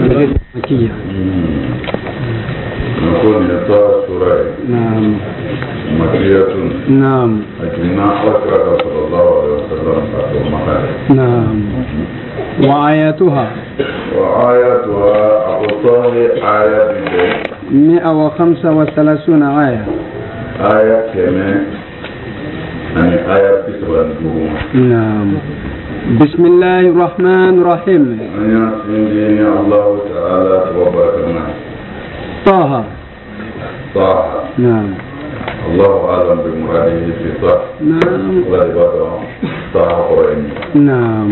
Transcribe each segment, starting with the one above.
مكية. نقول نطار سورة. نعم. مكية. نعم. أجمع أكرر صلى الله عليه وسلم فاتو مكانه. نعم. وآياتها 135 آية. آية كمان يعني آية بسبب نعم. بسم الله الرحمن الرحيم. أن يسندني الله تعالى وبركاته. طه. نعم. الله أعلم بمراده في طه. نعم. ولا يبقى طه قرآن. نعم.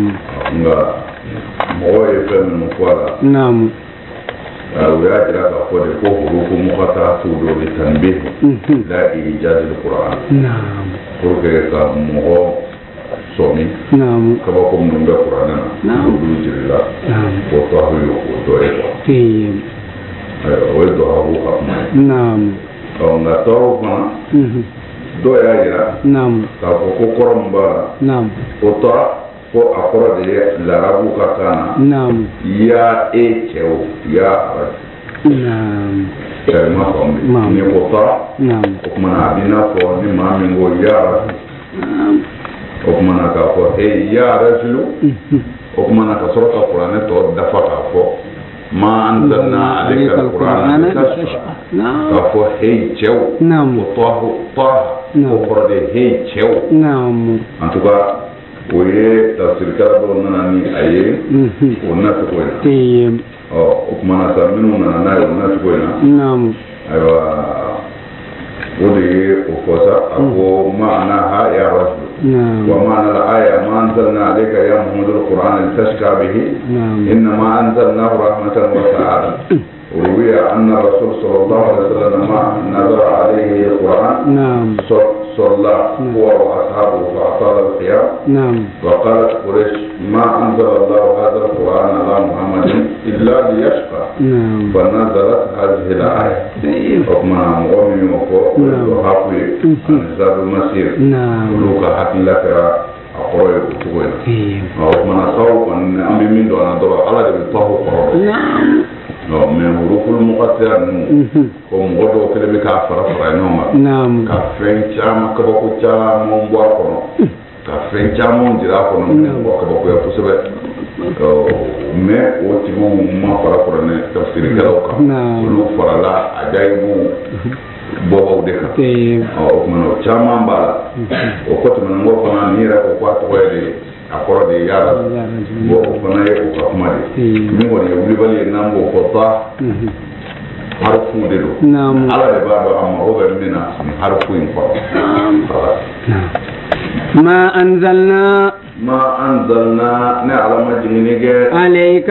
مغوي فهم المقوالة. نعم. ويأتي لك أقول حروف مقطعة لتنبيه لا إيجاد القرآن. نعم. حروف مغو صومي. نعم. كباكم من القرآن. نعم. وبلوجر الله. نعم. وطهوي وطهوي. طيب. ويدعو أقمع. نعم. ونطهو فنا. دو يأيرا. نعم. كفوكو قرمبا. نعم. وطهو ko akora de larabu ka kana naam ya cheo ya naam ma ko ni ko ta naam ko mana bina ko ni ma min go ya ko mana ka ko ya rasulu ko mana ka sura qur'an to dafa ka ko ma anzalna alayka alqur'ana litashqa naam ka ko cheo naam ko ko de cheo naam en tout cas oye tafsir kala do nana ni aye onna to ko na tiyem o kuma na sa minu na na onna to ko na nam aywa odi o fosa ako ma'ana ha ya rasul wa ma'ana al aya ma anzalna alayka ya muhammadur qur'an litashqa bihi inma anzalnahu rahmatan wa sa'ala وروي أن الرسول صلى الله عليه وسلم نظر عليه القرآن صلى هو وأصحابه فأطال القيام وقالت قريش ما أنزل الله هذا القرآن على محمد إلا ليشقى فنزلت هذه الآية حكمنا مؤمن وفوق وحقوي أنزال المسير ولوك حق لك أقرأ وتقول حكمنا صوب أن أمي من دون أدرى على جبطه قرآن mais huruful muqaddara ko ngodo kele be ka fara fara no ma ka fen chama ka bako chama mo mbo ko ka fen chama ndira ko no ko ka bako ya fusebe mais o ti mo ma fara fara ne tafsir kala ka lu fara la ajaibu bobo de ka o mo chama mbala o ko to mo ngo fana ni ra ko kwa to de akoro de yara bo fana ye ko kuma de mi woni wuli bali nambo ko ta harfu de do ala de ba do amma o be mina harfu in ko ما أنزلنا ne ala majinige عليك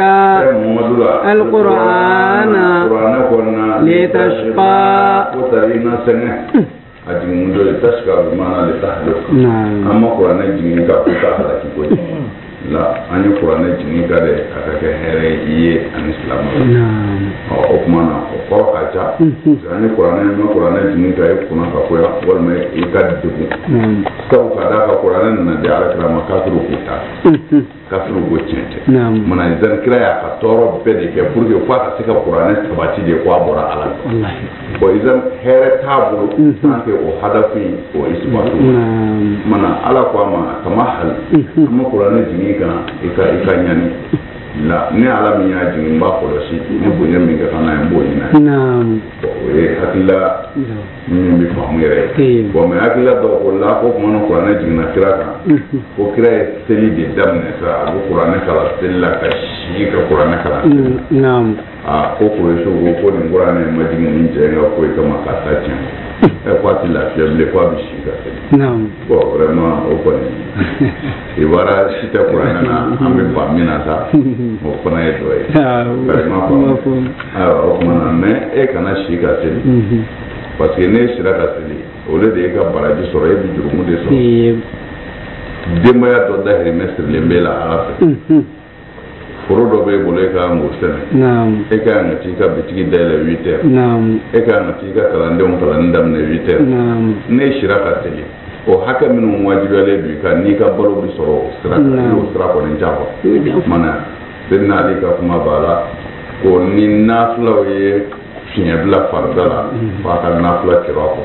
القرآن لتشقى وترينا سنه ajin mundo litashka bimana litahlu amma qur'ana jini ka kuta halaki ko la anyi qur'ana jini ka de akake here iye an islam o kuma o ko kacha anyi qur'ana jini ka e kuna ka ko ya wal mai ikaddu sau ka da ka qur'ana na da ala kama kafiru kuta kafiru go chente muna izan kira ya ka toro pede ke pour que fa ka qur'ana tabati de ko abora ala wallahi ko izan here tabu ke o hadafi o isbatu mana ala ko ma kamahal amma qur'ani jini ka ika nyani la ne ala mi ya jini ba ko shi ne bo nyami ka kana mbo ina naam o e hakila mi mi famu yere bo me hakila do ko la ko mo qur'ani jini na kira ka ko kira seli de damne sa ko qur'ani kala sella ka shi ka qur'ani kala naam a ko ko so ko ni qur'ani ma jini ni je ga ko ka ma ka ta chen e kwati la fiable kwa bishika naam bo vraiment o ko ni ibara sita qur'ana na ambe ba mina sa o ko na edo e vraiment o ko na me e kana shika se parce que ne sira ka se o le de ka baraji soro e bi jurumu de so demaya do da trimestre le mela ala foro do be bolo ka mo sene naam e ka ngati ka bitigi dele 8h naam e ka ngati ka kalande on kalande dam ne 8h naam ne shira ka tele o haka minun wajibale bi ka ni ka bolo bi soro sira ko ni jabo mana dinna ali ka kuma bala ko ni nafla ye fiɲɛ bila farida la f'a ka nafla kira kɔ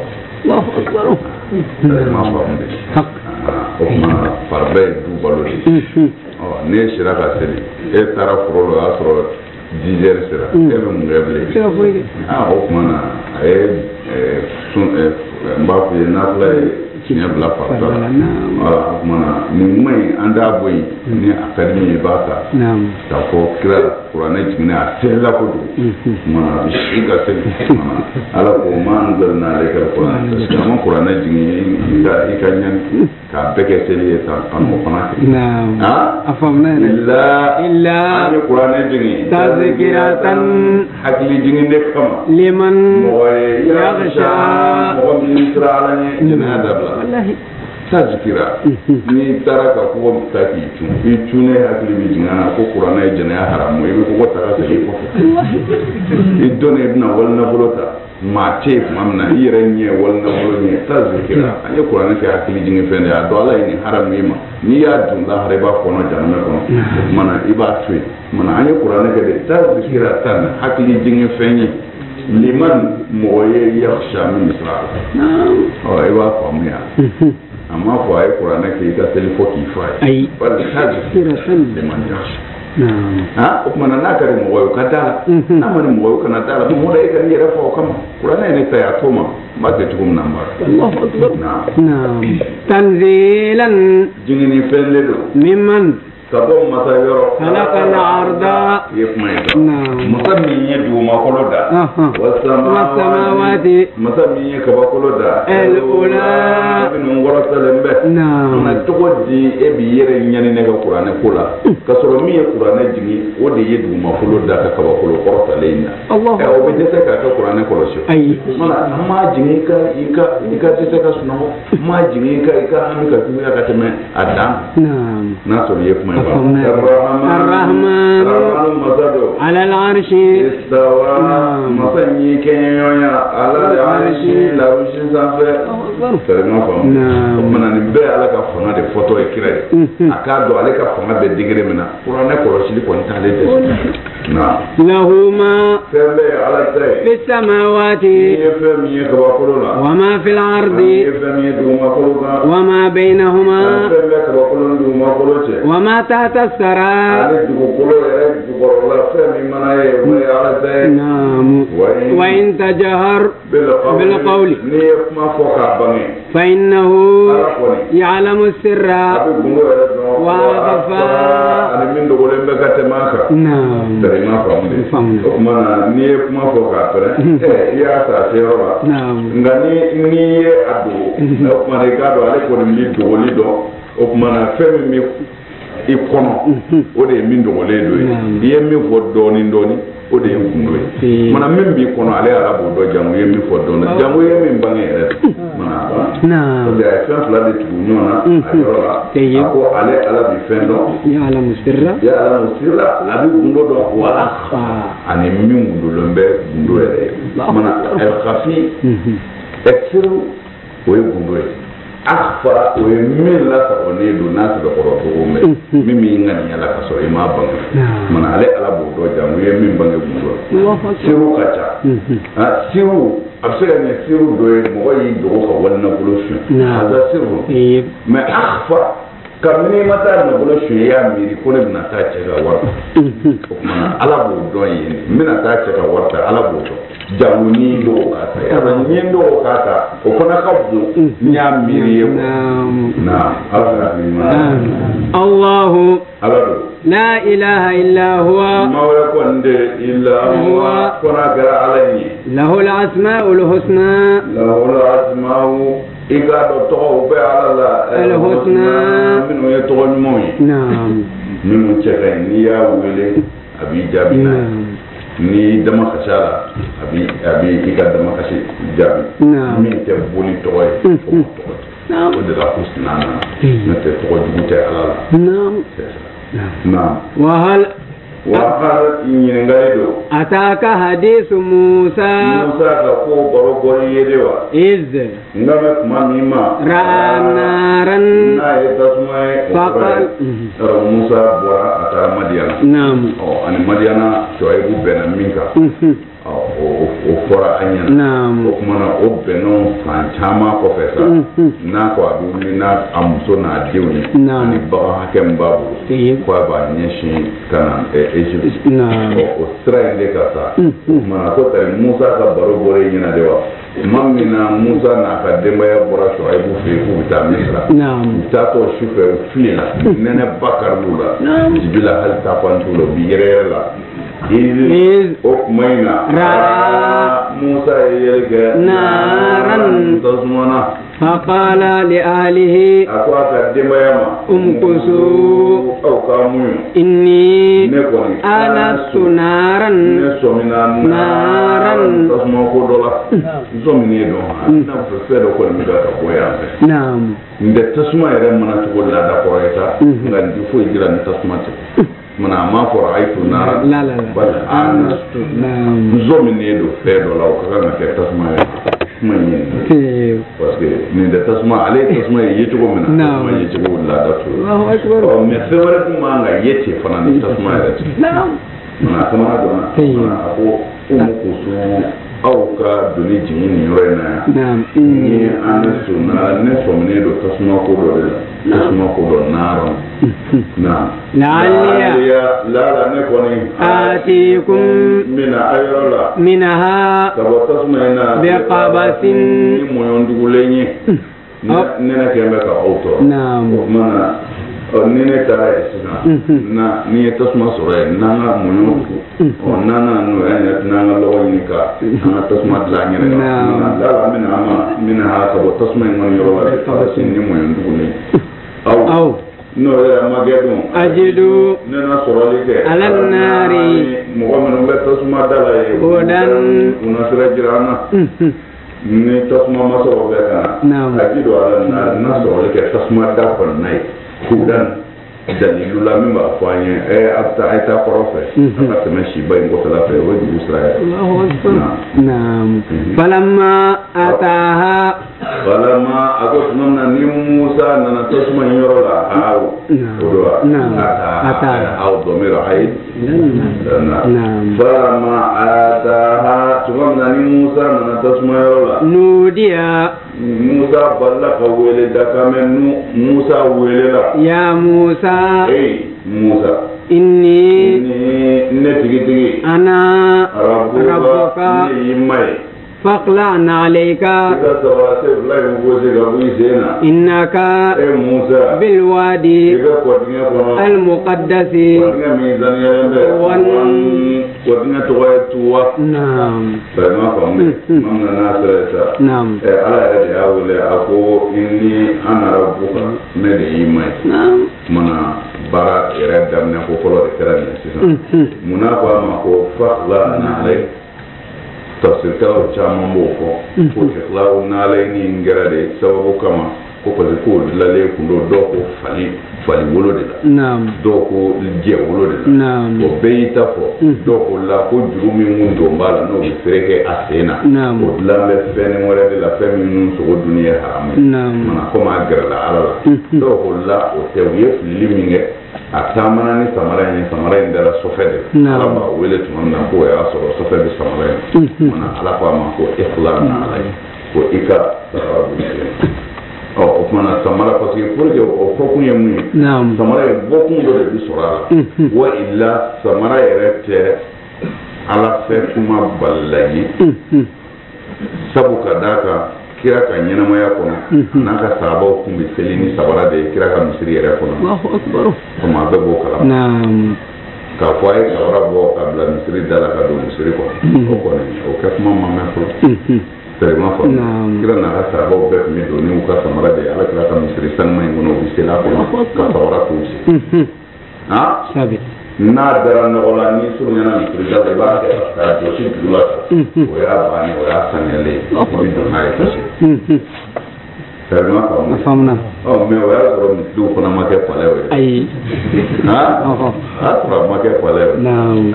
ma faamu de o kuma farida ye du balo de ne sera ka seli e taara foro la o y'a sɔrɔ 10 heures sera e bɛ mun kɛ bilen o kuma na a ye n b'a fɔ ye nafla ye fiɲɛ bila farida la wala o kuma na nin kuma in an t'a bɔ yen ni a ka di min ye i b'a ta k'a fɔ kira kuranɛ jiginna a selila kojugu kuma na a bɛ si ka seli ala ko ma anzalna alayka al-Qur'an parce que an ma kuranɛ jigin i ka ɲani k'a bɛɛ kɛ seli ye tan kan o fana kɛ a faamuna yɛrɛ illa an ye kuranɛ jigin tazkiratan hakili jigin de kama liman mɔgɔ ye yaghsha mɔgɔ min sira ala ɲɛ jɛnɛya dabila tazkira ni taara ka kogo ta k'i cun i cunnen hakili bɛ jigin na ko kuranɛ ye jɛnɛya haramu i bɛ kogo ta ka segin kɔfɛ i donnen i bɛna wali nafolo ta maa tɛ yen tuma min na i yɛrɛ ɲɛ wali nafolo ɲɛ tazkira an ye kuranɛ kɛ hakili jigin fɛn de ye a dɔn ala ye nin haramu i ma n'i y'a dun lahara i b'a kɔnɔ jamana kɔnɔ o tuma na i b'a to yen mana an ye kuranɛ kɛ de tazkira tan hakili jigin fɛn ye liman mɔgɔ ye yaghsha min sira i b'a faamuya a ma fɔ a ye kuranɛ kɛ i ka seli fɔ k'i fa ye bari tazkiratan liman yaghsha o tuma na n'a ka di mɔgɔ ye o ka d'a la n'a ma di mɔgɔ ye o kana d'a la mun na e ka n'i yɛrɛ fɔ o kama kuranɛ ye ne ta ye a to ma n b'a kɛ cogo min na n b'a tanzilan jigini fɛn de don mimman ka bɔ masa yɔrɔ halakal arda i ye kuma ye dɔn masa min ye dugumakolo da wasamawati masa min ye kabakolo da el-ula minnu kɔrɔtalen bɛ na cogo di e b'i yɛrɛ ɲani ne ka kuranɛ ko la ka sɔrɔ min ye kuranɛ jigin o de ye dugumakolo da ka kabakolo kɔrɔtalen in na o bɛ dɛsɛ k'a kɛ kuranɛ kɔlɔsi mana an m'a jigin i ka dɛsɛ ka sunɔgɔ n m'a jigin i ka hami ka juguya ka tɛmɛ a dan n'a sɔrɔ i ye kuma الرحمن على العرش استوى مثني كينيا على العرش لا وش زافه سلام فهم من ان بي على كفنا دي فوتو اكيري اكادو على كفنا be digre mina qur'an ko rosili ko ntale de na lahu ma febe ala tay fi samawati femi ko bakolola wa ma fil ardi femi du makologa wa ma bainahuma febe ko bakolola du makoloche wa ma tahta as-sara وإن تجهر بالقول فإنه يعلم السر وأخفى i kɔnɔ o de ye min dogolen do ye i ye min fɔ dɔɔni dɔɔni o de ye gundo ye mana min b'i kɔnɔ ale yɛrɛ b'o dɔn jango ye min fɔ dɔɔni jango ye min bange yɛrɛ mana parce que a ye fɛn fila de tugu ɲɔgɔn na a yɔrɔ la a ko ale ala bɛ fɛn dɔn ya'lamu sirra a bɛ gundo dɔn wa akhfa ani min gundolen bɛ gundo yɛrɛ ye mana al-khafi ɛksiru o ye gundo ye akhfa o ye min lasagolen don n'a sɛbɛkɔrɔ cogo min min ŋaniya la ka sɔrɔ i m'a bange mana ale ala b'o dɔn jango i ye min bange gundo la siru ka ca siru a bɛ se ka ɲɛ siru dɔ ye mɔgɔ y'i dogo ka wali nafolo suɲɛ a ka siru mais akhfa kabini ma taa nafolo suɲɛ i y'a miiri ko ne bɛna taa cɛ ka wari ta o kumana ala b'o dɔn yen n bɛna taa cɛ ka wari ta ala b'o dɔn jango ni dogo k'a ta yàrá ni dogo k'a ta o fana ka bon n y'a miiri ye na ala ka Allahu ala do la ilaha illa huwa mawla konde illa huwa kona gara ala ni lahul asmaul husna i ka dɔn tɔgɔw bɛ ala la al-husna minnu ye tɔgɔ ɲumanw ye minnu cɛ ka ɲi n'i y'a wele a b'i jaabi n'a ye ni dama kasi a la a b'i i ka dama kasi jaabi min tɛ boli tɔgɔ ye o ma tɔgɔ tɛ o de la husna n'o tɛ tɔgɔ jugu tɛ ala la وهل وقال إن غيره أتاك حديث موسى كفو بربري يدوا إذ نمك مما رأى نارا فقال موسى برا أتى مدينة نعم أن مدينة شعيب بن منك o fɔra an ɲɛna o kumana o bɛnnaw fan caman kɔfɛ sa n'a ko a bɛ wuli n'a a muso n'a denw ye ani bagan hakɛ min b'a bolo ko a b'a ɲɛsin ka na Égypte o sira in de ka sa o kumana ko tari Musa ka baro bɔra yen ɲɛna de wa tuma min na Musa n'a ka denbaya bɔra Shuaibu fɛ yen k'u bɛ taa Misira u taatɔ sufɛ u filila nɛnɛ ba kari l'u la jibila hali taa fan t'u la u bɛ yɛrɛ yɛrɛ la أكمينا موسى يلقى نارا تصمنا فقال لأهله امكثوا إني آنست نارا نعم mana ma fɔra ay to nara bal anastu zomine do fedo law ka na ke tasma mani parce que ni de tasma ale tasma yetugo mina tasma yetugo la da to Allahu akbar o me fewre kuma nga yete fana ni tasma ya na'am mana kama do na ko kusu aw ka doni jini ni yɔrɔ in na yan ni an bɛ sɔnna ne sɔminen don tasuma ko dɔ de la tasuma ko dɔ naara laaliya laala ne kɔni aatikum mina a yɔrɔ la minaha ka bɔ tasuma in na biqabasin ni mɔɲɔndugulen ye nɛnɛ kɛlen bɛ ka aw tɔrɔ o tuma na ni ne taara ye sisan na ni ye tasuma sɔrɔ ye n'an ka mɔɲɔ tugu n'an nana n'o ye an yɛrɛ tɛna an ka lɔgɔ ɲini ka an ka tasuma dilan an yɛrɛ kan la mina ha ka bɔ tasuma in kɔni yɔrɔ la ka bɛ sin ni mɔɲɔ tugulen aw n'o yɛrɛ ma kɛ dun ajidu ne na sɔrɔli kɛ ala naari mɔgɔ minnu bɛ tasuma da la ye odan u na sira jira an na ni tasuma ma sɔrɔ bɛɛ kana ajidu ala naari na sɔrɔli kɛ tasuma da kɔni na ye kudan dalilu la min b'a fɔ an ye a bɛ taa a ye taa kɔrɔ fɛ a ka tɛmɛ siba in kɔfɛla fɛ o ye dugu sira ye. naam falama ataaha. falama a ko tuma min na ni Musa nana tasuma in yɔrɔ la aw o do wa ataaha aw dɔmira ayi falama ataaha tuma min na ni Musa nana tasuma yɔrɔ la. nudiya. Musa balila ka wele dakamɛ Musa welela. ya Musa. Musa inni ne tigi ana rabbuka ne yimaye faqla alayka innaka bil wadi al muqaddas naam naam ala yɛrɛ de y'a wele a ko inni ana rabbuka ne de yimaye mana baara yɛrɛ daminɛ ko fɔlɔ de kɛra nin sisan munna ko a ma ko faqla na'alay tafsirkɛlaw caman b'o fɔ ko iqla'u na'alay ni kɛra de sababu kama ko parce que k'o dilanlen kun do dɔw ko fali wolo de la dɔw ko jɛ wolo de la o bɛɛ y'i ta fɔ dɔw ko la ko juru min don b'a la n'o bɛ feere kɛ a sen na o dilan bɛ fɛn wɛrɛ de la fɛn minnu sogo dunni ye haramu ye mana komi a gɛrɛla ala la dɔw ko la o tɛ u ye filili min kɛ a taamana ni samara in dara sɔfɛ de la ala b'a wele tuma min na ko o y'a sɔrɔ sɔfɛ bɛ samara in mana ala ko a ma ko iqla na'alay ko i ka o kumana samara parce que pour que o fɔkun ye mun ye samara ye bɔkun dɔ de bi sɔrɔ a la wa illa samara yɛrɛ tɛ ala fɛ kuma balila ye sabu ka d'a kan kira ka ɲɛnamaya kɔnɔ n'a ka sahabaw kun bɛ seli ni sabara de ye kira ka misiri yɛrɛ kɔnɔ komi a bɛɛ b'o kalama k'a fɔ a ye sabara bɔ ka bila misiri da la ka don misiri kɔnɔ o kɔni o kɛ kuma ma mɛn fɔlɔ sɛrɛma fɔ kira n'a ka sahabaw bɛɛ kun bɛ don n'u ka samara de ye ala kira ka misiri sanuma in kɔnɔ u bɛ seli a kɔnɔ ka sabara t'u se n'a dara nɔgɔ la ni surunyana misiri da la i b'a kɛ k'a jɔsi dugu la o y'a bannen o y'a saniyalen i bɛ don n'a ye kasi Tellement pas. famna Oh, mais on va sur le dos pour la marquer pour les. ay Pour la marquer pour les. naam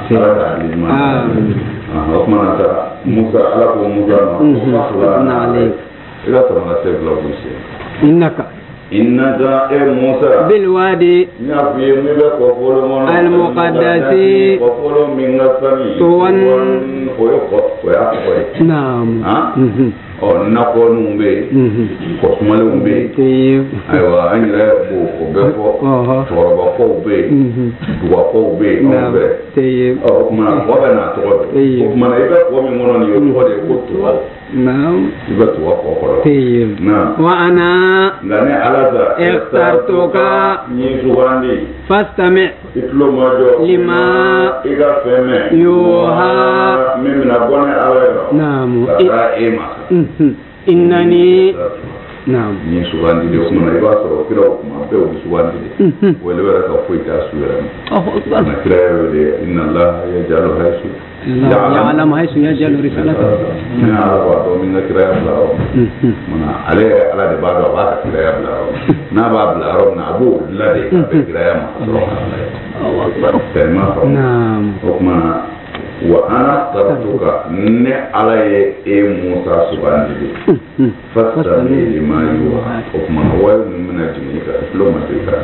Osmanata Musa ala ko Musa na alayk ila tamana se bla busi innaka Musa bil wadi nya fi mi be ko folo mon al muqaddasi ko folo min ngasani tuwan ko ya ko naam na ko numbe ko smale umbe aywa anyre ko be ko toroba ko be duwa ko be umbe kuma ko na to ko kuma ibe ko mi mono ni yo ko de ko to naam ibe to ko na wa ana ngane alaza ikhtartuka ni suwandi fastami itlo majo lima iga feme yuha mimna bone ala naam ema innani naam ni sugandi de kuma na iba so kira kuma be o sugandi de wala wala ka foi ta suura na kira de inna allah yajalu haisu ya'lam haisu yajalu risalata na ala wa do min kira ya bla mana ale ala de ba do ba ka kira ya bla na ba bla ro na abu la de ka kira ya ma ro Allah akbar tema naam kuma wa ana tartuka ne ala ye Musa subhanahu fastami lima yuha kuma wa min ajnika lo ma dika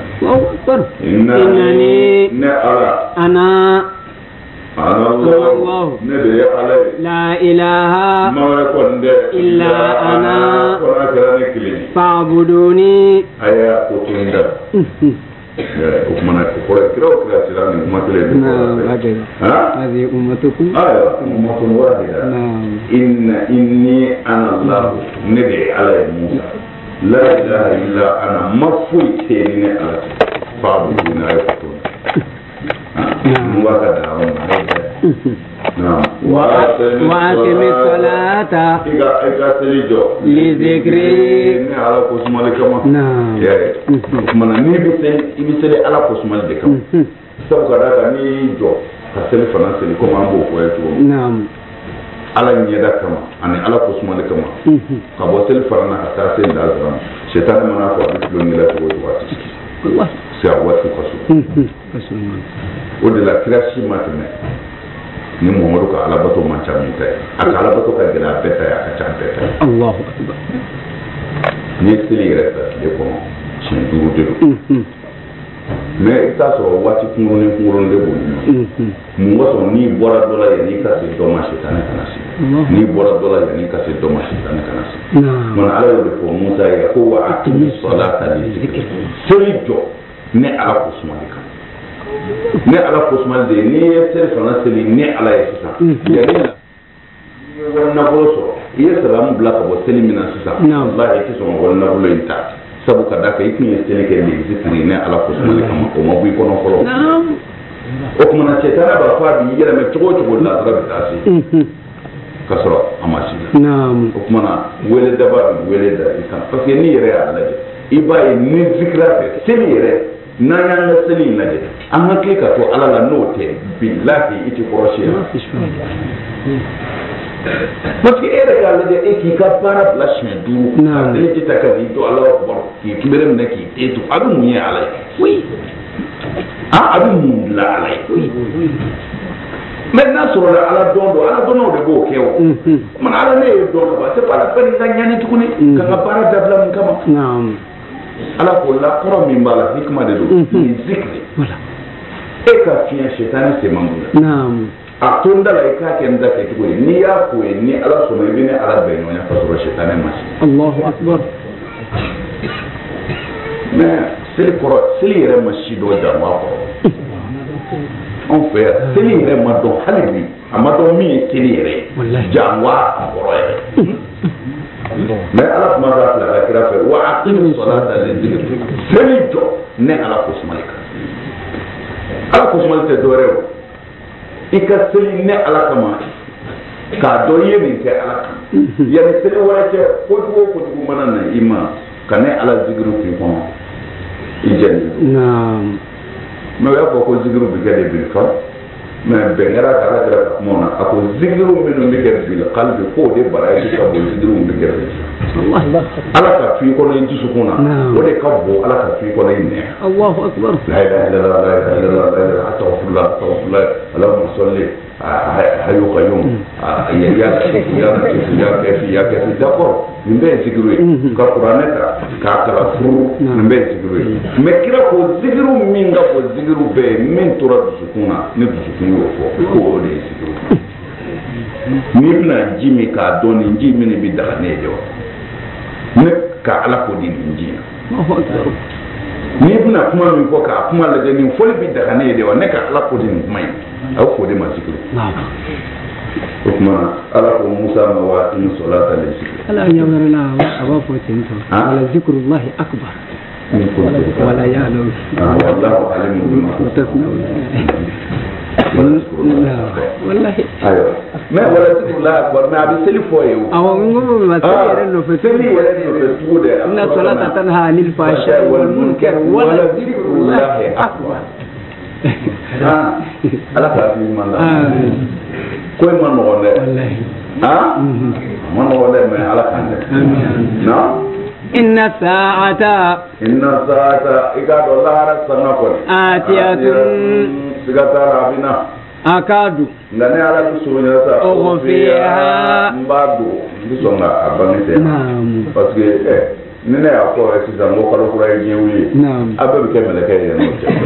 innani ne ala ana Allah ne de ala la ilaha ma konde illa ana wa kana kili fa'buduni aya ko tunda وكمان كرة سلام أمتنا نعم هذه أمتكم أمة واحدة نعم إني أنا الله ندعي على موسى لا إله إلا أنا مفوي تيني على فاعبدون يفتون وهكذا نعم وأقم الصلاة لذكري على قسم لكما نعم كما ني بيسلي على قسم لكما سبق هذا ني جو كسل فنسل كما أبو فويتو نعم على نيدا كما أنا على قسم لكما كبوسل فرنا أساسي لازم شيطان منافع بيسلون لا توجواتي الله سيعواتي كسو ودلا كراشي ماتنا ni Muhammadu ka alabato man camin tay aka alabato ka gila beta ya ka cam beta Allahu akbar ni sili resta le ko sin duru de mais ita so wati kungun de bo mu wato ni bora dola ya ni ka se do ma shitane kana si ni bora dola ya ni ka se do ma shitane kana si man ala de ko Musa ya ko wa aqimi salata li zikri sili jo ne ala ko suma ne ala kosmal de ni sel fana seli ni ala yesa yani la wonna boso yesalamu bla ka bo seli mina sisa wallahi ti so wonna bulo inta sabu ka daka ikni seli ke ni zikri ne ala kosmal kama ko mabu ko no folo o kuma na cetara ba fa bi yera me togo togo la rabi tasi kasro amashi naam o kuma na wele daba wele da ita parce que ni yere ala je iba ni zikra seli yere nanya na seli na je an hakle ka to ala la note billahi iti koroshe parce que era ka la de ki ka para blasme du na de ti ta ka ni to ala akbar ki kiberem na ki te to adu mu ya ala oui adu mu la ala oui maintenant sur la ala dondo de bo kewo man ala ne do ba c'est pas la peine nganya ni tukuni ka para dabla mun kama naam ala ko la koro min bala hikma de do ni zikri voilà e ka fiya shetani se mangula naam a tunda la ka ken da ke tugo ni ya ko ni ala so me bine ala be no ya fasoro shetani masi Allahu akbar mais c'est koro seli yere masi do jama ko on fait seli yere ma do halibi amado mi seli yere jangwa koro yere mais ala kuma da la kira fe wa aqim salata li dhikri seli jo ne ala ko smalika ala ko smalite do rew ika seli ne ala kama ka do yemi ke ala yani seli wala ke ko du manana ima kane ala zikru fi ko ijeni naam me ya ko zikru bi gade bil fa me bengara kala kala mona ako zikru min mi gade bil qalbi ko de baray ka bo zikru bi gade ala ka fi kono in dusukuna o de ka bo ala ka fi kono in ne Allahu akbar la ilaha illallah la ilaha illallah la ilaha astaghfirullah astaghfirullah allahumma salli hayu qayyum ya kafi d'accord nimbe zikru ka qur'ane ka kala furu nimbe zikru me kira ko zikru min ga ko zikru be min tura dusukuna ni dusukun yo ko de zikru ni bina jimi ka doni jimi ni bi daga ne yo ne ka ala ko din njina ni bina kuma min ko ka kuma la ni foli bi daga ne de wa ne ka ala ko din mai au ko de masikru kuma ala ko musa ma wa in salata li zikri ala yawra la aba ko tinto ala zikrullahi akbar wala ya'lam wallahu alimun bima tasnaun والله ايوه ما ولا ذكر الله اكبر ما بيسلفوا ايوه او ngom ma sayere no feturi ان الصلاه تنهى عن الفحشاء والمنكر ولا ذكر الله اكبر ala ka fi man la ko man no le wallahi man no le me ala kan na إن الساعة إكاد الله رسنا كون آتية سكتا رابنا أكاد لأن على بسونيا أغفيها مبادو بسونا أبانيتي نعم parce que nene akọ sisan ngo kalo kura yi wuli abe bi kemele kay no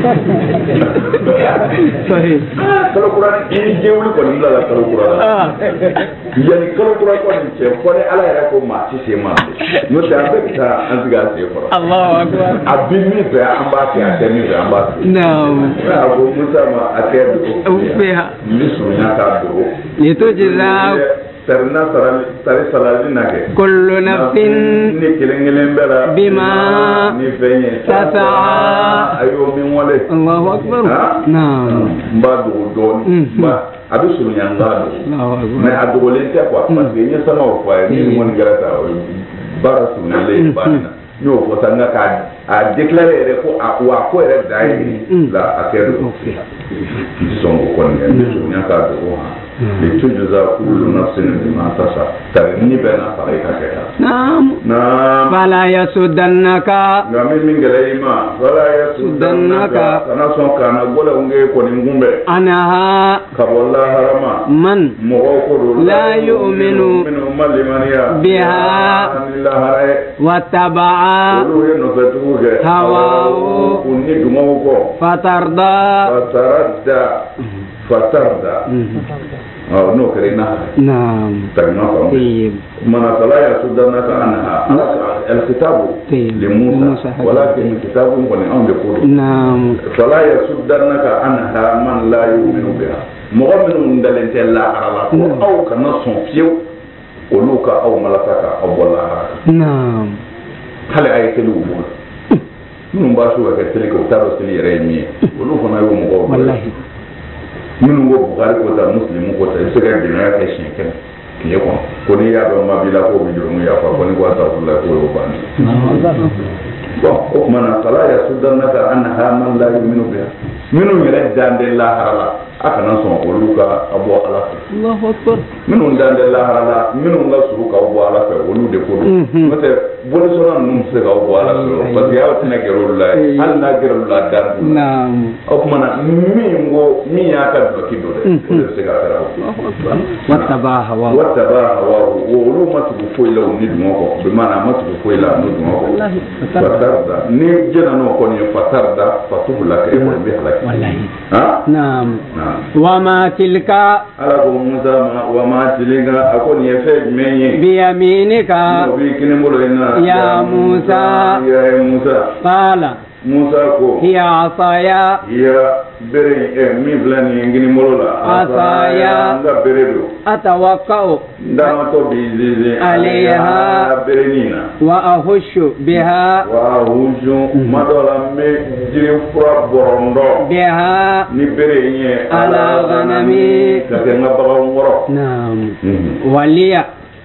sahih kalo kura ni je wuli ko ni la kalo kura yani kalo kura ko ni che ko ne ala ya ko ma ci se ma no ta be ta an siga se ko Allahu akbar abin ni be an ba ti ate ni be an ba naam ago musa ma ate do fiha ni sunya ka do yeto jira terna tari salali nake kullu nafsin ni kelengelen bela bima ni fenye tasaa ayo min wale Allahu akbar naam mbadu don ba adu sunya ngado Allahu akbar mais adu lente quoi parce que ni sama o fa ni mon garata bara sunya le bana no ko tanga ka a déclarer ko wa ko re dai la akedo songo kon ni sunya ka do لتجزى كل نفس بما تسعى تغني بين طريقك نعم فلا يسدنك من غيرما فلا يسدنك انا سون كان غولا ونغي كوني غومبه انها كبولا حرما من موكو لا يؤمن بها واتبع هواه فتردى no كرينا نعم طيب من فلا يصدنك عنها الكتاب لموسى ولكن الكتاب ولأن يقول نعم فلا يصدنك عنها من لا يؤمن بها مؤمن دلنت لا على أو كنص فيو ولوك أو ملكك أو والله نعم هل أيت الأمور من باشوا كتلك وتارو سلي ريمي ولوك نايو مغو والله minnu ko Bukhari ko ta Muslim ko ta se ka dinaya ke shinken kiye ko ni ya do mabila ko bi juru ya fa ko ni ko ta Allah ko yo bani bon ko mana kala ya sudannaka anha man la yu'minu biha minnu yere dande la harala aka nan son ko luka abu ala Allahu akbar minnu dande la harala minnu ga suru ka abu ala fa wolu de ko mate boni sona num se ga abu ala parce que ya tina gero la al na gero la dan naam o mana mi ya ka do kido de se ga tara wattabaha wa wolu matu ko ila ni dum ko be mana matu ko ila no dum ko fatarda ni jena no ko ni fatarda fatubla ka ibn bi halak wallahi ha naam wa ma tilka ala ko musa wa ma tilka akoni efe menye bi yaminika bi kinembolo ina ya musa qala musa ko hiya asaya ya bere mi blani ngini molola asaya nga beredo atawakkau ndama to bizizi alaiha berenina wa ahushu biha madola me jiri fura borondo biha ni berenye ala ghanami katenga baga ngoro naam waliya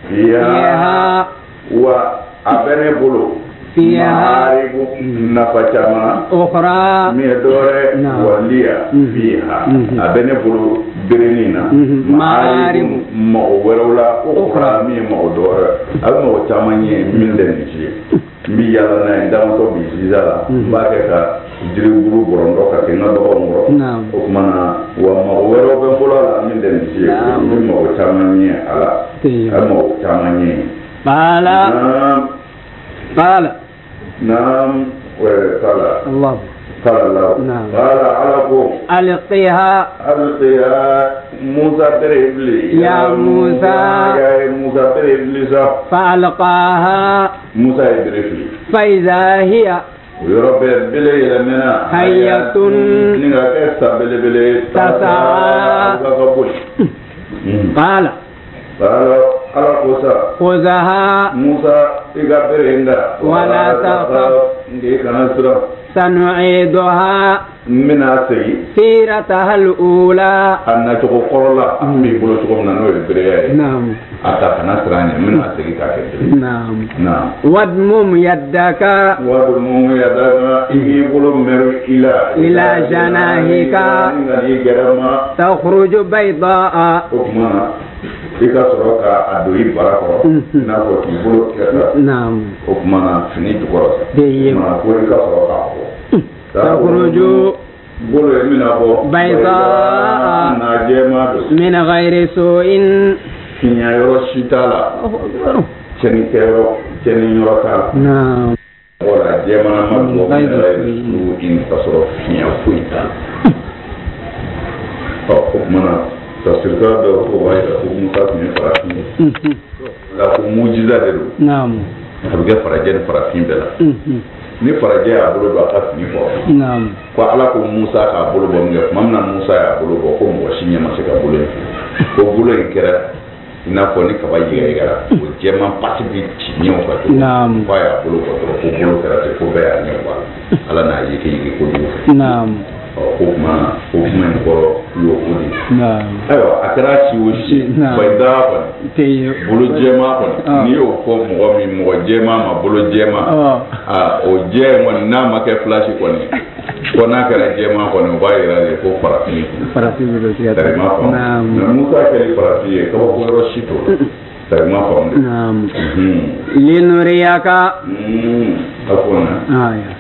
ya wa abene bulu فيها نفجما أخرى ميدورة وليا فيها أبني بلو برنينا معارم مغورولا أخرى مي مغدورة أما وتمانية من دنيشي بيجانا عندما تبي زيزالا باكيكا جريبرو بروندوكا كنا دوغورو وكمانا ومغورو بنقولا من دنيشي مي وتمانية على أما وتمانية قال نعم وقال الله قال الله قال علىكم ألقيها موسى تريبلي يا موسى تريبلي فألقاها موسى تريبلي فإذا هي ويربي بلي لمنا حية بلي تسعى قال على خذها موسى إغابريندا ولا تخف سنعيدها من أسي سيرتها الأولى أن تقول الله بيقولوا تقولنا نوي بريء نعم أتاكنا سراني من أسي كاكتير نعم وادمم يدك يقولوا مر إلى جناحك تخرج بيضاء ika sɔrɔ ka a don I bara kɔrɔ n'a fɔ k'i bolo kɛrɛ o kumana fini jukɔrɔ kumana ko I ka sɔrɔ k'a bɔ takhruju bolo ye mina bɔ baydaa na jɛma don min ghayri su'in fiɲɛ yɔrɔ si t'a la cɛnnikɛyɔrɔ cɛnninyɔrɔ t'a la wala jɛmana ma bɔ min ghayri su'in ka sɔrɔ fiɲɛ foyi t'a la o kumana tafsirka da ko wai da ko musa ne farafin la ko mujiza da do na'am habga faraje farafin bela ni faraje a bolo do aka ni ko na'am ko ala ko musa ka bolo bo nge mamna musa ya bolo bo ko mo shinya ma se ka bolo ko bolo en kera ina ko ni ka ba yiga yiga ko jema pati bi tinyo ko to na'am ko ya bolo ko bolo kera te ko be ya ni ko ala na yi ke ko do na'am o kuma en ko yo odi ayo akara ci woshi bayda ko te bolo jema ko ni o ko mo mi mo jema ma bolo jema o jema na ma ke flash ko ni ko na kala jema ko no bayira le ko parafin do ti ata na musa ke parafin ko ko roshito tagma ko naam linuriyaka akona aya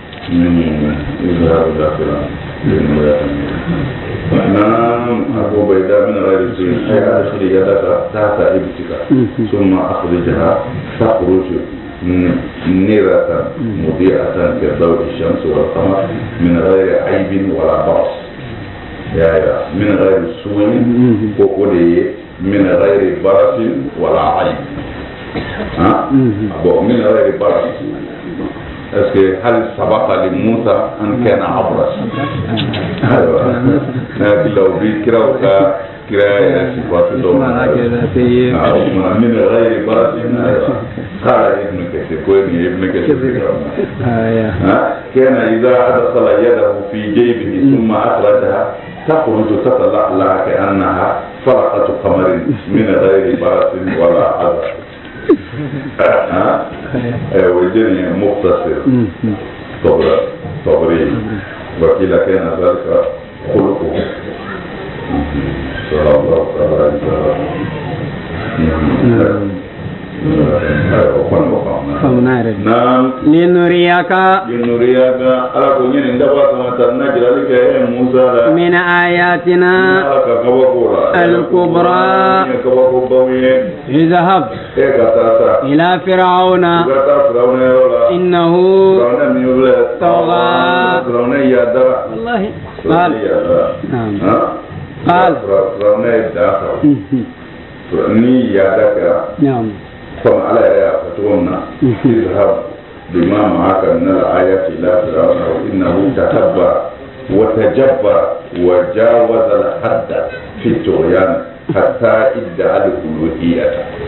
نعم أبو بيدا من غير سوء أي أدخل يدك تحت إبتك ثم أخرجها تخرج نيرة مضيئة كضوء الشمس والقمر من غير عيب ولا بأس من غير سوء وقولي من غير برس ولا عيب من غير برس est-ce que hal sabaqa li Musa an kana abras na kila ubi kira ya sifatu do min ghayri barasin qala ibn kathir ko ibn kathir kana idha adkhala yadahu fi jaybihi thumma akhrajaha takhruju tatalla ka'annaha farqatu qamarin min ghayri barasin wala adab وجدني مختصر صبري وكيل كان ذلك خلقه صلى الله عليه وسلم نعم لنريك على كونين دبا كما ذلك موسى من آياتنا الكبرى اذهب إلى فرعون إنه طغى والله قال نعم كما على فتونا اذهب بما معك من الآيات إلى فرعون إنه تكبر وتجبر وجاوز الحد في الطغيان حتى ادعى الألوهية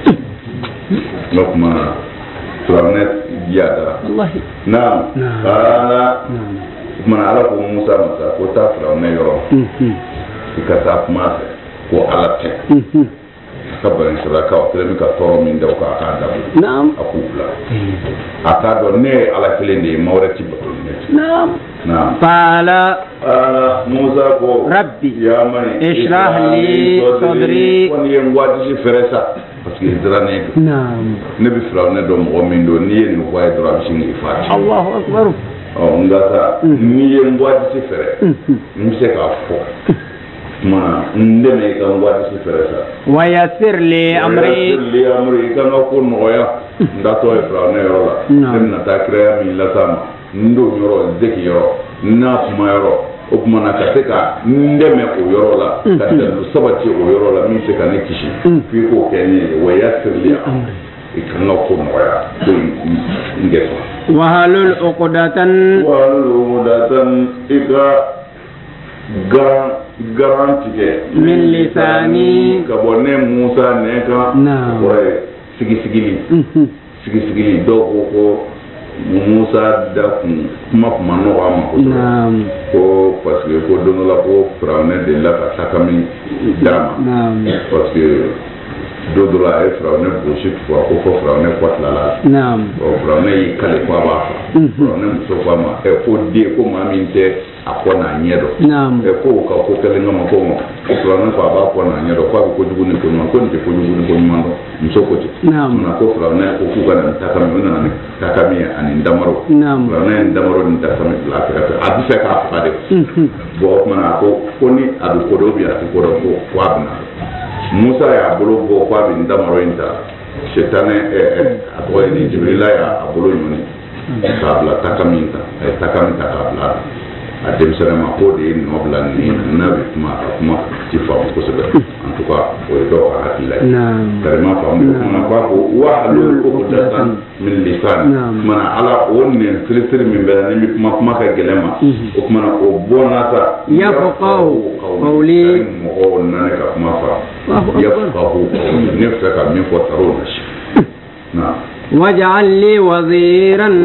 نقمة فرعون يادا نعم قال من على موسى وتا فرعون يرى كتاب ما وعلى kabarin siraka o tele ka toro min daw ka ka dabu naam akula akado ne ala kele ne mawrati batul ne naam قال موسى ربي يا مني اشرح لي صدري ونيمواتي فرسا parce que drane نعم nabi firawna do mo min do ni en way do am sin ifati الله أكبر ngata ni en boati fere mse ka fo mana ndeme ka boati fere sa ويسر لي أمري kana ko noya ndato e firawna yola na ta krea mi la sama ndo yoro zeki yoro na kuma yoro o kuma na ka se ka ndeme o yoro la ka ta sabati o yoro la mi se ka ne kishi fi ko kenye wa yasirli ikanga ko noya to ngeso wahalul uqdatan ika garanti min lisani ka bonne Musa ne ka sigi do ko Musa da kuma no ama ko parce que ko dono la ko fraune de la sakami dama parce que dodora e fraune bullshit ko fraune kwat la o fraune yi kale ko ba fraune so ko ma e ko de ko ma minte akona nyedo e ko ko kale ngama ko mo fraune ko ba ko na nyedo ko jugu ni ko ma ko ni ko jugu ni ko ma so ko ti na ko fraune ko ku kana takami na takami ani ndamaro fraune ndamaro ni takami la ka abisa ka fa de bo mana ko ni adu ko do bi ati ko do ko abna Musa ya bolo bo kwa bi ndamaro inta shetane akoye ni Jibrila ya abolo yoni kabla takaminta takamita kabla ademsere ma ko de nobla ni nabi kuma ti fa ko sebe en tout cas o do hakila karima fa mo ko ko wa halul uqdatan min lisan mana ala wonne filistir min bela ni kuma ka gelema o kuma ko bonata yafqahu qawli mo nane ka kuma fa yafqahu nifsaka min fataruna waj'al li waziran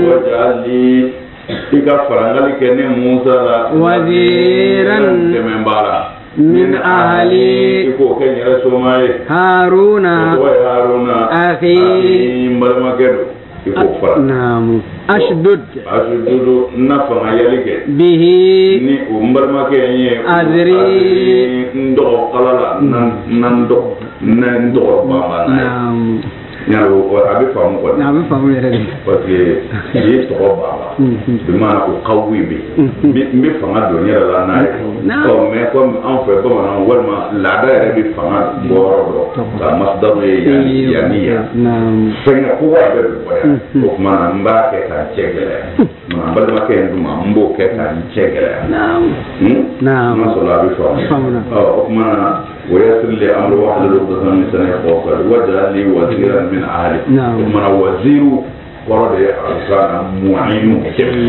ika farangali kene Musa la waziran min ahli iko kenyere somaye Haruna akhi malmakedo iko fara naam ashdud nafanga yalike bihi ni umbalma kenye azri ndo kalala nan ndo baba naam nyaro ko abi famu ko na abi famu yere parce que yi to baba bi ma ko qawi bi mi fanga do nyara la na ko me ko en fait bon on walma la da yere bi fanga boro do la masdar ye yani naam fenga ko wa be ko ma mba ke ka chegele ma bal ma ke nduma mbo ke ka chegele naam ma so la bi famu ko ma ويسر لي امر واحلل عقدة من لساني يفقهوا واجعل لي وزيرا من اهلي ومن وزير ورد كان معين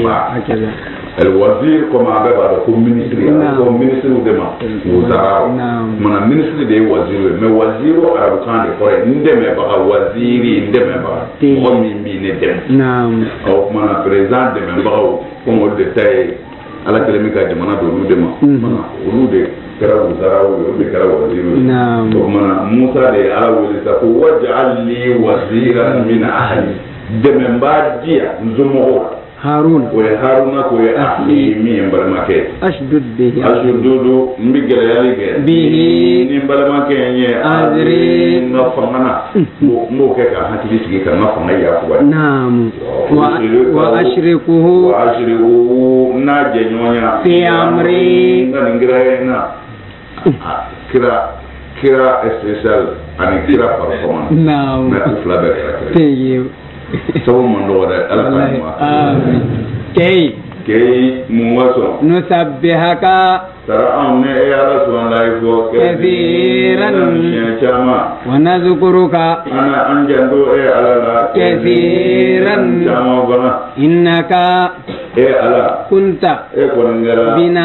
الوزير كما بابا كم منستري كم منستري دما وزراء من منستري دي وزير ما وزير عرب كان يقول ندم بقى وزيري ندم بقى هم مين ندم نعم او من بريزيدنت دم بقى كم ودتاي على كلمه جماعه دولو دما ولود kara wuzarawo yo be kara waziru naam to mana Musa de ala wulita ko waj'al li waziran min ahli dememba dia nzumo Haruna ko ahli mi mbalmake ashdud bihi ashdudu mbigere yalige bihi ni mbalmake nye azri ngafangana mo ke ka hatili sigi ka ngafanga ya kwa naam wa ashrikuhu na jenyonya fi amri ngira na kira especial ani kira performance naam na flabe tayyib so mo ndo da ala kanwa amin kay muwaso nusabbihaka tara amne ala subhanahu wa kathiran chama wa nazkuruka ana anjando ala kathiran chama bana innaka ala kunta konengara bina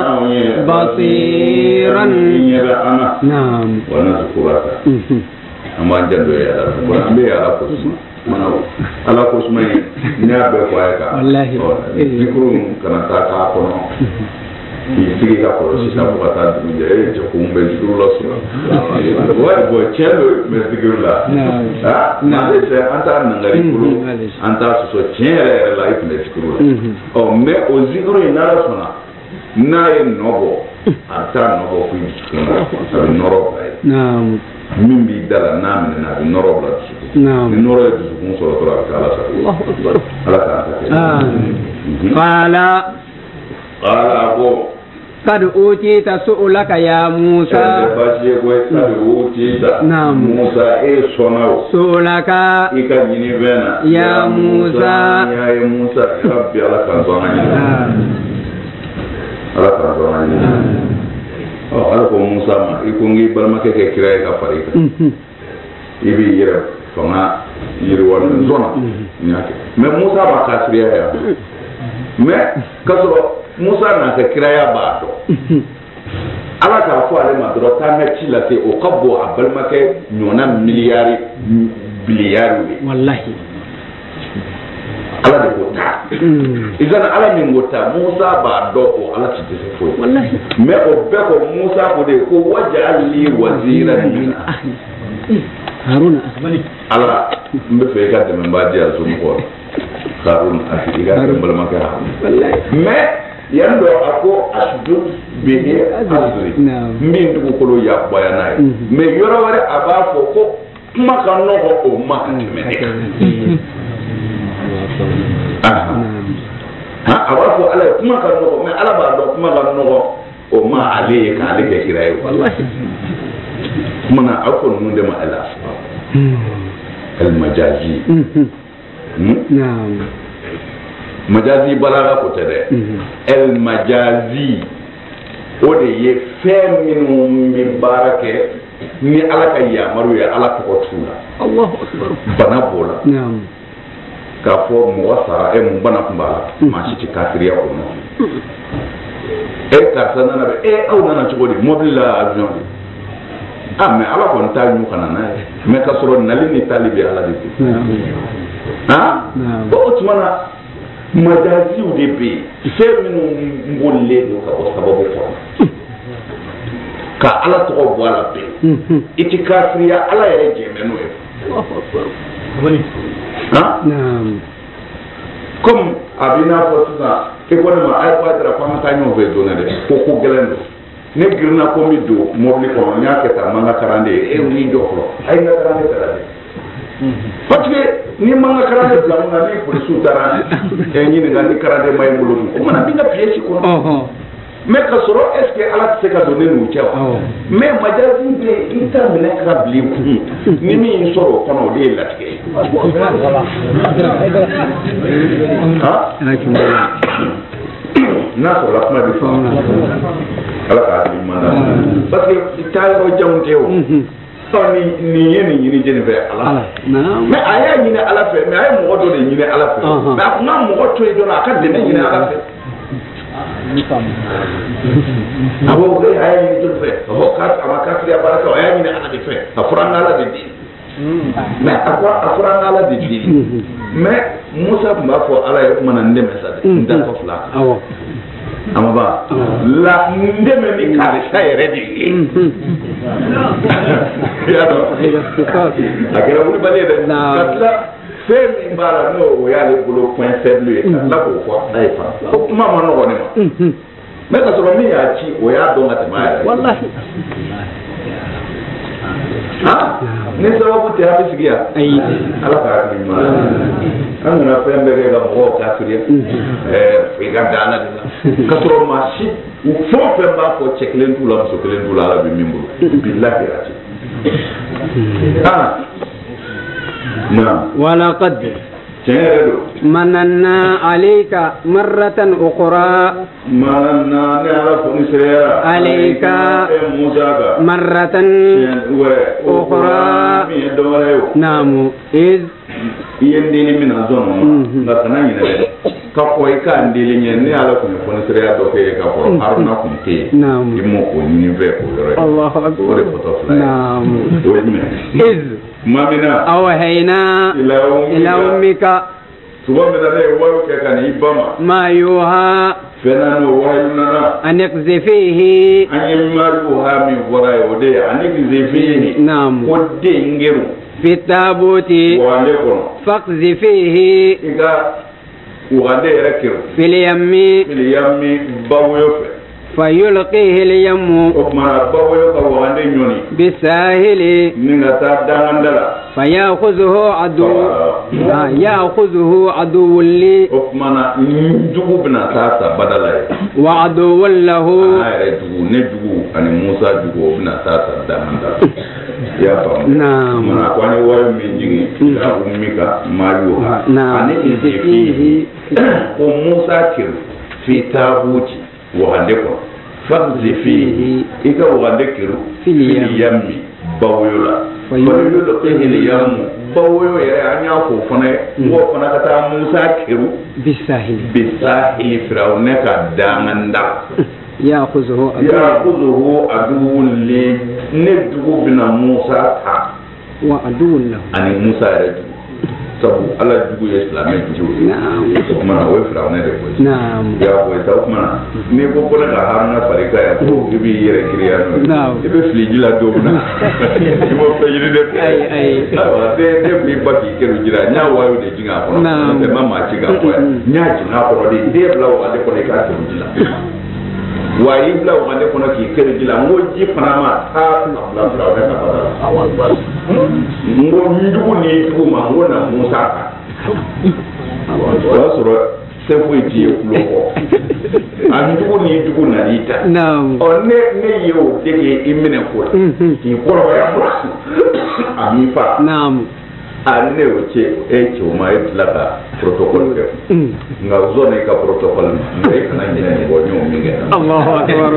basiran ana naam wa nazkuruka amma anjando ala ko ambe ala ko mana ala ko sumay nya be ko ayka wallahi zikru kana ta ka kono sigi ka kɔlɔsi sa fo ka taa dugu jɛ cɛkun bɛ zikuru la sɔrɔ wari bɔn tiɲɛ don mɛ zikuru la n'ale fɛ an t'a nangari bolo an t'a sɔsɔ tiɲɛ yɛrɛ yɛrɛ la i tun bɛ zikuru la mɛ o zikuru in n'ala sɔnna n'a ye nɔ bɔ a bɛ taa nɔ bɔ fo i dusukun na a bɛ nɔrɔ bila ye min b'i da la n'a minɛna a bɛ nɔrɔ bila dusukun ni nɔrɔ ye dusukun sɔrɔ dɔrɔn a bɛ kɛ ala sago ala k'an ta kɛ qala ko kad utita su'ulaka ya Musa Musa su'ulaka ika nyini bena ya Musa ya Musa rabbi ala kan zona ala ko Musa ma ikungi balma ke kira ka farika ibi yira fanga yiri wala zona nyake mais Musa ba kasriya ya mais kasoro Musa na ka kiraya ba do ala ka fo ale ma do ta na ci la te o kabbo abal make nyona miliyari biliyari wallahi ala de ko ta izan ala min gota Musa ba do o ala ci te fo wallahi me o be ko Musa ko de ko waj'al li waziran min ahli Haruna ala mbe fe ka de men ba dia zo ko Harun asiga de bal make wallahi me yando ako asdud bihi azri min dugu kolo ya boya nay me yoro ware aba fo ko kuma kan no ko o ma kan me aba fo ala kuma kan no me ala ba do kuma kan no o ma ale ka ale ke kirai wallahi kuma na akon mun de ma ala al majazi na'am majazi balaga ko tede el majazi o de ye fem minum bi barake ni ala ka yamaru ya ala ko tula Allahu akbar bana bola naam ka fo mo wasa e mo bana kumbala ma ci kafiriya ko no e ka sanana be e au nana chogodi mobile la avion mais ala ko nta ñu kana na mais ka soro nalini talibi ala de ko otmana majazi u de be fɛn minnu ngollen don ka bɔ sababu kɔnɔ ka ala tɔgɔ bɔ a la bɛɛ i ti kafiriya ala yɛrɛ jɛmɛ n'o ye comme a b'i n'a fɔ sisan e ko ne ma a ye ko a jira ko an ka taa ɲɔgɔn fɛ don dɛ ko gɛlɛn don ne girinna ko n bɛ don mobili kɔnɔ n y'a kɛ tan n man ka karande ye e wuli jɔ fɔlɔ a ye n ka karande ta la dɛ parce que ni manga karate bila mun na ni polisi taara ɲini ka ni karate ma ye bolo dun o mana bin ka pièce kɔnɔ mais ka sɔrɔ est ce que ala tɛ se ka don ne n'u cɛ wa mais majazi bɛ i ta minɛ ka bila i kun ni min y'i sɔrɔ o kɔnɔ o de ye latigɛ ye n'a sɔrɔla kuma bɛ faamu ala k'a hakili ɲuman d'a ma parce que taa yɔrɔ janw tɛ o ni ye nin ɲini jeni fɛ ala mais a y'a ɲini ala fɛ mais a ye mɔgɔ dɔ de ɲini ala fɛ mais a kun ka mɔgɔ to yen dɔrɔn a ka dɛmɛ ɲini ala fɛ a b'o kɛ a y'a ɲini jeli fɛ a ma kafiriya baara kɛ a y'a ɲini ala de fɛ a fɔra n ala de den mais a fɔra n ala de den mais Musa tun b'a fɔ ala ye kuma na n dɛmɛ sa dɛ n da kɔ fila amaba la ndeme ni karisa yɛrɛ de ye ya dɔn a kɛra wulibali ye dɛ ka tila fɛn min b'a la n'o o y'ale bolo point faible ye ka tila k'o fɔ a ye fa ko kuma ma nɔgɔ ne ma mais ka sɔrɔ min y'a ci o y'a dɔn ka tɛmɛ a yɛrɛ wallahi ni sababu tɛ a bɛ sigi yan ala ka hakili ɲuman an nana fɛn bɛɛ kɛ ka mɔgɔw kafiriya i ka da ala de la ka sɔrɔ maa si fɛn o fɛn b'a fɔ cɛ kelen t'u la muso kelen t'u la ala bɛ min bolo bilahi a ti walaqad mananna alayka marratan ukhra mananna ne ala fonisreya alayka marratan ukhra namu iz yendini mina zono nga kana nyina de ka ko ka ndili nyen ne ala ko fonisreya do ke ka ko aruna ko ke imo ko ni ve ko re Allahu akbar namu iz mamina awhayna ila ummika tuma min na ne ye wayu kɛ ka n'i ba ma ما يوحى fɛn na n'o wayu nana أن اقذفيه an ye yuha min fɔra ye o de ye ani kizefihi نعم ko den ngeru في التابوت wagande kɔnɔ فاقذفيه i ka wagande yɛrɛ kɛru في اليم filiyami bawoyo fɛ فيلقيه اليم o tuma bawoyo ka wagande ɲɔni بالساهل ni ka taa danganda la فيأخذه عدو يأخذه عدو لي o tuma na jugu bɛna taa ta badala ye وعدو له a yɛrɛ jugu ne jugu ani musa jugu o bɛna taa ta danganda la i y'a faamu نعم mana ko an ye wayo min jigin ka ummi ka mayu ha نعم ani izifihi ko musa kir fi tabuti wagande kɔnɔ fazifihi i ka wagande kir fili yammi bawoyo la fayoyo da fili yammu bawoyo yɛrɛ an y'a fɔ fana ye mɔgɔ fana ka taa musa kiru بالساهل bisahili firawo ne ka danganda يأخذه yakuzuhu aduwwun li ne dugu bina musa ta وعدو له ani musa yɛrɛ dugu sabu ala jugu ye silamɛ jugu ye نعم o kumana o ye firawuna de koyi نعم y'a fɔ sa o kumana n'i ko ko ne ka haruna fari ka yan ko i b'i yɛrɛ kiriya n'o ye i bɛ fili ji la don min na i b'o fɛ yiri de fɛ ayiwa ne fili ba k'i kɛra ji la n y'a wayo de jigin a kɔnɔ n'o tɛ n ma maa ci ka fɔ yan n y'a jigin a kɔrɔ de den bila o ale kɔnɔ i k'a kɛra ji la wa i bila o ale kɔnɔ k'i kɛra ji la n ko ji fana ma taa bila firawuna ka bada la n ko njugu ni jugu ma n ko na musa kan o y'a sɔrɔ se foyi t'i ye kulo kɔ a jugu ni jugu nana i ta نعم ne ye o dege i minɛ ko la k'i kɔrɔbaya fɔlɔ a m'i fa نعم a ne y'o cɛ e cɛw ma e tila ka protocole kɛ nka zone i ka protocole ma nka e kana ɲinɛ nin kɔ n y'o min kɛ الله أكبر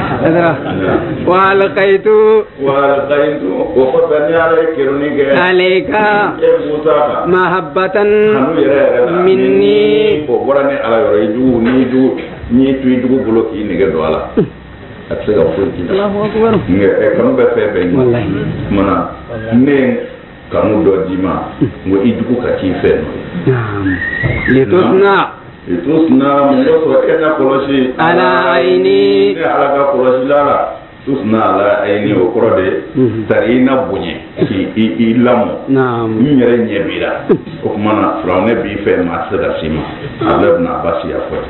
وألقيت walakayidu o kɔfɛ ni ala ye kɛruni kɛ عليك e musa kan محبة kanu yɛrɛ yɛrɛ la مني o bɔra ni ala yɔrɔ i jugu n'i jugu n'i tu i jugu bolo k'i nege don a la a tɛ se ka foyi k'i la الله أكبر nka kanu bɛ fɛn fɛn والله mana ne kanu dɔ d'i ma n ko i jugu ka k'i fɛ نعم لتصنع itu suna mɔgɔ sɔrɔ e na kɔlɔsi على عيني ne ala ka kɔlɔsila la tu suna ala ayini o kɔrɔ de tari i na bonya k'i lamɔ نعم n yɛrɛ ɲɛ b'i la o tuma na firawuna ne b'i fɛ maa tɛ se ka s'i ma a bɛɛ bɛna basi ya fɔ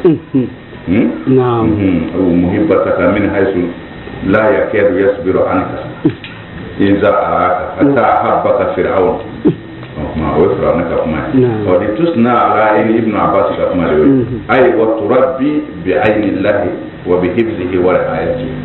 نعم muhibbataka min haythu la yakadu yasbiru anka iza araka hatta habbaka fir'aun ma o firawuna ka kuma o di tusna ala ayni ibn abbas ka kuma de ay wa turabbi bi ayni llahi wa bi hifzihi wa ri'ayatihi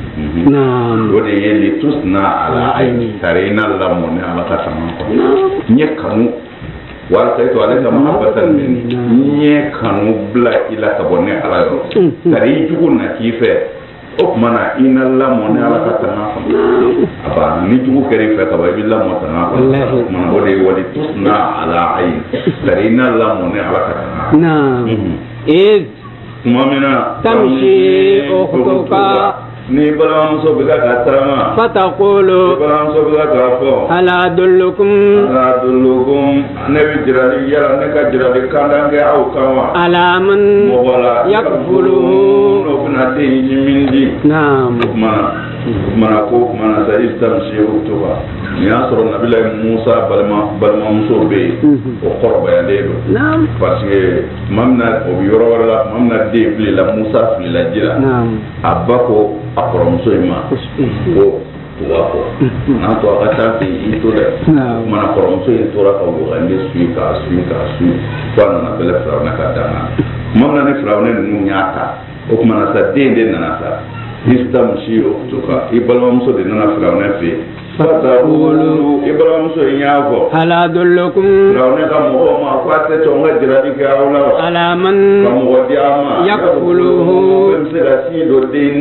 نعم o de ye li tusna ala ayni tarina lamu ne ala ka sama ko nye kanu wala sai to ala ka mahabbatan min nye kanu bla ila ka bonne ala yo tari jugu na ki fe o kuma na ina lamu ne ala ka sama ko aba ni jugu kere fe ka ba bi lamu sama ko kuma o de wali tusna ala ayni tarina lamu ne ala ka sama نعم إذ kuma mina تمشي أختك ni balamuso bɛ ka tarama فتقول balamuso bɛ ka fɔ هل أدلكم ala dulukum ne bɛ jirali yala ne ka jirali kandan kɛ aw kan wa على من mɔgɔ la يكفله n'o bɛna den yi min di نعم kumana ko kumana sa istamsi o toba ni y'a sɔrɔ nabila musa balimamuso bɛ yen o kɔrɔbayalen don نعم parce que tuma min na o bɛ yɔrɔ wɛrɛ la tuma min na den filila musa filila ji la نعم a ba ko a kɔrɔmuso in ma ko tuba kɔ n'a to a ka taa fɛ i to dɛ o kumana kɔrɔmuso in tora ka wogande suyi k'a suyi fo a nana bɛlɛ firawuna ka danga tuma min na ni firawuna ninnu y'a ta o kumana sa den de nana sa istamsi ukhtuka i balimamuso de nana firawuna fɛ fataqulu i balimamuso in y'a fɔ هل أدلكم firawuna ka mɔgɔw ma ko a tɛ sɔn ka jirali kɛ aw la wa على من ka mɔgɔ di a ma يكفله bɛ se ka sin dɔ den da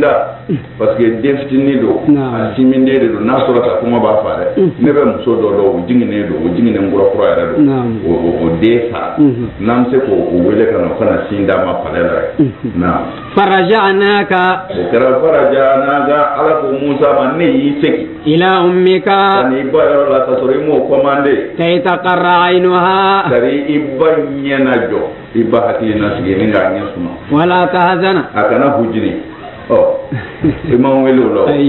parce que den fitinin do a siminen de do n'a sɔrɔ ta kuma b'a fa dɛ ne bɛ muso dɔ dɔn o jiginen do o jiginen kura yɛrɛ do o den fa n'an bɛ se k'o wele ka na o kana sin d'a ma palais la na faraja'naka o kɛra faraja'naka ala ko Musa ma ne y'i segin ila ummika ka n'i ba yɔrɔ la ka sɔrɔ i m'o commandé kay taqarra aynuha kari i ba ɲɛ na jɔ i ba hakili na sigi ni k'a ɲɛ suma wala tahzana a kana hujini i ma wele o la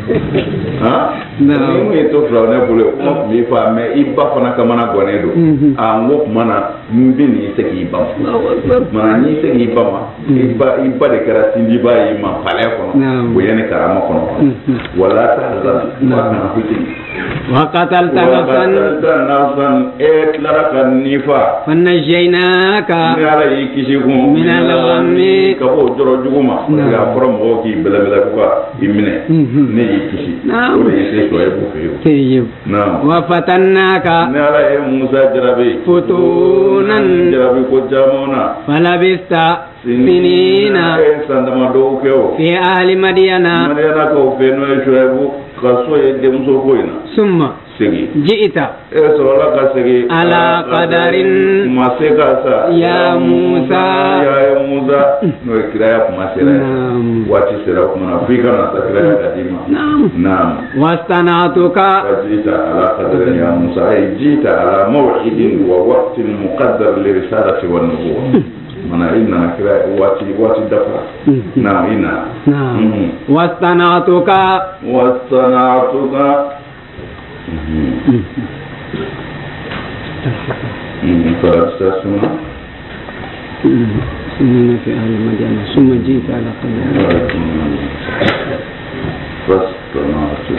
ni mun ye to fila ne bolo kuma tun b'i fa mais i ba fana kamana gannen do n ko tuma na n bɛ n'i segin i ba ma n'i segin i ba ma i ba de kɛra sindiba ye i ma palais kɔnɔ bonya ni karama kɔnɔ wala tahzana wa kana hujini وقتلت نفسا اتلرك النفا فنجيناك من الغم كبو جرو جوما يا فرم وكي بلا بلا كوا يمنه ني كشي ولي سيسو يبو فيو نعم وفتناك نالا موسى جربي فتونا جربي كو جامونا فلبست سنين في أهل مدينة ثم جئت على قدر يا موسى نعم واصطنعتك جئت على قدر يا موسى جئت على موعد ووقت مقدر لرسالة والنبوة mana ina kira wati dafa na ina wastana'tuka فرسسنا سنين في أهل المدينة ثم جئت على قدر فاصطنعتك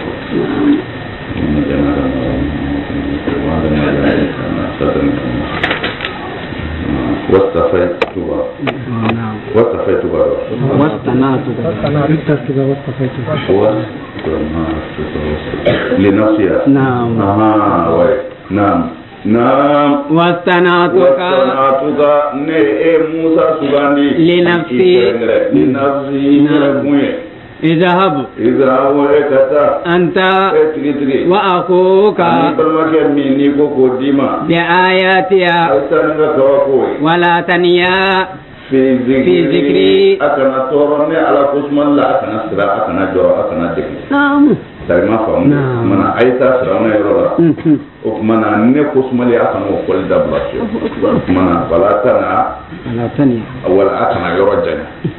واصطفيتك لنفسها نعم نعم واصطنعتك موسى سبحانه لنفسي اذهب أنت وأخوك بآياتي ولا تنيا في ذكري أكنا تورني على قسم الله أكنا سرا أكنا جرا أكنا ذكر ترى فهم منا أيتا سرنا يرولا ومنا نقسم لي أكنا وقول دبلة منا فلا تنيا أول أكنا يرجع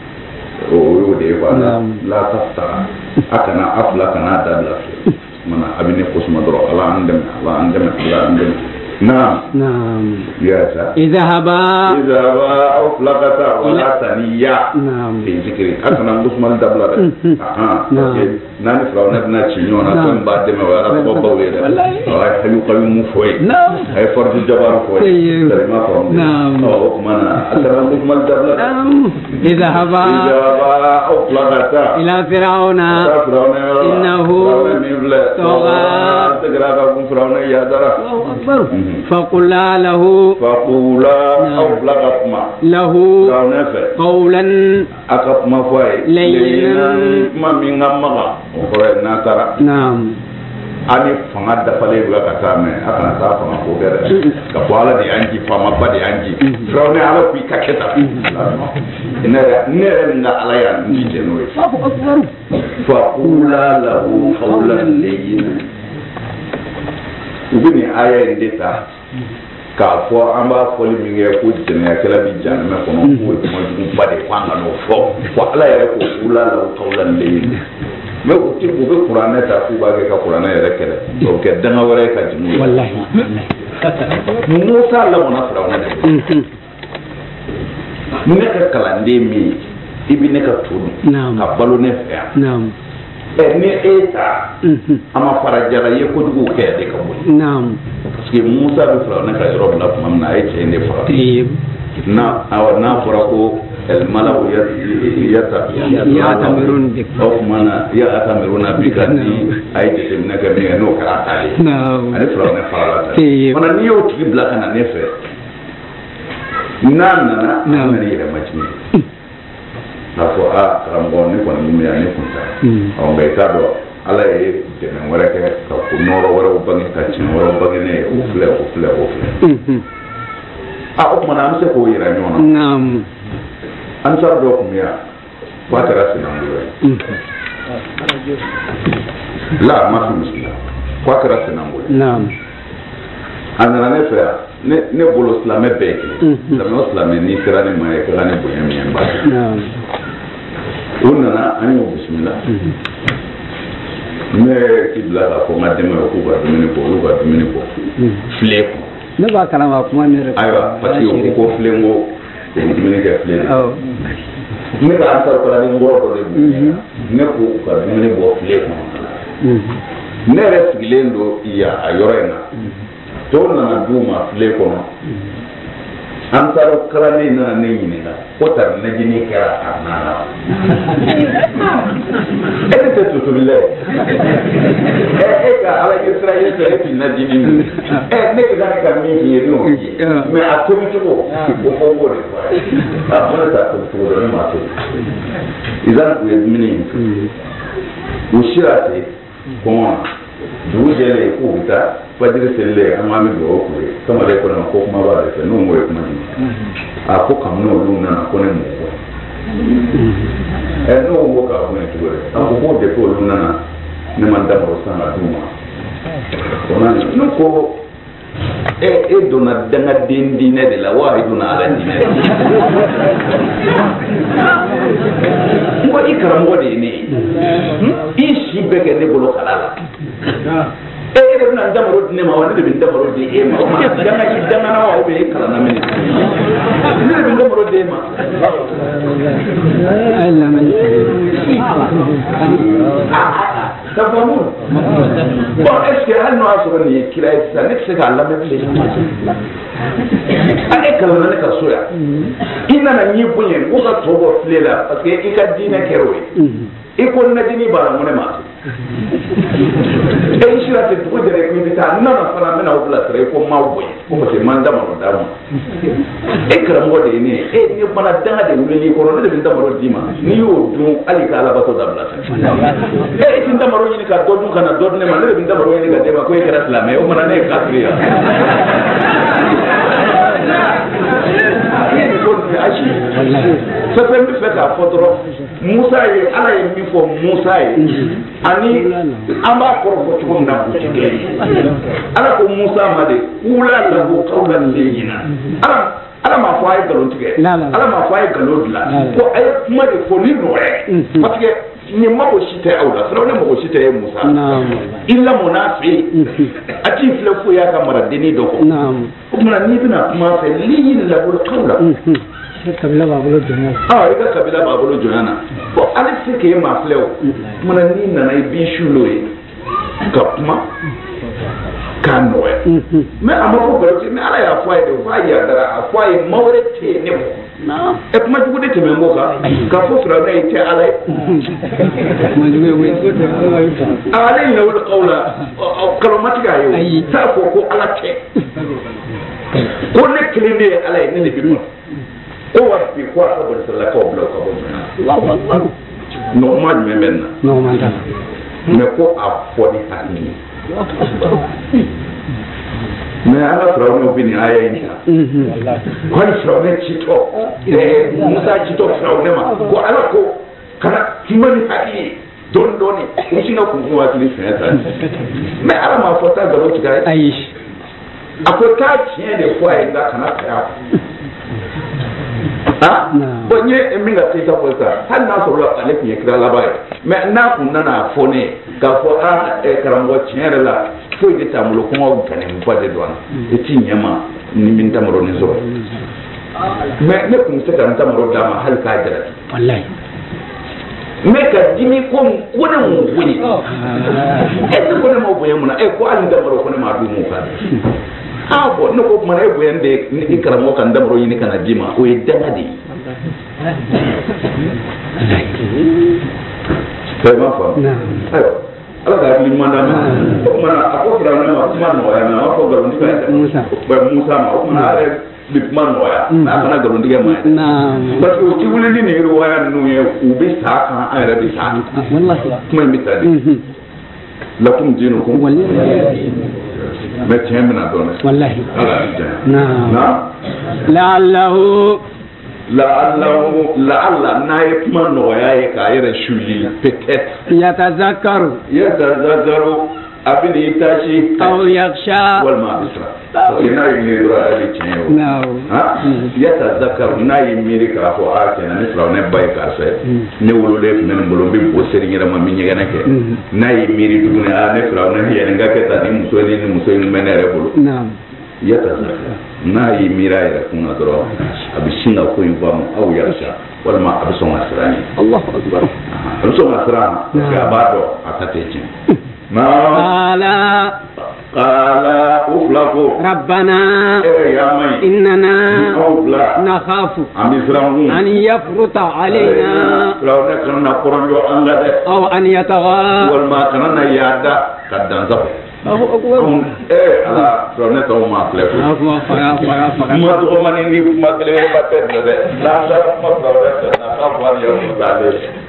لا تفتح أكنا أفلا كنا دبلة منا أبني قسم درا الله عندنا نعم يا اذهبا أفلقتا ولا تنيا في ذكري أكنا نقسم الدبلة نحن فلونا بنا تشينونا كم بعد ما ولا تبغى هاي حلو قوي مفوي هاي فرد الجبار فوي ترى فهم منا أكنا نقسم الدبلة اذهبا أفلقتا إلى فرعون إنه طغى فقولا له له قولا لينا نعم ani fanga dafale buka kata me akana ta fanga ko gere ka wala di anji fama ba di anji frawne ala ku kaketa ne nga ala ya ndije no fa qula lahu qawlan layyin ubini aya ndeta ka fo an b'a fɔli min kɛ ko jɛnɛya kɛla bi janɛmɛ kɔnɔ ko kuma jugu ba de f'an ka n'o fɔ fo ala yɛrɛ ko qula lahu qawlan layyin mais u bɛ kuranɛ ta k'u b'a kɛ ka kuranɛ yɛrɛ kɛlɛ o kɛ danga wɛrɛ ye ka jigin u la Musa lamɔna Firawuna de ne ka kalanden min i bɛ ne ka to dun ka balo ne fɛ yan ni e ta a ma fara jara ye kojugu kɛ de ka bɔ parce que Musa bɛ Firawuna ka yɔrɔ bila tuma min na a ye cɛ in de faga n'a fɔra ko الملأ يأتمرون بك ni ay de na ka mi no ka atali ani fara ne fara ona ni yo tigi bila kana ne fɛ nana ni yɛrɛ majini na fo karamɔgɔ ne kɔni mun ya ne kunta nka i t'a dɔn ala ye dɛmɛ wɛrɛ kɛ ka ko nɔrɔ wɛrɛw bange ka tiɲɛ wɛrɛw bange ne ye o filɛ o kumana an bɛ se k'o yira ɲɔgɔn na an sara dɔ kun bɛ yan fo a kɛra sinankunya ye la ma fi misila fo a kɛra sinankunya a nana ne fɛ yan ne bolo silamɛ bɛɛ ye kelen silamɛ o silamɛ n'i sera ne ma ye k'a ne bonya min ye n b'a o nana an y'o bisimila ne k'i bila k'a fɔ n ka denbaya k'u ka dumuni bɔ olu ka dumuni bɔ filen kɔnɔ ne b'a kalama kuma ne yɛrɛ ayiwa parce que u ko filen ko o ye dumuni kɛ filen de ne ka ansar kalani ngoro dɔ de b'u ne ko u ka dumuni bɔ filen kɔnɔ ne yɛrɛ sigilen don yan a yɔrɔ in na dɔw nana d'u ma filen kɔnɔ ansar kalani nana ne ɲininka ko tari najini kɛra a nana e tɛ tutubila e ka ala sira ye fɛ e tɛ najini min ne ka ne ka min f'i ye n'o ye mais a tobi cogo o fɔ n b'o de fɔ a ye ko ne t'a tobi cogo dɔn ne m'a tobi izan u ye dumuni in fɛ u sira ten kɔngɔ na dugu jɛlen k'u bɛ taa fajiri selilen an b'an bɛ dugawu k'u ye kamalen ko ne ma ko kuma b'a de fɛ n'o m'o ye kuma ɲuman a ko kabini olu nana ko ne m'o fɔ n'o ko k'a fɔ ne cogo de a ko k'o de ko olu nana ne ma dabɔ san ka d'u ma ne ko e donna dangaden diinɛ de la wa e donna ala diinɛ de n ko i karamɔgɔ de ye ne ye i si bɛɛ kɛ ne bolo kala la e de bɛna damaro di ne ma wa ne de bɛ damaro di e ma o ma dangana wa ou bien e kalanna mini ne de bɛ damaro di e ma ça va bon est-ce que hali n'o y'a sɔrɔ nin ye kira ye sisan ne tɛ se k'a lamɛn bilen ale kalanna ne ka so yan i nana ɲi bonya ko ka tɔ bɔ file la parce que i ka diinɛ kɛra o ye i ko najini b'a la ko ne ma e sira tɛ dugu jɛra ko i bɛ taa n nana fana n bɛna o bila sira i ko n m'aw bonya ko parce que n ma n damaro d'a ma e karamɔgɔ de ye ne ye e ne fana danga de wuli kɔrɔ ne de bɛ damaro d'i ma n'i y'o dun hali ka alabato dabila e ti damaro ɲini ka dɔ dun ka na dɔ dun ne ma ne de bɛ damaro ɲini ka d'e ma ko e kɛra silamɛ ye o mana ne ye kafiri ye ayi fɛn bɛ fɛ k'a fɔ dɔrɔn Musa ye ala ye min fɔ Musa ye ani an b'a kɔrɔ fɔ cogo min na o tɛ kelen ye ala ko Musa ma de wula lahu qawlan layyina ala m'a fɔ a ye nkalon tigɛ ala m'a fɔ a ye nkalon dilan ko a ye kuma de fɔ ni nɔgɔya parce que nin mago si tɛ aw la Firawuna mago si tɛ e Musa i lamɔn'a fɛ yen a t'i filɛ foyi y'a ka maradennin dɔ kɔ o tuma n'i bɛna kuma fɛ layyina lahu qawlan kabila b'a bolo jɔnya i ka kabila b'a bolo jɔnya na bon ale tɛ se k'e ma filɛ o tuma n'i nana i b'i su n'o ye ka kuma k'a nɔgɔya mais a ma fɔ nkalon mais ala y'a fɔ a ye de fɔ a yadara a fɔ a ye maa wɛrɛ tɛ yen ne kɔ kuma jugu de tɛmɛ n b'o kan k'a fɔ Firawuna ye tɛ ala ye ale ɲinɛ wuli kaw la nkalon ma tigɛ a ye o t'a fɔ ko ala tɛ ko ne kelen de ye ala ye ne de bɛ ma ko wa bi ko a ka bɔ salakaw bila ka bɔ jɔnya nɔgɔma jumɛn bɛ na mais ko a fɔ ni hakili mais an ka Firawuna bɛ nin aya in ta ko hali Firawuna citɔ Musa citɔ Firawuna ma ko ala ko kana kuma ni hakili dɔɔni dɔɔni u sin ka kun hakili fɛn ta mais ala m'a fɔ taa nkalon tigɛ a ye a ko taa tiɲɛ de fɔ a ye nka kana kaya bon ye min ka kisa fɔ sisan hali n'a sɔrɔ ale tun ye kira laban ye mais n'a kun nana fɔ ne k'a fɔ karamɔgɔ tiɲɛ yɛrɛ la foyi de t'an bolo kɔngɔ gɛnɛnba de don a la i t'i ɲɛ ma ni min tamaro ni sɔrɔ mais ne kun bɛ se ka n tamaro d'a ma hali k'a jalaki mais ka dimi ko ne m'o bonya ne ko ne m'o bonya mun na ko hali n tamaro ko ne m'a dun mun kan bon ne ko mana e bonya de ni karamɔgɔ kan damaro ɲini kana d'i ma o ye danga de ye vraiment faamu ayiwa ala ka hakili ɲuman d'a ma o kumana a ko Firawuna ma kuma nɔgɔya mais a b'a fɔ nkalontigiya Musa ma o kumana bi kuma nɔgɔya n'a fana nkalontigɛ ma ye parce que o ti wulili ni riwaya ninnu ye u bɛ sa kan an yɛrɛ bɛ sa kuma in bɛ taa de lakum dinukum mais tiɲɛ bɛna dɔn dɛ ala y'i janya la'alla n'a ye kuma nɔgɔya ye k'a yɛrɛ suli peut-être yatazakkaru a bɛ n'i taasi aw yakhsha walima a bɛ siran parce que n'a ye miiri dɔrɔn a bɛ tiɲɛ o yatazakkaru n'a ye miiri k'a fɔ a tiɲɛ na ne fila ne ba ye karisa ne wololen tun bɛ nin bolo n bɛ bo seri n yɛrɛ ma n bɛ ɲɛgɛnɛ kɛ n'a ye miiri tuguni ne fila ne yɛrɛ n ka kɛ tan ni muso in bɛ ne yɛrɛ bolo yatazakkaru n'a ye miiri a yɛrɛ kun na dɔrɔn a bɛ sin ka ko in faamu aw yakhsha walima a bɛ sɔn ka siran ye a bɛ sɔn ka siran parce que a b'a dɔn a ta tɛ tiɲɛ قال أفلقوا ربنا إننا نخاف أن يفرط علينا أو أن يطغى ala roneta o ma fle ko ma to man ni kuma kele ba perdre de la ma roneta na ka wa yo ba de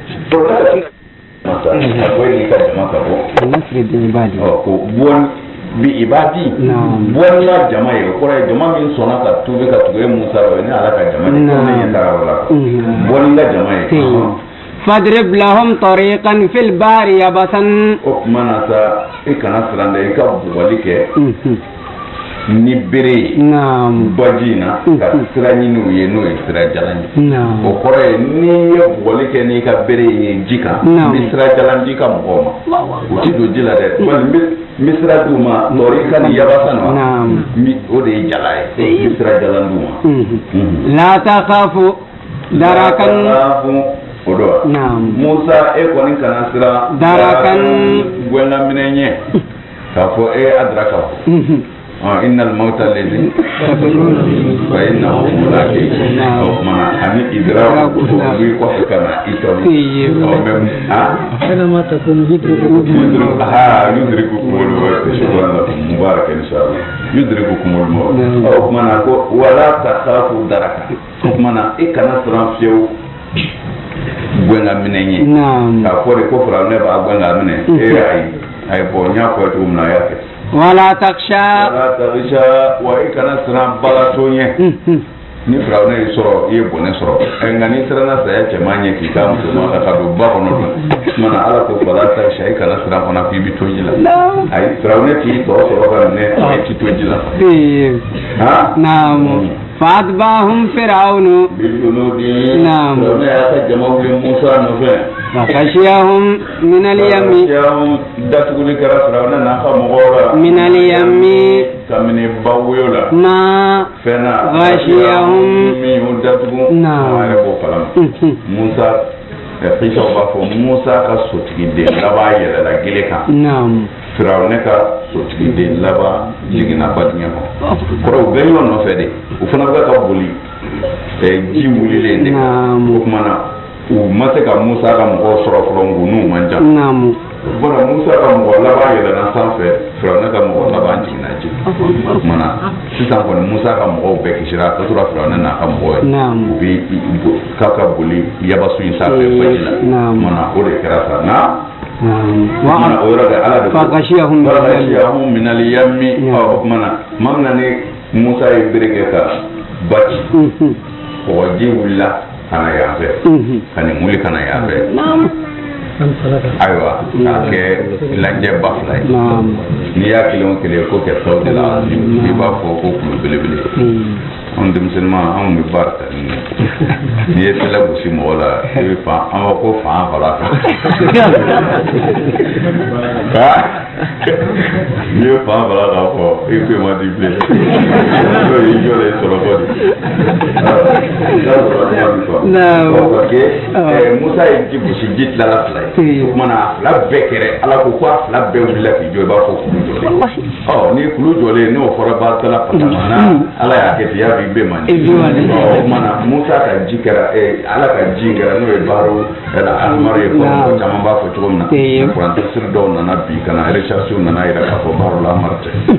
masa ko ni ka ma ka bo nasri bi ibadi ko bon bi ibadi bon la jama ye ko re jama min sona ka tube musa ro ni ala ka jama ni ko ni ta wala bon la jama ye فاضرب لهم طريقا في البحر يبسا مناسا إكنا سرنا إكابوليك نبري بجينا كسرني نوي سرجالني وكره نية بوليك نيكا بري جيكا سرجالني جيكا مقوما وتدو جلا ده misra duma طريقا يبسا مي ودي جلاي misra jalan duma لا تخافوا دركا Musa kɔni kana sira darakan gwɛnna minɛ ɲɛ k'a fɔ adraka innal mauta alladhi fa innahu mulaqihi o kumana ani idraka bi kɔfɛ kana i tɔbi même kana ma takun yudrikukum al-maut shukran mubarak inshallah yudrikukum al-maut o kumana ko wala takhafu daraka o kumana kana sira fiyewu gwenga minenye ka fori ko fara ne ba gwenga mine ay bo nya ko to na yake wala taksha wa ikana sra bala tonye ni fara ne soro ye bone soro nga ni sra na sa yake manye ki ka mu ma ka do ba kono mana ala ko fara ta shay kana sra kona fi bi tonye la ay fara ne ti to soro ka ne ay ti tonye la ha naam فأتبعهم فرعون نعم وغشيهم من اليم من اليم ما غشيهم نعم موسى Isa b'a fɔ Musa ka sotigiden laban yɛlɛla gele kan Firawuna ka sotigiden laban jiginna badingɛ kɔnɔ kɔrɔ u bɛɛ ɲɔgɔn nɔfɛ de u fana bɛ ka boli ji wulilen de kan o kumana u ma se ka Musa ka mɔgɔw sɔrɔ fɔlɔ n'u man ca bɔn Musa ka mɔgɔ laban yɛlɛna sanfɛ Firawuna ka mɔgɔ laban jiginna ji o kumana sisan kɔni Musa ka mɔgɔw bɛɛ kisira ka tora Firawuna n'a ka mɔgɔ ye u bɛ k'a ka boli yabasu in sanfɛ baji la o kumana o de kɛra sa na mana o yɔrɔ kɛ Ala de ko fakashiyahum min al-yammi o kumana maa min ni Musa ye bere kɛ ka baji kɔgɔji wulila ka na yan fɛ ka nin wuli ka na yan fɛ ayiwa k'a kɛ lajɛ ba fila ye n'i y'a kelen o kelen ko kɛ fɛnw de la i b'a fɔ ko kulu belebele anw denmisɛnninma anw bɛ baara ta ni n'i ye tɛlɛ gosi mɔgɔ la i bɛ fan an b'a ko fan fara fɛ n'i ye fan fara k'a fɔ i ko i ma di bilen n'o y'i jɔ la i sɔrɔ fɔ de i y'a sɔrɔ kuma bi fɔ parce que Musa ye ji gosi ji tilala fila ye o kumana a fila bɛɛ kɛrɛ Ala ko a fila bɛɛ wulila k'i jɔ i b'a fɔ kulu jɔlen ni kulu jɔlen n'o fɔra baarikɛla fatama na Ala y'a kɛ ten y'a i bɛ man o kumana Musa ka ji kɛra Ala ka ji kɛra n'o ye baaro alimari ye kɔrɔ caman b'a fɔ cogo min na kuran tafsir dɔw nana bi kana recherche nana yira k'a fɔ baaro la amari tɛ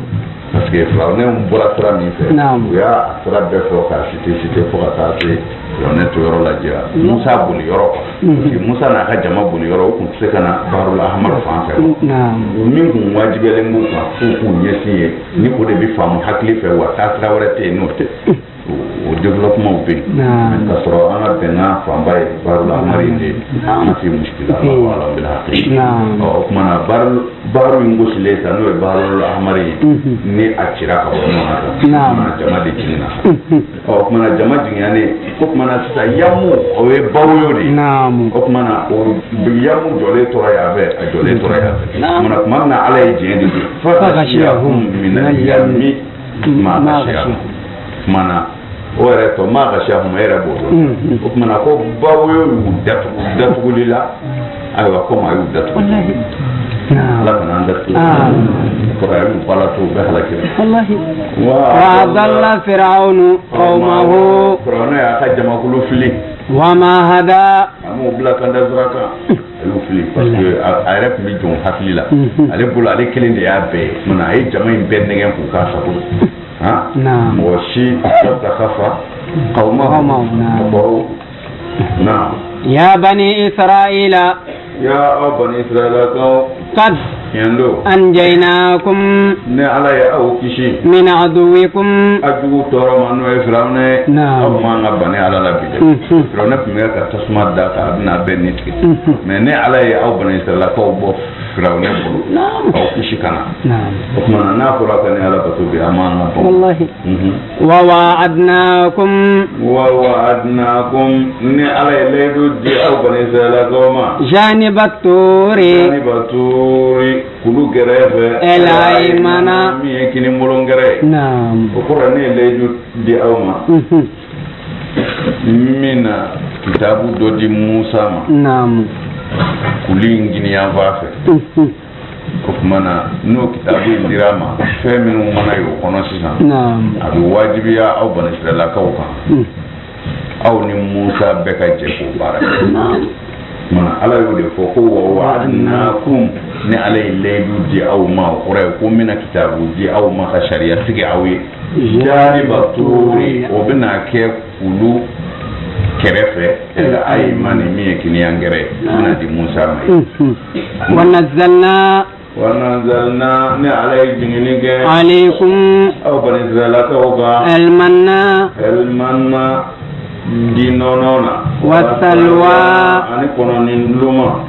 parce que firawuna bɔra sira min fɛ u y'a sira bɛɛ fɔ k'a cité fo ka taa se firawuna to yɔrɔ lajɛ Musa boli yɔrɔ parce que Musa n'a ka jama boli yɔrɔ o tun tɛ se ka na Baharul Ahmar fan fɛ min kun wajibiyalen b'u kan f'u k'u ɲɛsin ye ni o de bɛ faamu hakili fɛ wa taa sira wɛrɛ tɛ yen n'o tɛ o développement bɛ yen ka sɔrɔ an ka bɛnkan fanba ye Baharul Ahmar in de an fi muskila ala bila hakili o kuma na Baharu in gosilen sa n'o ye Baharul Ahmar ye ni a cira ka bɔ ɲɔgɔn na jama de jiginna o kuma na jama jiginyalen o kuma na sisan yamu o ye bawoyo de o kuma na o yamu jɔlen tora yan fɛ a jɔlen tora yan fɛ kuma min na ala ye diɲɛ de di fa ghashiyahum minal yammi ma ghashiyahum kuma na o yɛrɛ tɔ ma ghashiyahum yɛrɛ b'o dɔn o kuma na ko bawoyo y'u datuguli la ayiwa ko maa y'u datugu ala kana an datugu kɔrɔ y'u bala to u bɛ halaki wa adalla fir'aunu qawmahu firawuna y'a ka jamakulu fili wa ma hada an m'o bila kan da sira kan a y'u fili parce que a yɛrɛ tun bɛ jɔn hakili la ale bolo ale kelen de y'a bɛɛ ye a ye jama in bɛɛ nɛgɛn k'u k'a sago mɔgɔ si ta ka fa qawmahu na ya bani israila ya bani israila qad anjaynakum ne ala ye aw kisi min aduwikum ajugu tɔɔrɔ ma n'o ye firawuna aw man ka bani ala la bi dɛ firawuna tun bɛ ka tasuma da ka a bɛna bɛɛ ni tigɛ mais ne ala ye aw bani israilakaw bɔ firawuna bolo aw kisi ka na o tuma na n'a fɔra ka ne ala bato bi a man ka bɔ wallahi wa wa'adnakum ne ala ye layidu di aw bani israilakaw ma janibat turi kulu gɛrɛfɛ elaimana min ye kini molon gɛrɛ o kɔrɔ ne ye layidu di aw ma min na kitabu dɔ di Musa ma kuli in giniyan fa fɛ o tuma na n'o kitabu in dira ma fɛn minnu mana ye o kɔnɔ sisan a bɛ wajibiya aw bani israilakaw kan aw ni Musa bɛɛ ka jɛ k'o baara kɛ mana ala y'o de fɔ ko wa wa'adnakum ni ala ye layidu di aw ma o kɔrɔ ye ko n bɛna kitabu di aw ma ka sariya sigi aw ye janiba turi o bɛna kɛ kulu kɛrɛfɛ aymani min ye kiniyangɛrɛ bɛna di Musa ma ye wa nazzalna ni ala ye jigini kɛ alaykum aw bani israilakaw kan elmanna di nɔnɔ na wasalwa ani kɔnɔni duluma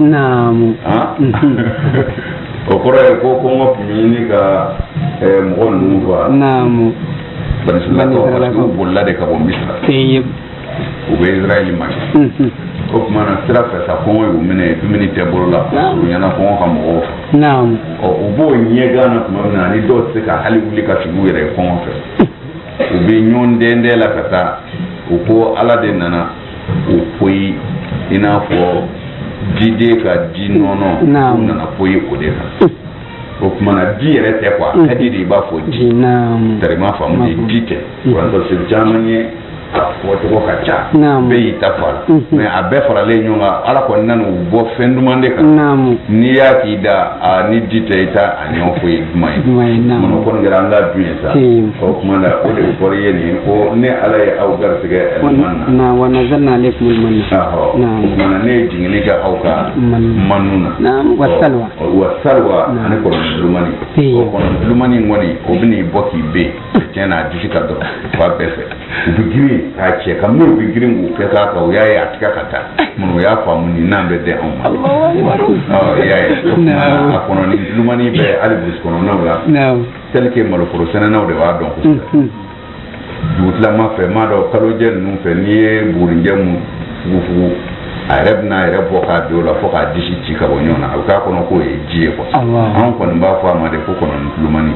o kɔrɔ ye ko kɔngɔ tun ɲini ka mɔgɔ ninnu faga bani israilakaw parce que u bolila de ka bɔ Misira u bɛ Israɛli ma o tuma na sira fɛ sa kɔngɔ y'u minɛ dumuni tɛ bolo la u ɲɛna kɔngɔ ka mɔgɔw fɛ u b'o ɲɛgan na tuma min na ni dɔw tɛ se ka hali wuli ka sigi u yɛrɛ ye kɔngɔ fɛ u bɛ ɲɔgɔn dɛndɛn la ka taa u ko ala de nana o poyi i n'a fɔ jiden ka ji nɔnɔ u nana poyi o de kan o tuma na di yɛrɛ tɛ quoi ka di de i b'a fɔ ji tarima faamu de di tɛ wa sɔrɔ caman ye a fɔcogo ka ca bɛɛ y'i ta fara mais a bɛɛ faralen ɲɔgɔn kan ala kɔni nana u bɔ fɛn duman de kan n'i y'a k'i da ni di tɛ i ta a ɲɔgɔn fɔ ye duman ye mun kɔni kɛra an ka dun ye sa o tuma na o de fɔra ye nin ko ne ala ye aw garisɛgɛ man na wa nazalna alaykum al-manna o tuma na ne ye jigini kɛ aw ka manu na wa salwa ani kɔnɔni dulumani o kɔnɔni dulumani kɔni o bɛ n'i bɔ k'i ben tiɲɛ na a disi ka dɔrɔn fa bɛɛ fɛ u bɛ girin k'a cɛ ka minnu bɛ girin k'u kɛ k'a kan u y'a ye a tigɛ ka taa minnu y'a faamu nin n'an bɛ dɛn anw ma i y'a ye a kɔnɔni dulumani bɛ hali burusi kɔnɔnaw la tel que maloforo sɛnɛnaw de b'a dɔn kosɛbɛ dugutilama fɛ m'a dɔn kalojɛ ninnu fɛ n'i ye bugurijɛ mun fugufugu a yɛrɛ bɛna a yɛrɛ bɔ k'a don o la fo k'a disi ci ka bɔ ɲɔgɔn na a bɛ k'a kɔnɔ k'o ye ji ye quoi anw kɔni b'a fɔ a ma de ko kɔnɔni dulumani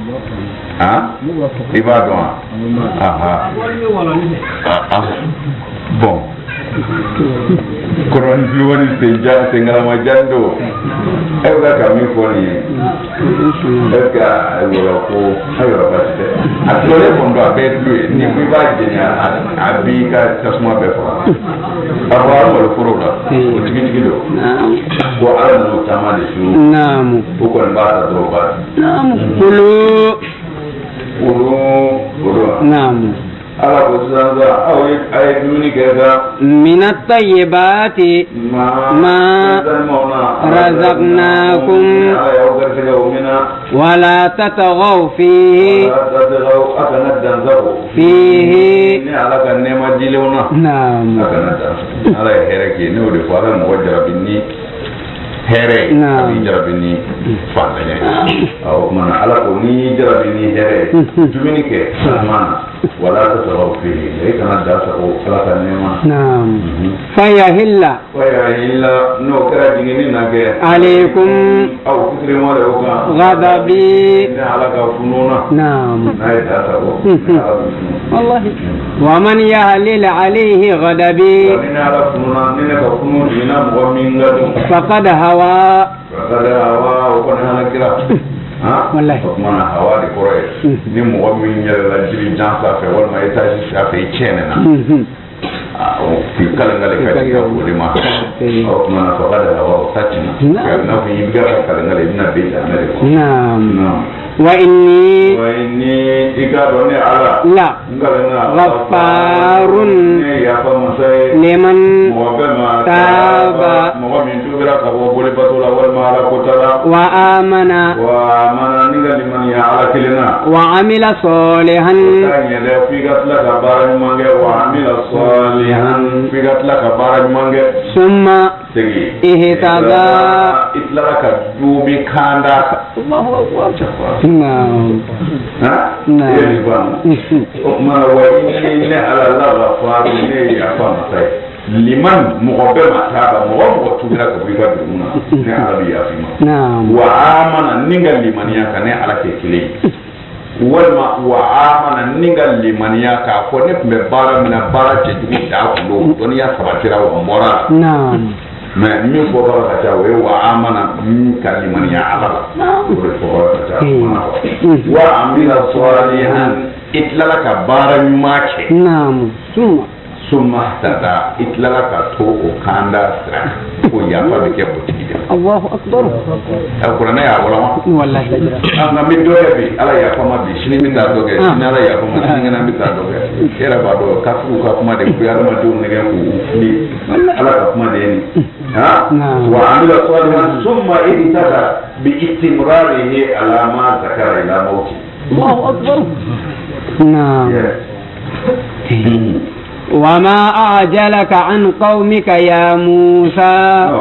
i b'a dɔn wa bon kɔnɔni dulumani sengalama jan don e bɛ ka min fɔ nin ye est-ce que a yɔrɔ ko a yɔrɔ baasi tɛ a tɔlen kɔni don a bɛɛ tulo ye ni ko i b'a jɛni a b'i ka tasuma bɛɛ faga a fɔ a maloforo la o tigitigi don ko ala n'o caman de su o kɔni b'a ta dɔrɔn b'a نعم من الطيبات ما رزقناكم ولا تطغوا فيه نعم here abi jarabini fandanya aw man ala ko ni jarabini here tumini ke man wala tasawuf fihi ay kana da sa o ala kan nema naam fayahilla no kara dingini nage alaykum aw fitri mo le oka ghadabi ala ka fununa naam ay da sa o wallahi wa man yahlil alayhi ghadabi ni ala fununa ni ka fununa ina mo minga faqad hawa وكون هذا كده والله ما هواري كوره ni mo min yalla la jiri jansa fe wal ma etaji sa fe chenena fi kala ngale ka ko de ma o ma so kada wa tatina ya na fi biga kala ngale na be ta mere ko naam wa inni ikadoni ala la ghaffarun ya fa masai liman taba mo min tubira ka bo bole batula wal ma ala kotala wa amana ninga liman ya ala kilina wa amila salihan ya le fi gatla ka bara mange wa amila salihan fi gatla ka bara mange summa tegi ihtada itla ka dubi kanda Allahu akbar naam naam ma wa inna ala la ghafar ne ya fa masai liman mugobe mataba mugobe tubira ka biga dumuna ne arabi ya fi ma naam wa amana ninga limaniya ka ne ala ke kile walma wa amana ninga limaniya ka ko ne me bara mina bara ce dugu da kulo don ya sabatira wa mora naam mais min ko bara ka tawo wa amana min kalimaniya ala ko ka tawo wa amila salihan itlala ka bara nyumache naam summa tada itlala ka to o kanda sra ko ya fa be ke botide Allahu akbar alquran ya wala wallahi anga mi do bi ala ya fa ma bi shini mi ta doge shini ala ya fa ma shini na mi ta doge era ba do ka fu ka kuma de ku ya ma do ne ko ni ala ka kuma de ni ha wa amila salihan summa ihtada bi istimrarihi ala ma zakara ila mauti Allahu akbar naam وما أعجلك عن قومك يا موسى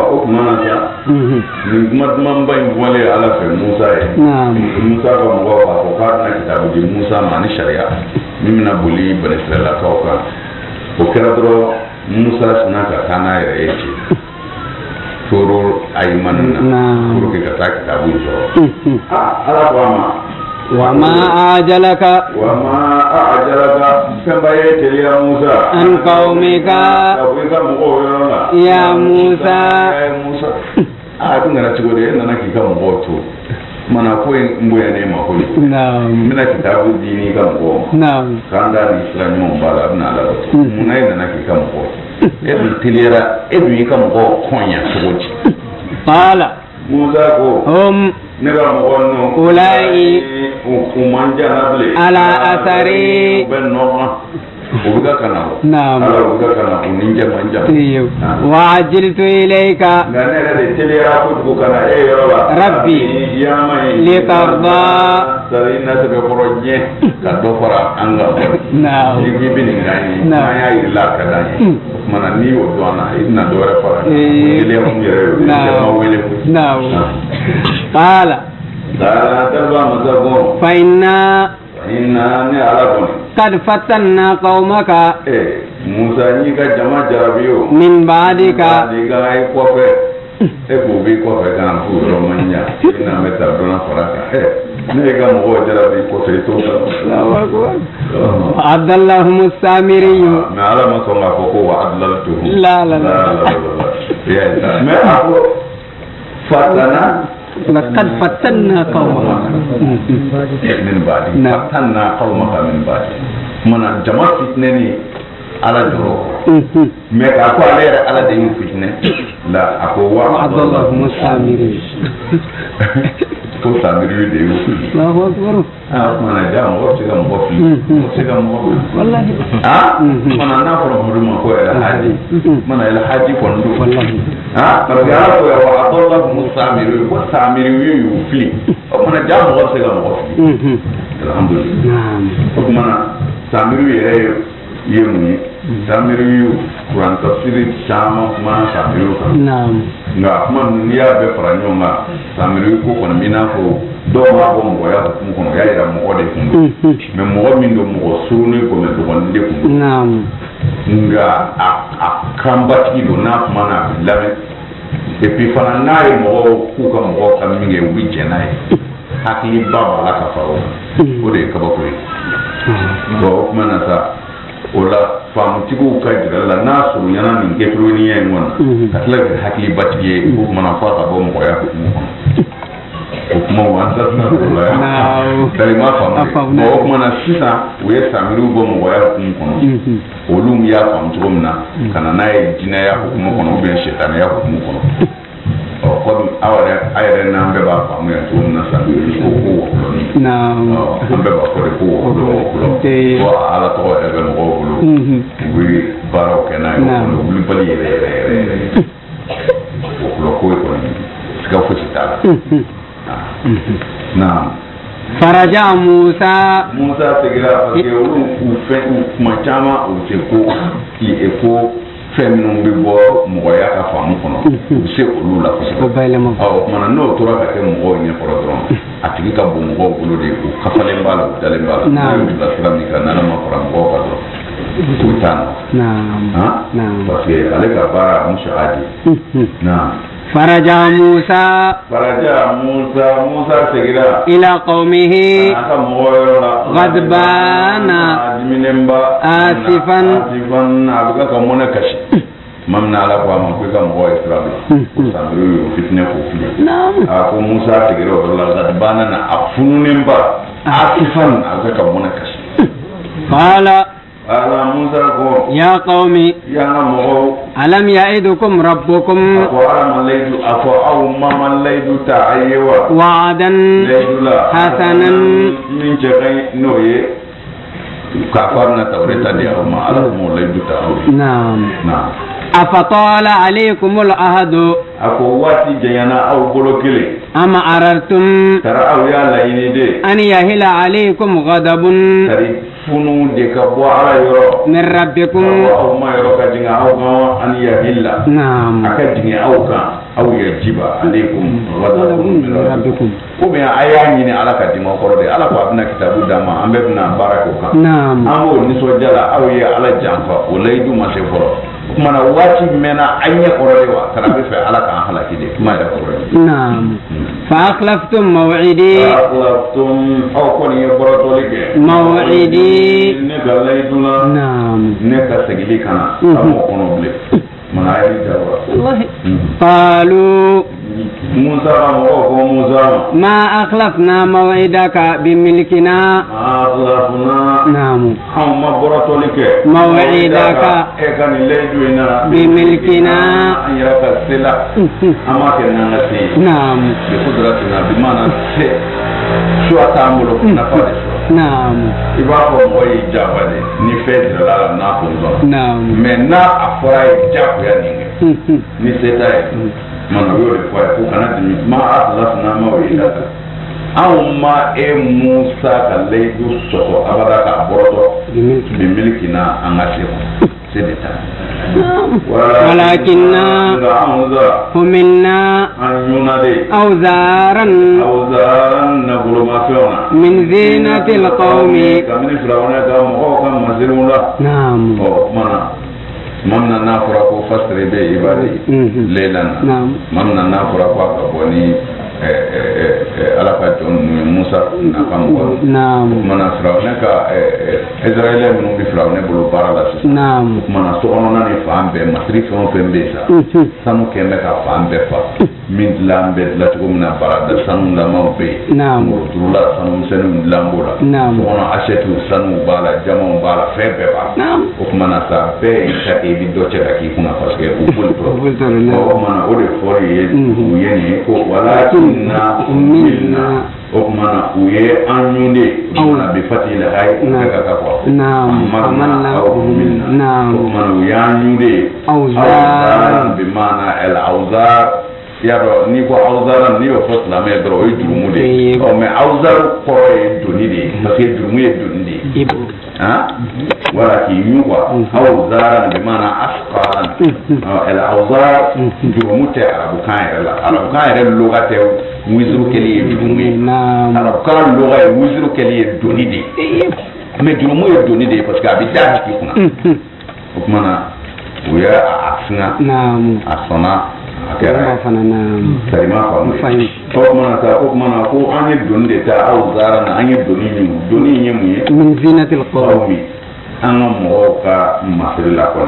من بين ولي على في موسى موسى ومغوفا وقارنا كتاب دي موسى معني شريعة من بولي بن إسرائيل كوكا وكرادرو موسى سناكا كانا يرأيكي تورو أيماننا تورو كتا كتابو يسو على قواما وما أعجلك كما يتلي يا موسى عن قومك يا موسى tungana chigode nana kika mboto mana ko mboya ne makoli mina kitabu dini ka mbo kanda ni islamu mbala na la munai nana kika mboto ebi tilera ebi ka mbo konya chigode qala musa ko nega mbono ulai umanja nable ala athari benno ubuga kana naam ala ubuga kana uninja manja wa ajiltu ilayka ganera de telera ko kana rabbi li tarda sarina to proje ka do fara anga naam yigi bini ngani ya ila kada mana ni o dona ina do ra fara ile on yere naam qala talba mazago fa inna ni ala ko قد فتنا قومك موسى نيكا جما جرابيو من بعدك اي كوفه ebo bi كوفه كان فورو مانيا ina meta dona faraka nega mo jarabi كوفه تو الله اكبر عبد الله السامري ما على ما سمع كوكو وعدلته لا لا لا يا ما ابو فتنا لقد فتنا قومك من بعد فتنا قومك من بعد من جماعة فتنني على جرو ما أكو عليه على دين فتنة لا أكو عبد الله مسامري ko samiri de yo Allahu akbar mana ja mo se ga mo se ga mo wallahi mana na ko mo ko ela haji mana ela haji ko ndu wallahi parce que ala ko ya wa adallahu musamiri ko samiri yo fi mana ja mo se ga mo alhamdulillah ko mana samiri yere yemu samiri kuran tafsiri sama kuma samiri ko nga kuma ni ya be fara nyonga samiri ko kono mina ko do ma bo mo ya ko kono ya ira mo de ko me mo min do mo sunu ko me do wonde ko nga a kamba ti do na kuma na lame e puis fana na e mo ku ka mo ka mi nge wi jenai hakli baba la ka faro o de ka ba ko do kuma na ta ola famu tigo ka dira la nasu yana min getro ni yen won katla hakli batiye ko mana fa ka bo mo ya ko kuma wanda na ola dali ma famu bo mana sisa we samiru bo mo ya ko ko olum ya famu tigo na kana na e dina ya ko mo kono be shetan ya ko mo kono o ko awara ayre na be ba famu ya to na samiru ko ko na ambe ba ko ko ala to e be mo ko we baro ke na ko wuli bali re ko ko ko ska fu sita na faraja Musa tegira parce que ou fait ou machama ou te ko ki e ko feminu bi bo mo ya ka famu kono se olu la ko bayle mo mana no to ra ka ke mo ni ko ron atigi ka bo mo bulu de ko kafale mbala dale mbala na bi la islamika na ma ko ran ko ka do tutano naam parce que ale ka bara mushahadi naam faraja Musa tegira ila qaumihi ghadbana asifan abuka ka mona kashi mamna ala kwa man ko ka mo islam samru fitne ko fitne ko Musa tegira wala ghadbana na afununemba asifan abuka ka mona kashi qala Musa ko ya qaumi ya mo alam ya'idukum rabbukum wa'adan hasanan min jagai noye kafarna tawreta de ma ala mo laydu ta'awri naam afatala alaykumul ahadu ako wati jayana aw bolokele ama arartum tara aw ya layni de an yahila alaykum ghadabun funu de ka bo ala yoro min rabbikum aw ma yoro ka dinga aw ga an yahilla naam aka dinga aw ka aw yajiba alaykum ghadabun min rabbikum ko be aya ni ala ka dimo koro de ala ko abna kitabu dama ambe na barako ka naam amo ni so jala aw ya ala jamfa o laydu ma se koro mana wati mena anya koro de wa tara be fe ala ka halaki de ma da koro naam fa akhlaftum maw'idi aw ko ni boro tolike maw'idi ne galayduna naam ne ka segili kana amo kono ble mana ay jawa wallahi qalu Musa ma akhlafna maw'idaka bimilkina naam amma boratolike maw'idaka ekan leyduna bimilkina ayaka sila amma kenna ngati naam bi qudratina bi mana se shuwa tamulo na fadi naam ibako moy jabade ni fedra la na ko naam menna afora jabu ya ninge ni setaye mana yore kwa ko kana dimi ma atlafna maw'idaka aw ma e Musa ka laydu soto abada ka boroto bi milkina angase sedeta walakinna humilna awzaran min zinatil qaumi kamni firawna ka mo ka mazirula naam mamna na fura ko fasre be ibadi lelan mamna na fura ko ka boni ala ka ton Musa na kam ko mana firawna ka Israel mun bi firawna bulu barala mana so ono na ni fambe matrix on fembe sa samu kembe ka fambe fa min lambe la tugo na barada sanu la mawbe murtula sanu senu lambola ona achetu sanu bala jama bala febe ba o kuma na sa be ita e bi do cheka ki kuna parce que o bulto o mana o de fori ye yeni ko walakinna minna o kuma na uye anyunde mana bi fatila hay ka ko amanna o minna o mana uye anyunde awzar bi mana al awzar yaro ni ko awzara ni o fot la me dro e durumu de o me awzar ko e doni de parce que durumu e doni de ha wala ki yu ko awzara bi mana asqalan al awzar durumu te arabu kan re lugate wizru keli e durumu arabu kan lugate wizru keli e doni de me durumu e doni de parce que abida ki kuna o kuma uya asna asona akera sarima famu ko mana ko anye donde ta awzara na anye doni nyemu min zinatil qawmi anga mo ka masrila ko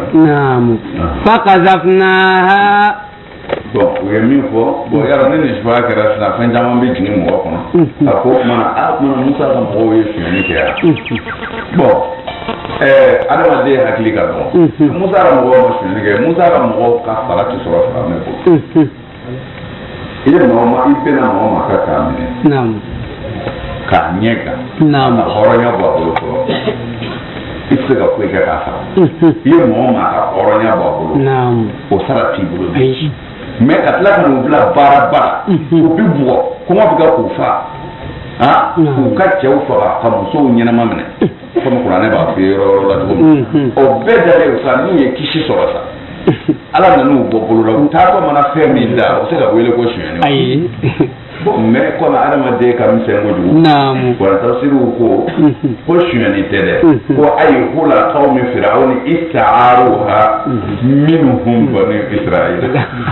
faqazafnaha bon we mi fo bo yara ne ni shwa kera na fanja mambe jini mo ko no ko mana musa ka mo we fini ke ya bon adama de hakili ka bon musa ra mo mo fini ke musa ra mo ka sala ti soro fa me ko ile mo ma ibena mo ma ka ka me naam ka nyeka naam horonya bo ko itse ka ko ka sa ile mo ma ka horonya bo naam o sara ti bulu mais atla kan bla bara ko bi buo ko ma biga ko fa ha ko ka cew fa ka muso nyina mamne ko mo qur'ane ba fi ro la dum o bedale fa ni e kishi so sa ala na no bo bolo la ta ko mana fe mi da o se ka wele ko sheni ayi mais ko na adama de ka mi sengo du naam ko tafsiru ko sheni tede ko ay hula qawmi fir'aun ista'aruha minhum bani israil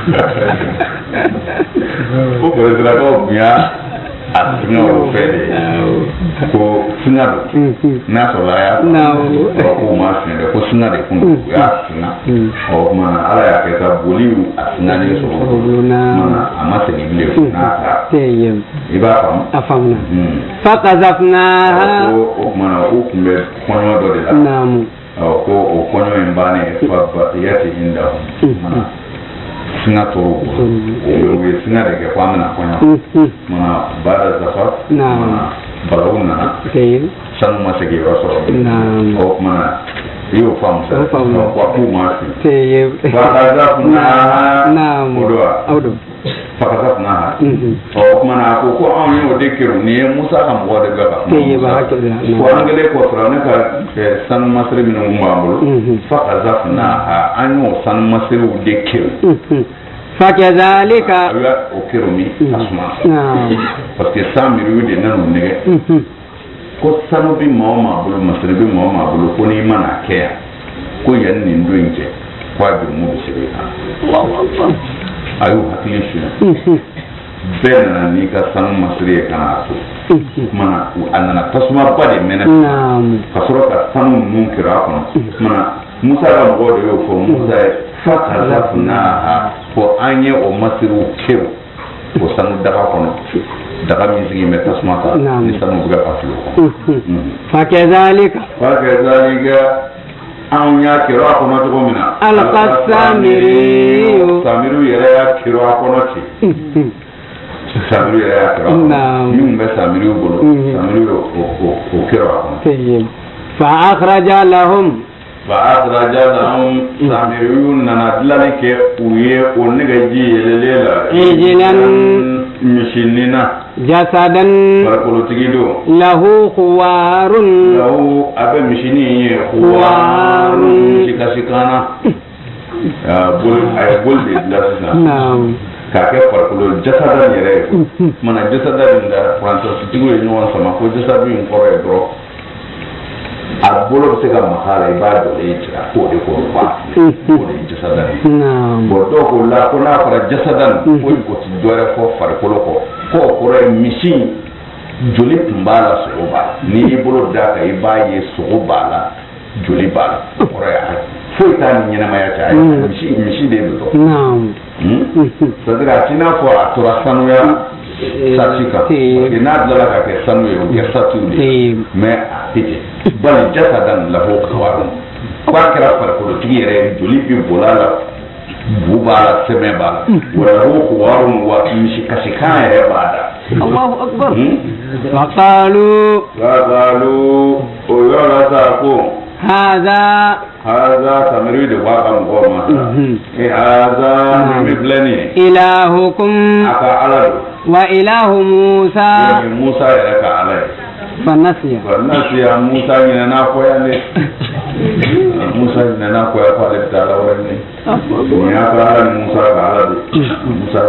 ko dra ko ya asna o fede ko sinado na so la ya ko ma sinade ko sinade ko ya sina o mana ala ya ke ta boliu asna ni so mana amase ni bile na ta teyem iba afamna faqazafnaha o mana o kumbe konyo do de la naam ko o konyo mbane fa batiyati inda mana singa toro we singa de ke kwamna konyo mana bada zafa mana balawna teyem san ma segi roso o mana yo fam sa ko ku ma teyem faqazafnaha naam awdo fakazafnaha o mana ko an yo de kiru ni musa kam wo de gaba ko angale ko frane ka san masri bin umamul fakazafnaha an yo san masri de kiru fakazalika o kiru mi asma parce que san miru de nanu nege ko sanu bi mama bulu masri bi mama bulu ko ni mana ke ko yan ni ndoinje kwa bi mu sire ha ayu hakili shi bena ni ka san masriye kana so mana anana tasma bade mena kasoro ka sanu mun kira kono mana musa ga go de yo ko musa fakazafna ko anye o masiru kew ko sanu daga kono daga mi sigi me tasma ka ni sanu buga aflo fakazalika an ya kiro a kono to mina samiru yere ya kiro a kono ti samiru yere ya kiro min be samiru bolo samiru o kiro a kono fa akhraja lahum samiru nana dilani ke uye o nega ji yelela ejinan mishinina jasadan barakolo tigido lahu khuwarun lahu abe mishini ye khuwarun shikashikana bol de lasisa naam ka ke barakolo jasadan yere mana jasadan da franco tigido ye nyuwan sama ko jasadin kore dro a bolo se ka makala ibado le tira ko de ko ba ko de jasadan naam bo do ko la ko na fara jasadan ko ko ti dore ko far ko ko misi joli tumbala soba ni bolo da ka ibaye soba la joli bala ko ya foyi t'a ni ɲɛnamaya cɛ a ye misi de don c'est-à-dire a t'i n'a fɔ a tora sanuya sati kan parce que n'a dilanna ka kɛ sanu ye o kɛ satiw de mais a tɛ kɛ bali jasadan lahu khawarun k'a kɛra farikolotigi yɛrɛ joli bi bol'a la bu b'a la sɛmɛ b'a la wa lahu khawarun wa misi kasikan yɛrɛ b'a da Allahu akbar faqalu o yɔrɔ la sa ko هذا تمريد واقع مقوما هذا مبلني إلهكم وإله موسى يرك عليه فنسي موسى يننا كويا موسى يننا كويا قال تعالى ورني يا قال موسى قال موسى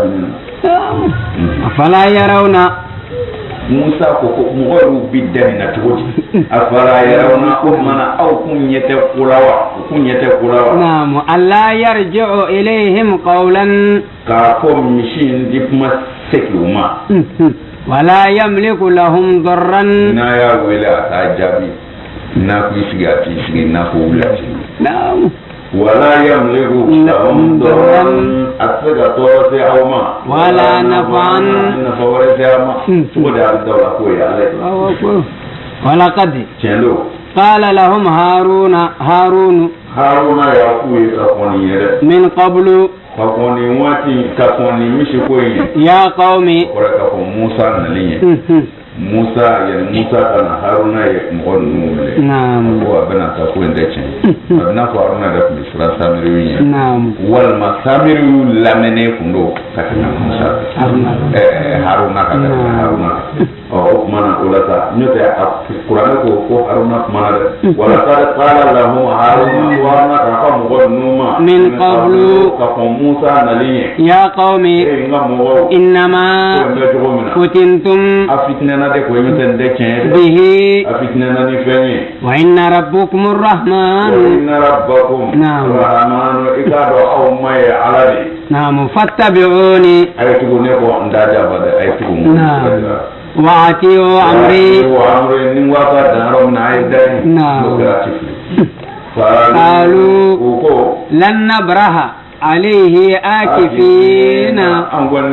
أفلا يرون Musa ko mɔgɔw bi dɛmɛ cogo di afala yarawna ummana aw kun yete kulawa naam alla yarji'u ilayhim qawlan ka ko mishin di kuma sekuma wala yamliku lahum darran na ya wala ta jabi na ku sigi na ko wulati naam wala yamliku lahum darran asga tawasi awma wala nafan nafawara ama suda dawla ko ya ale wala qad chendo qala lahum haruna ya ku ka koni yere min qablu ka koni wati ka koni mishi ko ya qaumi ora ka ko Musa nalinye Musa kana Haruna ya mɔgɔ ninnu wele ko a bɛna taa ko in tɛ tiɲɛ a bɛna fɔ Haruna yɛrɛ tun bɛ siran Samiriw ɲɛ walima Samiriw lamɛnnen kun don ka tɛmɛ Musa Haruna ka tɛmɛ Haruna o kumana o la sa n'o tɛ a kuranɛ ko Haruna kumana dɛ walaqad qala lahum Haruna k'a ka mɔgɔ ninnu ma min qablu ka fɔ Musa nalen ye ya qaumi n ka mɔgɔw innama futintum bihi wa inna rabbukum ar-rahman naam fattabi'uni wa ati'u amri qalu lan nabraha alayhi akifina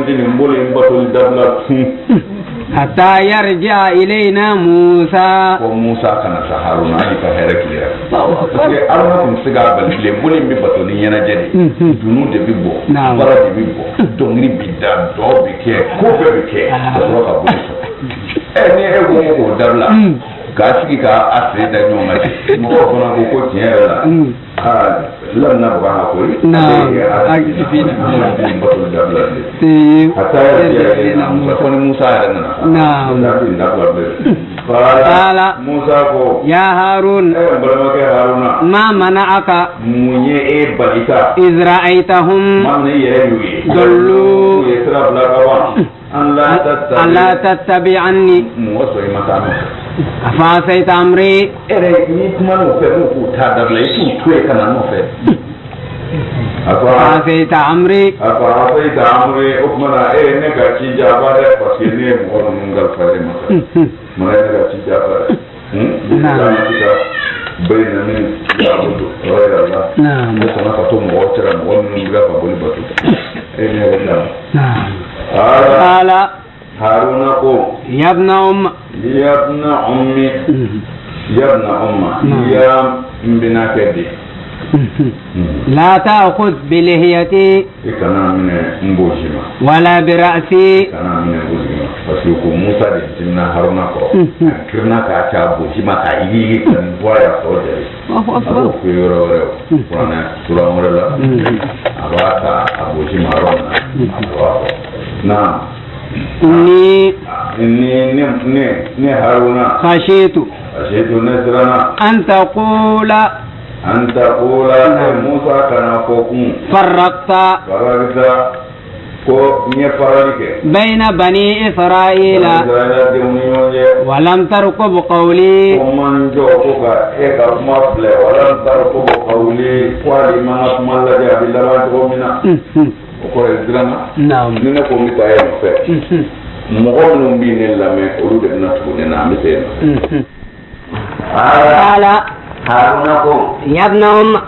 hatta yarja ilayna Musa kana sa Haruna ni ka hɛrɛ kiliya parce que Haruna kun siga balile boli mi bato ni ɲɛnajɛ de dunu de bi bɔ bara de bi bɔ dɔnkili bi da dɔ bi kɛ ko bɛɛ bi kɛ ka sɔrɔ ka boli sɔrɔ ni e ko k'o dabila k'a sigi k'a sen da ɲɔgɔn kan mɔgɔw fana ko tiɲɛ yɛrɛ la لم نبغى نقول نعم حتى يكون موسى نعم قال موسى يا هارون ما منعك إذ رأيتهم ضلوا ألا تتبعني أفعصيت أمري أفعصيت أمري أكمنا نكا تيجا بعد فسيني مغن نغل فريمة ما نكا تيجا بعد بين من يعبد غير الله نسمع فتوم واترا مغن نغل فبولي بطوطا قال هارون قوم يا ابن أم يا ابن كدي لا تأخذ بلحيتي ولا برأسي فسيكو موسى دينا هارون قوم كرنا كاتا بوشيما كايجي كان بوايا صوتي أبو كيورو وانا سورة مرلا أباتا أبوشيما هارون نعم إني هارون خشيت نسرنا أن تقول موسى كان فوقهم فرقت بين بني إسرائيل ولم ترقب قولي نعم قال haruna ko yabna umma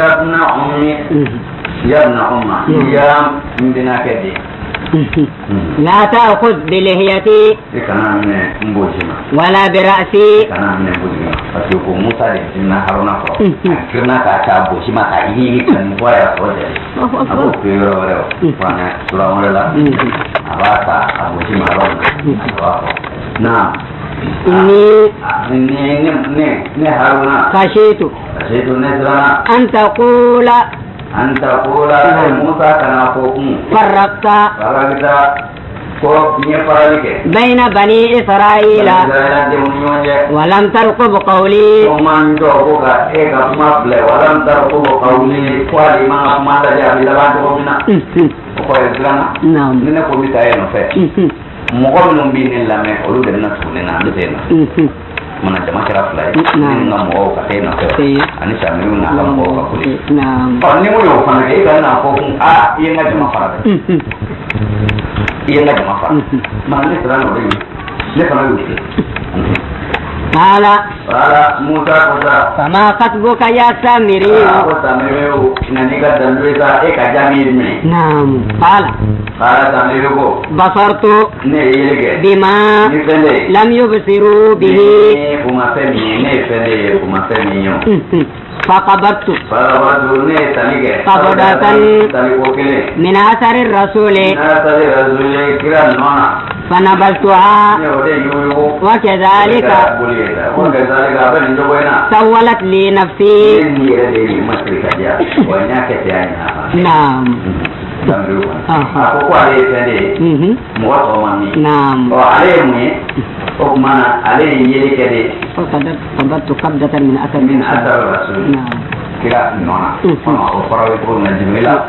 yabna umma ya mbina kedi لا تأخذ بلحيتي ولا برأسي Pasiku Musa de Sina Haruna ko kirna ka ta bo shi ma ka yi kan waya so de abu kiro wala fana sura wala abata abu shi ma ron na inni Haruna kashitu nasra an taqula Musa kana ko farraqta بين بني إسرائيل ولم ترقب قولي نعم mana jama kira fulai ni nga mo ka te na ko ani sa mi na ka mo ka kuli ba ni mo yo fa ke ga na ko ye nga jama fara ye nga jama fara mana ni tra no ri le fa no ri Qala Musa kosa fama katbuka ya Samiri nani ka dalweza ka jamir me naam qala Samiri ko basartu ne yege bima lam yubsiru bihi kuma femi yo فقبضت قبضة من أثر الرسول فنبذتها وكذلك سولت لي نفسي نعم قبضت قبضة من أثر الرسول kira nona o farawe ko na jimila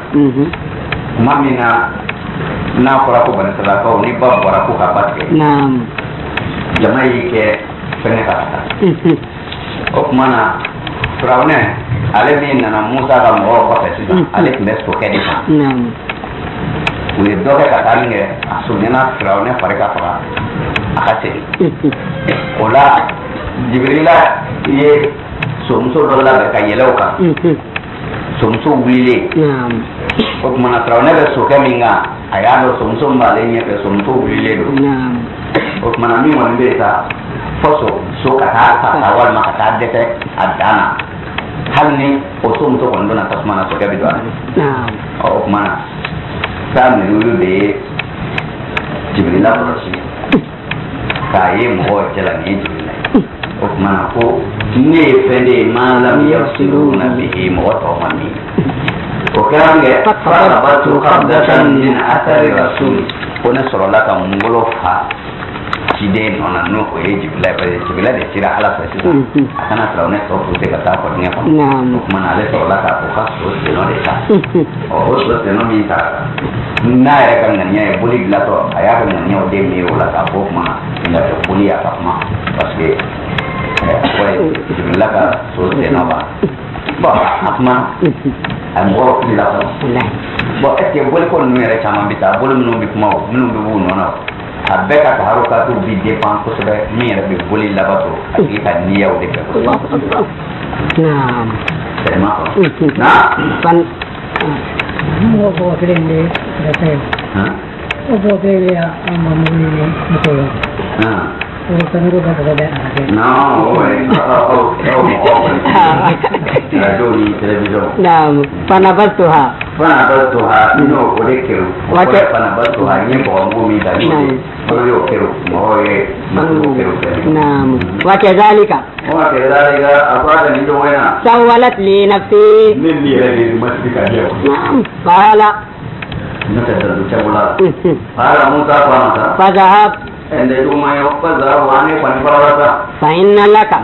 mamina na fara ko ban sala ko ni ba fara ko ka batke naam jamai ke fene ka o mana faraune ale min na Musa ga mo ko ta sida ale mes ko kedi naam we do ka talinge asunena faraune fare ka fara akate ola jibrila ye somso dola ka yelew ka somso wile ko mana trawne be so kaminga ayado somso male nye be somso wile do ko mana mi won be ta foso so ka ta wal ma ka dete adana halni o somso ko ndona tasmana so gabi do o mana ta mi lulu be jibrila ko shi ka ye mo jela ni jibrila o mana ko ne fende malam yafsiruna bihi muwatamani o kange fara batu qabdatan min athari rasul kona sorolaka mungolo fa kide nona no ko ye jibla de tira ala fa sisa akana trawne to fute kata ko ne ko mana ale sorolaka ko ka so de no de ta o so de no mi ta na ya kan nya e boli glato aya kan nya o de mi o la ka ko mana nya to boli ya ka ma parce Bismillah ka so de no ba akma am go fi la bo est ce bol ko nuere chama bita bol no bi kuma no bi bu no na abeka ta haro ka to bi dépend ko so be mi re bi boli la ba to akita ni yaw de ko naam na pan mo ko prende da te o bo be ya amamu ni ko Naam, panabatuha no olekeru panabatuha nyimbo ngumi dali oyo keru moye keru naam wakadhalika afada ndio wena sawalat li nafsi nini ile masika leo naam qala nata chakula qala Musa kwa fadhhab ende duma yo paza wane kwa nibarata fa inna laka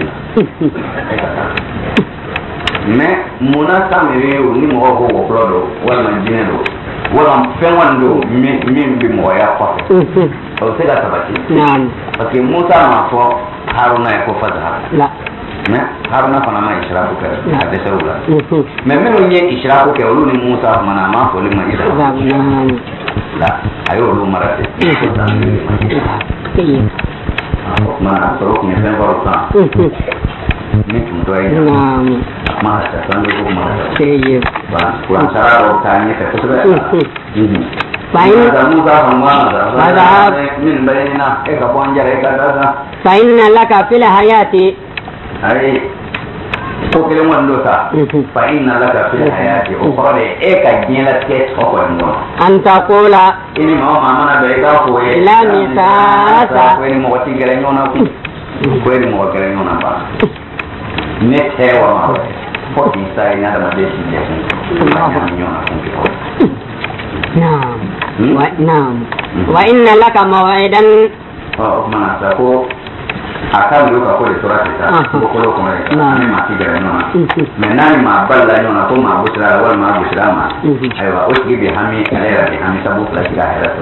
me muna samere ni mo ko ko plodo wala jinelo wala fenwando mi bi mo ya kwa o se da tabaki naam parce que Musa ma fo Haruna ko faza la me Haruna fana ma ishraku ka ade serula me me nye ishraku ke olu ni Musa mana ma fo le ma ida la ayo lu marate mana soro ni sen ni tun to yi ma ta san ko ma سيد ba kuran sara ro ta ni ta kusa فإن da mu ga amma da min bayina e ka bonjare ka da فإن لك في الحياة ai ko kele mo ndota fa inna laka fil hayati ukhra e ka gina ke ko mo أن تقول ini ma mana be ka ko e لا مساس ko ni mo ti gele nyona ko ni mo gele nyona ba ne tewa ma ko ti sai na da ma de shi ne nyona ko نعم نعم وإن لك موعدا mana sa ko akan lu ka ko le tora ta ko lo ko ni ma ti gele nyona me nani ma balla nyona ko ma busra wal ma busra ma aywa usgi bi hami ala bi hami sabu la ti ga to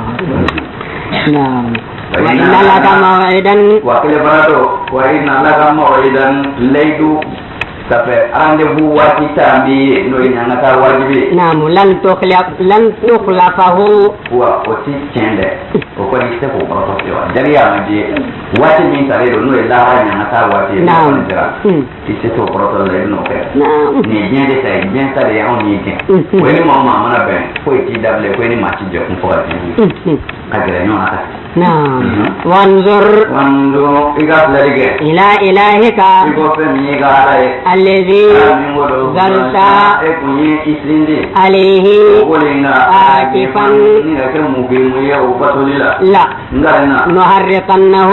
نعم وإن لك موعدا وكل برادو وإن لك موعدا ليدو كفى rendez-vous wati tambi no nyanga ta wajibi نعم لن تخلفه wa oti tiende o ko ni se ko ko to dari ya maji wati min tare do no la nyanga ta wati نعم ise to ko to le no ke نعم ni bien de sai bien tare ya on ni ke ko ni mama mana ben ko ti dable ko ni ma ti je ko ko ti agere no ata نعم وانظر إذا إلى إلهك الذي ظلت عليه عاكفا لا نحرقنه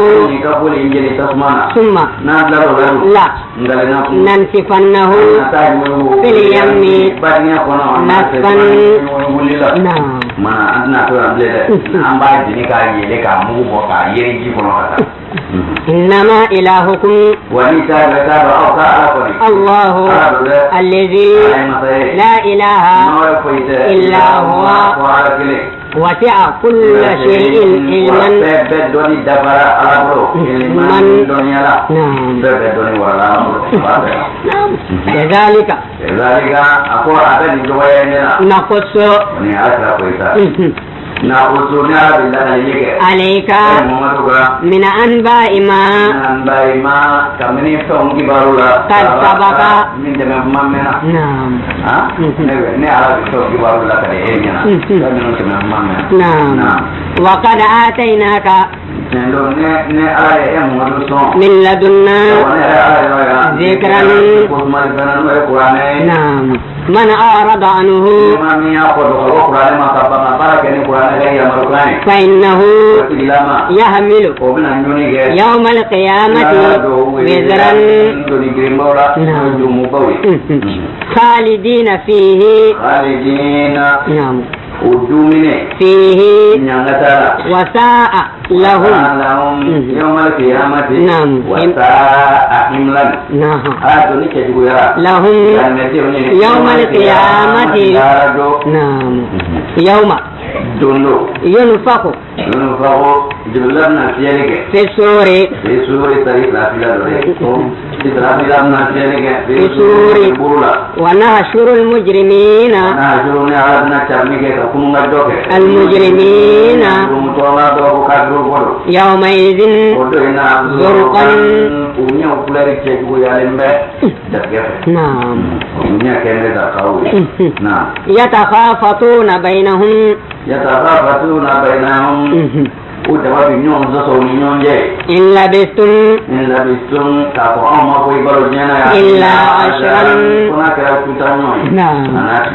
ثم لا ننسفنه في اليم نسفا نعم إنما إلهكم الله الذي لا إله إلا هو وسع كل شيء علما لذلك نقص عليك من أنباء ما قد سبق نعم وقد آتيناك من لدنا ذكرا نعم من أعرض عنه فإنه يحمل يوم القيامة وزرا خالدين فيه نعم فيه وساء لهم يوم القيامة نعم وساء حملا لهم يوم القيامة نعم يوم ينفخ في السور ونحشر المجرمين يومئذ زرقا نعم يتخافتون بينهم إن لبثتم إلا عشرا نعم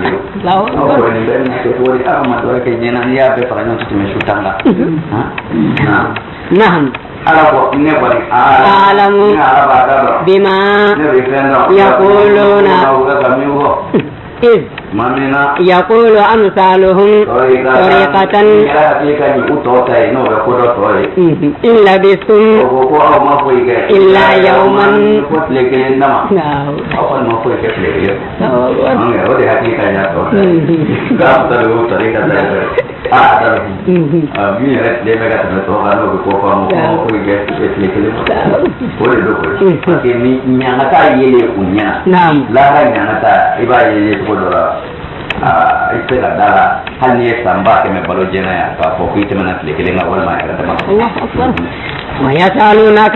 نعم أعلم بما يقولون إذ يقول أمثالهم طريقة إن لبثتم إلا يوما istilah darah hanya sambah kami baru jenayah apa fokus itu mana klik-klik awal mai kata mak. ويسألونك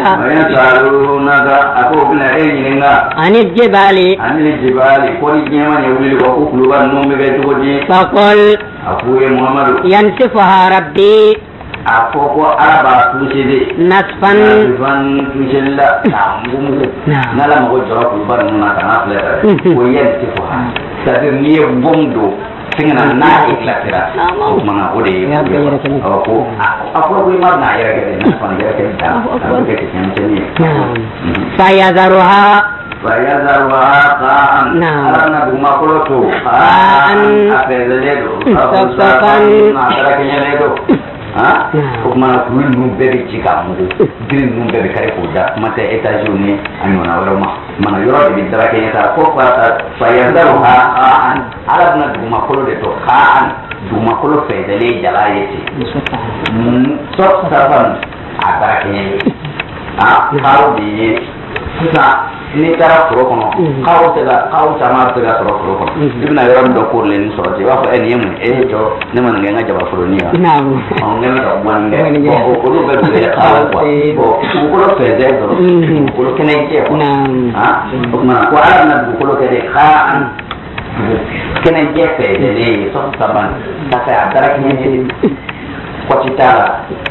أقول عن الجبال قل جيمان يولي وقلوبا نوم بيتوجي فقل أقول محمد ينسفها ربي أقول أربع تشيدي نصفا تشيلا نلا مقول جرى قلوبا نوم نتنافل وينسفها تدرني بومدو singana na iklatira mana ode ko akoro ko mar na yara ke na fan yara ke ta ke ke nyanteni fayazaruha qa'an ana duma koloto qa'an afezeledo safsafan atara ke nyaledo ko mana kulun num bebe chika mu green num bebe kare ko da mate États-Unis anyona waroma mana yoro de bidara ke ta ko fata fayazaruha qa'an arabna duma kolo de to qa'an duma kolo fezele jala yeti safsafan atara ke kawo di sa ni tara foro kono kawo sama te ga foro kono ibna yaram do ko len so ti wa fa en yemu to ne man nga jaba foro ni ya on ne do man ne ko do be do ya kawo ko lo fe de do ko lo kene ke ko ko ma ko ala na ko lo ke de khaan kene ke fe de le so saban ta ka adara ke ni ko ti tara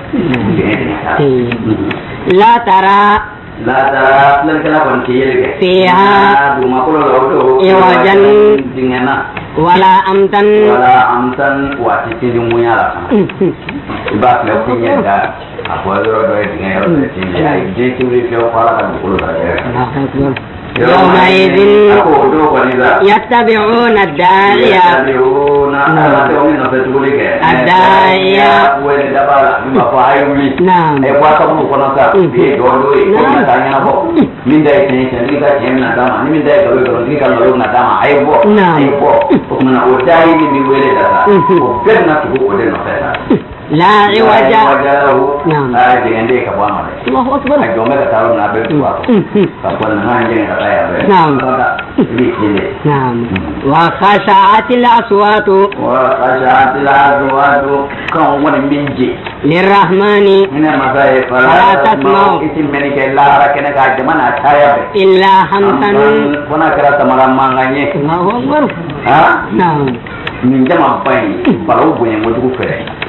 la tara lan kala kon kiyele fiha duma ko lo iwajan dingena wala amtan wa titi mu yala ba le tinya da apo do dinga yo tinya je ti ri ko fara ka ko lo da يومئذ يتبعون الداعية نعم لا عوج نعم الله أكبر نعم نعم وخشعت الأصوات للرحمن فلا تسمع إلا همسا الله أكبر نعم من جمع بين فلو بين وجهه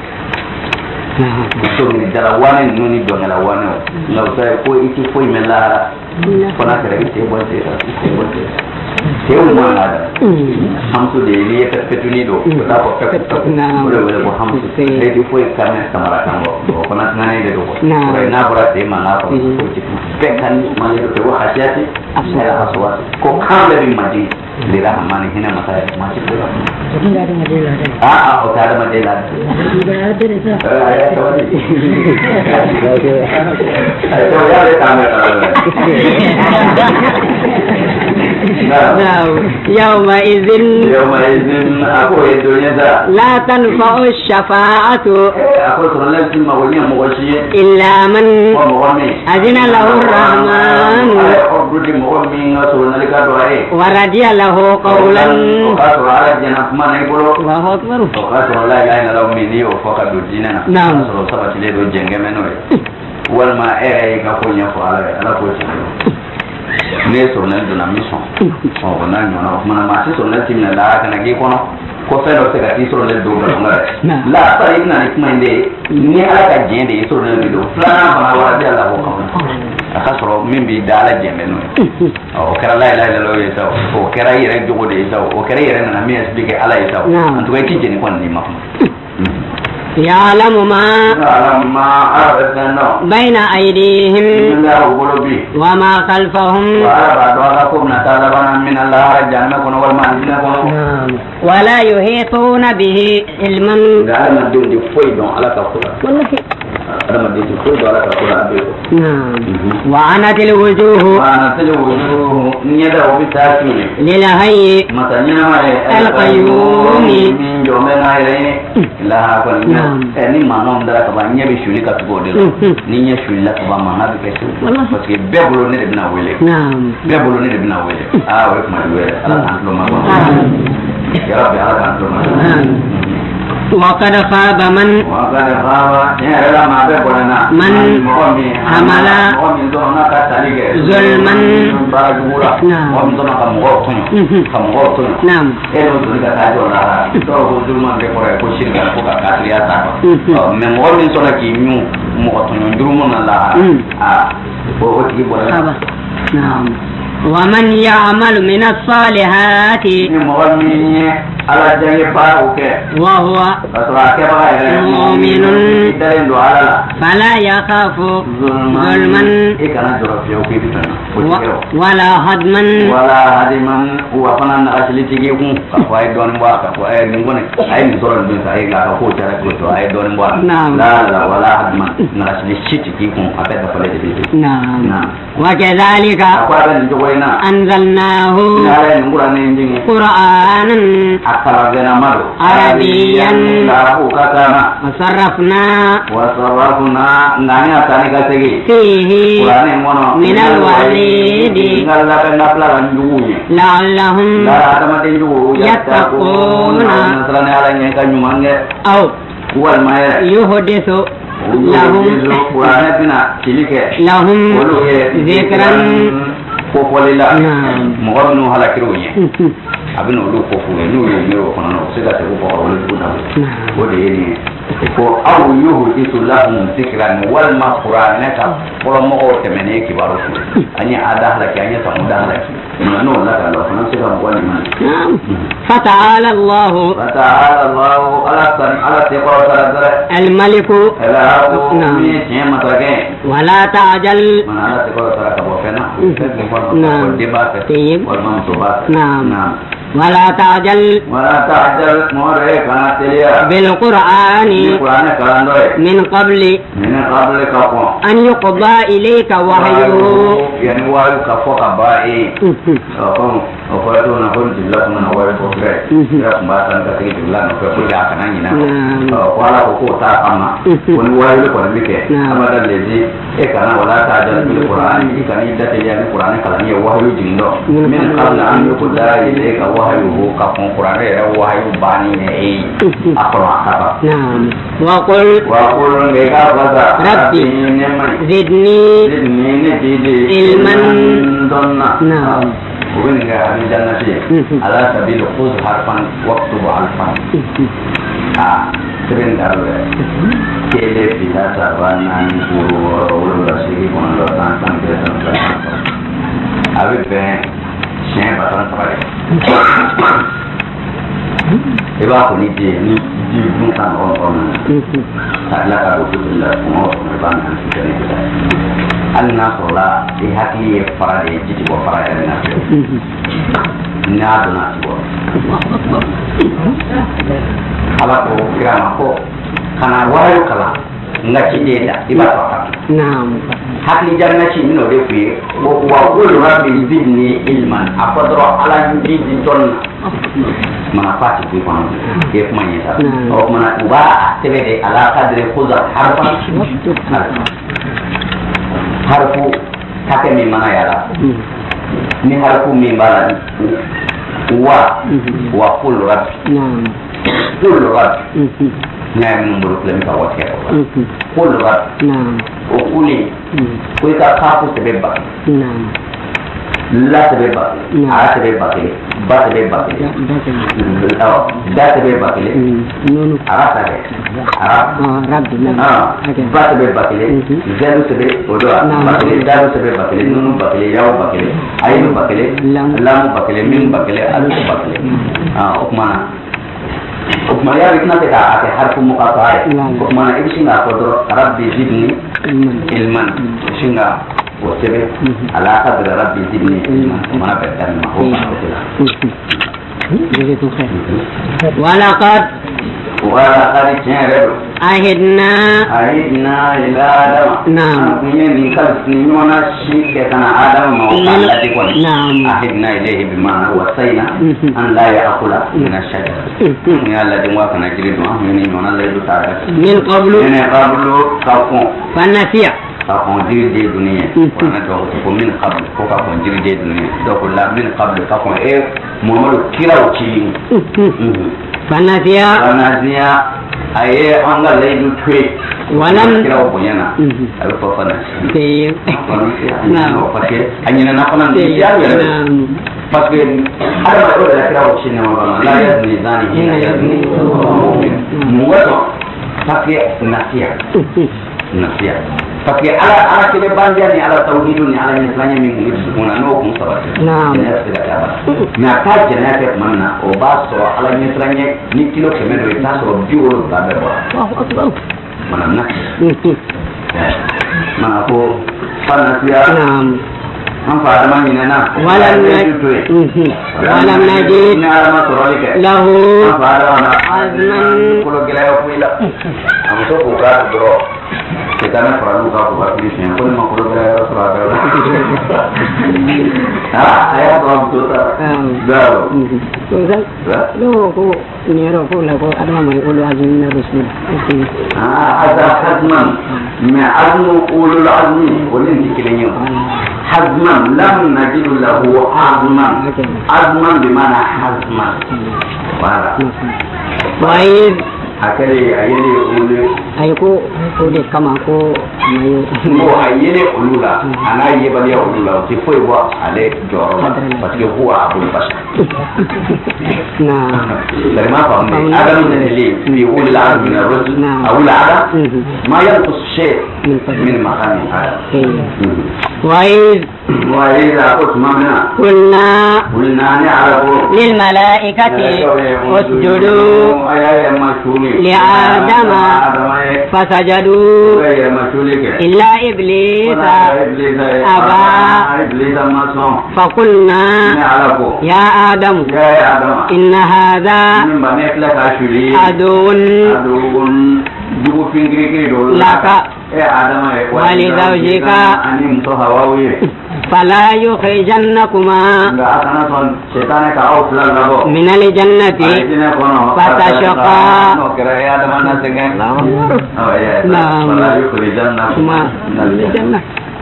so mi dara wane nuni do ngala wane no sai ko iti ko melara kona kare ite bonte te o mala hamsu de ni ka petuni do ta ko ka ko hamsu de di ko karne samara kango kona ngane de do ko na bora de mala ko pe kan mala do ko hasiati asala haswa ko kamle bi maji le rahmani hina masaya maji do o ta da madela يومئذ لا تنفع الشفاعة إلا من أذن له الرحمن ورضي له قولا الله أكبر نعم walma ga ko nya ko ala ko ci ne so na do na mission o na nyona mana ma so na timna la kana ge kono ko fe do se ga ti so na do ga ngara la pa ina ni kuma inde ni ala ka jende so na do flana bana wa bi ala ko ko aka so min bi dala jende no o kera la ilaha illallah ya taw o kera yere jogo de taw o kera yere na mi explique ala ya taw en tout cas ki jeni kon ni ma يعلم ما بين أيديهم وما خلفهم ولا يحيطون به علما وعنت الوجوه للهي القيوم ni manom dara ka ba nyabe shuli ka tugo de ni nya shuli la ka ba ma na be kesu parce que be bolo ne de bina wele be bolo ne de bina wele we kuma wele ala kan lo ma ya rabbi ala kan lo ma وقد خاب من حمل ظلما نعم نعم ومن يعمل من الصالحات وهو مؤمن فلا يخاف ظلما ولا هدما نعم وكذلك أنزلناه قرآنا عربيا وصرفنا فيه من الوعيد لعلهم يتقون أو يحدث لهم ذكرا mɔgɔ minnu halakir'o ɲɛ a bɛ n'olu ko f'u ye n'u y'o miiri o kɔnɔ o bɛ se ka se k'u ka olu dun o de ye nin ye ko aw yuhdisu lahum zikran walima kuranɛ ka fɔlɔ mɔgɔw tɛmɛnen kibaru f'u ye an ye ada halaki an ye samuda halaki n'o lakara o fana bɛ se ka mɔgɔ nin minɛ. فتعالى الله الملك ولا تعجل نعم ولا تعجل بالقرآن من قبل أن يقضى إليك وحيه نعم وقل ربي زدني علما نعم وبنك من جنتي على سبيل خذ حرفا واكتب حرفا سبين دارو كيلي بلا سبانا ولو رسيكي كونلو تانسان بيسان أبي بين شين بطان سباري إبا كوني دي بنتان أون سألا كارو كتلا كونو سبان أنسي الناصر لا يحكي فراد يجي وفراد الناس نادنا سوى على كلام أكو كنا ورايو كلام ngaci deda ibarat apa? Naam. Hakli jangan ngaci mino defi. Wakul rabbi zidni ilman. Apa doa ala zidni ton. Mana pasti tu pun. Dia punya tak. Oh mana ubah. Sebede ala kadri khuzat harfan. Harfu take min mana ya la ni harfu min bala wa kullu rab kullu rab nyam number klem ka wa ke kullu rab o kuli ko ka kafu sebeba la sebeba a sebeba ke ba sebeba ke da sebeba ke nunu ara ta ke rabbi ba sebeba ke zalu sebe odo ba ke dalu sebe ba ke nunu ba ke yaw ba ke ayu ba ke lam ba ke min ba ke alu ba ke ukmana ya itna te ka ate harfu muqatta ukmana ibsinga ko rabbi zidni ilman singa وسبب على قدر ربي زدني علما وما بدل ما هو ولقد عهدنا إلى آدم نعم من خلقنا ونشيك كان آدم نعم عهدنا إليه بمعنى وصينا أن لا يأكل من الشجر يا الذي وكان جلد من قبل كفون فنسي kakon jiri dunia wana to ko min qabl ko kakon jiri dunia to ko la min qabl kakon e muhammadu kiraw ci fanasiya aye an ga laidu twe wannan kira ko yana ayi fa fana eh na parce anyina na fana ya ya parce que ada ba ko da kira ko shin ma ba la ya ni zani ya ni mu wato parce que nasiya parce que ala kebe bandiya ni ala tawhidu ni ala mislanya min ngi sukuna no ko sabati ya sira ka ba na ka jena ke manna o ba so ala mislanya ni kilo keme do ta so biwo ba be ba manna mana ko fanasiya an fara man ina na walam najid lahu azman ko gela yo kuila am so ko ka do kita na perlu kau buat ini sih, aku mau kudu bayar seragam. Ayah belum tutup. Dah. Lo aku ni aku ada mana ulu azmi Rasul. Ada hazman, azmu ulul azmi, ulin dikilenya. Hazman lam najid lahu azman. Azman di mana hazman? Wala. Baik. Akare ayele ulu ayko ko de kama ko mayo mo ayele ulula ana yebali ulula ti foi bo ale joro parce que huwa abul bashar na dari ma fa me adam ne li fi ulul azmi min ar-rusul aw al-ada ma yanqus shay min maqami hada wa idha qulna qulna na'lamu lil malaikati wasjudu لآدم فسجدوا إلا إبليس أبى فقلنا يا آدم إن هذا عدو لك ولزوجك فلا يخرجنكما من الجنة فتشقى نعم فلا يخرجنكما من الجنة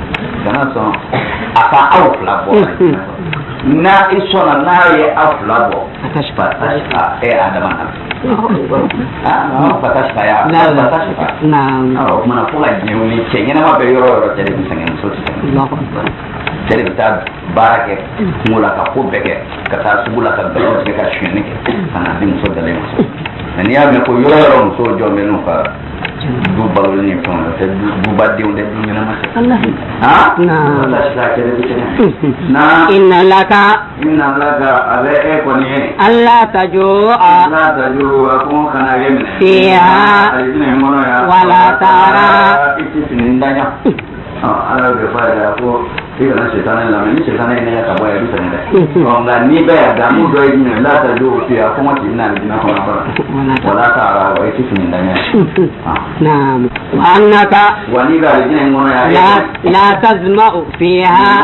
na isona na ye aflabo patashpa adamana patashpa ya patashpa na mana pula jiuni chengena ma be yoro tere bisangen so tere bita barake mula ka ko beke ka ta subula ka be ke ka shene ke kana dim so dale so ni ya me ko yoro so jo me no ka du balol ni ton te du badde unde du mena ma Allah na patashpa tere bisangen na inna laka ale e ko ni alla tajua ko kana yemen fiha wala tara itindanya ala be fara ko ila shetani la mimi shetani ne ya kabaya bisa nenda onga ni be ya mu do yin la ta do fi ko mo tinna ni na ko na wala tara wa itindanya naam wa annaka wa ni ga ni ngono ya la tazma'u fiha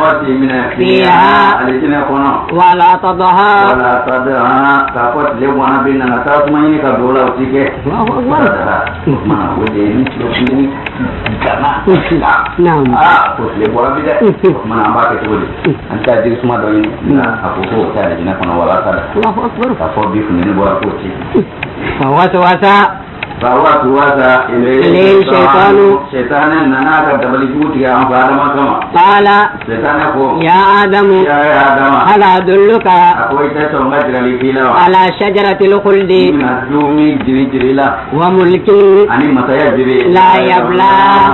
wala tadha ka ko le wana bin na ta kuma ni ka dola utike ma wo de ni ni kana naam ko le bora bi de mana ba ke to anta dir suma do ni na ko ta ni na kono wala ta Allahu akbar ka fo bi ni bora ko ti فوسوس إليه شيطان نانا كتبلي جوتي أم فادم كما قال يا آدم هل أدلك على شجرة الخلد وملك لا يبلى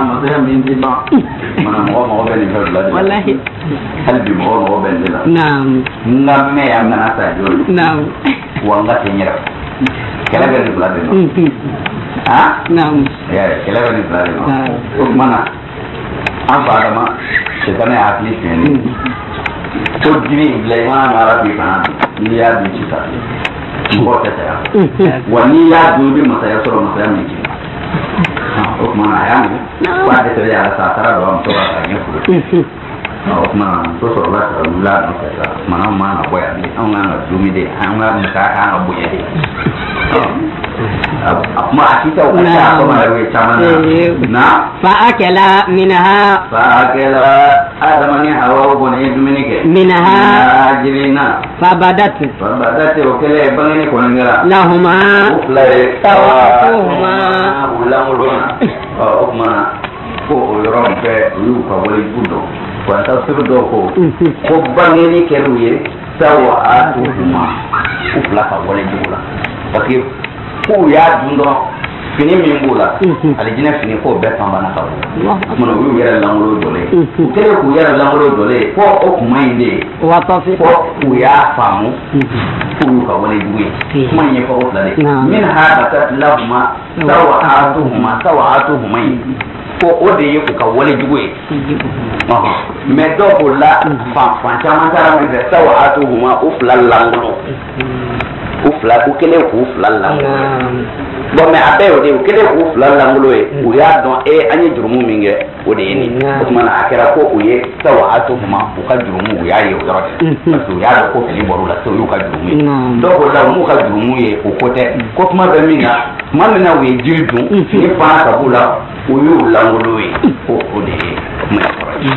والله نعم نعم kala beri pelajari, Naam. Ya, kala beri pelajari. Mana? Apa ada mah? Sekarang atlet ni. Tuh jadi belajar mana di mana? Lihat di situ. Buat saya. Wanita dulu masaya suruh masaya ni. Mana ayam? Pada saya asal doang tu rasanya. Mana tu solat bulan mana apa ya? Orang dulu ni, orang muka orang buaya. ما أكيد أو كذا ما يروي كمان نعم فأكل منها آدم حواء بني منها جرينا فبدت وكله بني كونغرا لهما سواتهما ولا ملونا أكمنا ko yoron be yu ka wali budo ko ta sirdo ko bangeni keruye sawa atuhuma ufla ka wali bula parce ko ya dundo fini min bula alijina fini ko be pamba na ka mono yu yara lamuro dole kele ku yara lamuro dole ko o kuma inde watafi ko ku ya famu ku ka wali buye kuma nye ko flale min hada tatlahuma sawa atuhuma ko o de ye ku ka wale jugu ye mais dɔw ko la fan caman taara min fɛ sawa atuhuma u fila langolo u kelen k'u fila langolo bon mais a bɛɛ y'o de ye u kelen k'u fila langolo ye u y'a dɔn an ye jurumu min kɛ o de ye nin o tuma na a kɛra ko u ye sawa atuhuma u ka jurumu u y'a ye o yɔrɔ de parce que u y'a dɔn ko fili bɔr'u la u y'u ka jurumu ye dɔw ko la u m'u ka jurumu ye o ko tɛ ko kuma bɛ min na tuma min na u ye jiri dun ni fana ka b'u la u y'u langolo ye ko o de ye kuma ye kɔrɔ ye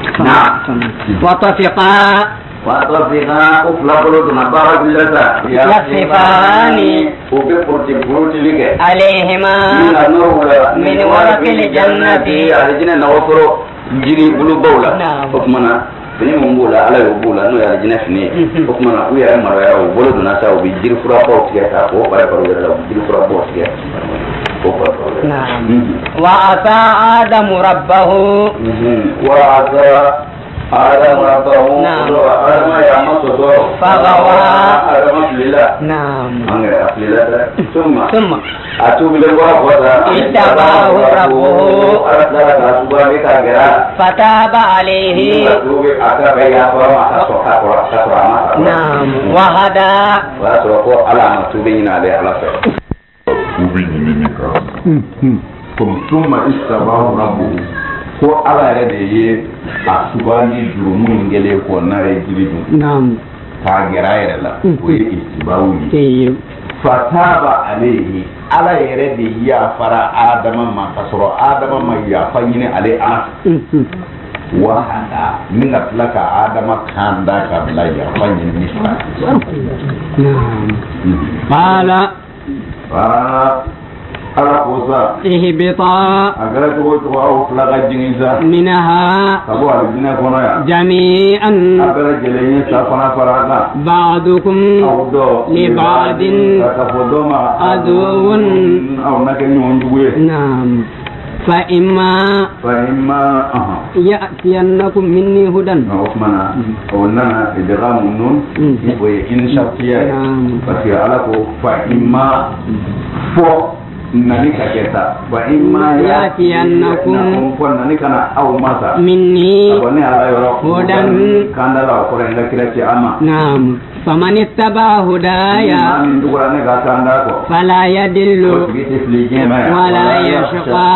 وطفقا أفلقلوا دنبارا بالله يصفان وبقرتي لك عليهما من ورق الجنة الجنة نوفر جري بلو بولا حكمنا fini mun b'o la ala y'o b'o la n'o ye alijinɛ fini ye o tuma na u yɛrɛ maraya o bolo donna sa u bɛ jiri fura baw tigɛ k'a fɔ o fara fara u yɛrɛ la u bɛ jiri fura baw tigɛ o fara fara u yɛrɛ la. wa asa adamu rabbahu. wa asa adamu rabbahu. adama y'a ma sɔsɔ. fagawa. adama filila. an yɛrɛ a filila dɛ. summa. a tuubilen bɔra kɔsa. istabahu rabbuhu. ala tilala k'a suganti k'a gɛrɛ. fataba alayhi. naam wahada. o y'a sɔrɔ ko ala ma tuubi ɲini ale ala fɛ. tuubi ɲinini kan. komi summa istabahu rabbuhu ko ala yɛrɛ de ye a suganti jurumu in kɛlen kɔ n'a ye jiri dun. naam. k'a gɛrɛ a yɛrɛ la. o ye istibahu ye. fataba alayhi ala yɛrɛ de yafara adama ma ka sɔrɔ adama ma yafa ɲini ale ala wahada ni ka tila ka adama kan da ka bila yafa ɲini ni fa ala ko sa ihbita a kɛra cogo cogo aw fila ka jigin sa minha ka bɔ alijinɛ kɔnɔ yan jami'an a bɛɛ lajɛlen ye sa fana fara kan ba'dukum aw dɔ li ba'din ka fɔ dɔ ma aduwwun aw na kɛ ɲɔgɔn jugu ye naam فإما يأتينكم مني هدى وكمنا قلنا إدغام النون وإن شرطية بس على فإما فوق نالك كذا وإما يأتينكم فنالك أنا أو ماذا مني هدى كان لا أقول لك كذا أما نعم فمن اتبع هدايا فلا يدل ولا يشقى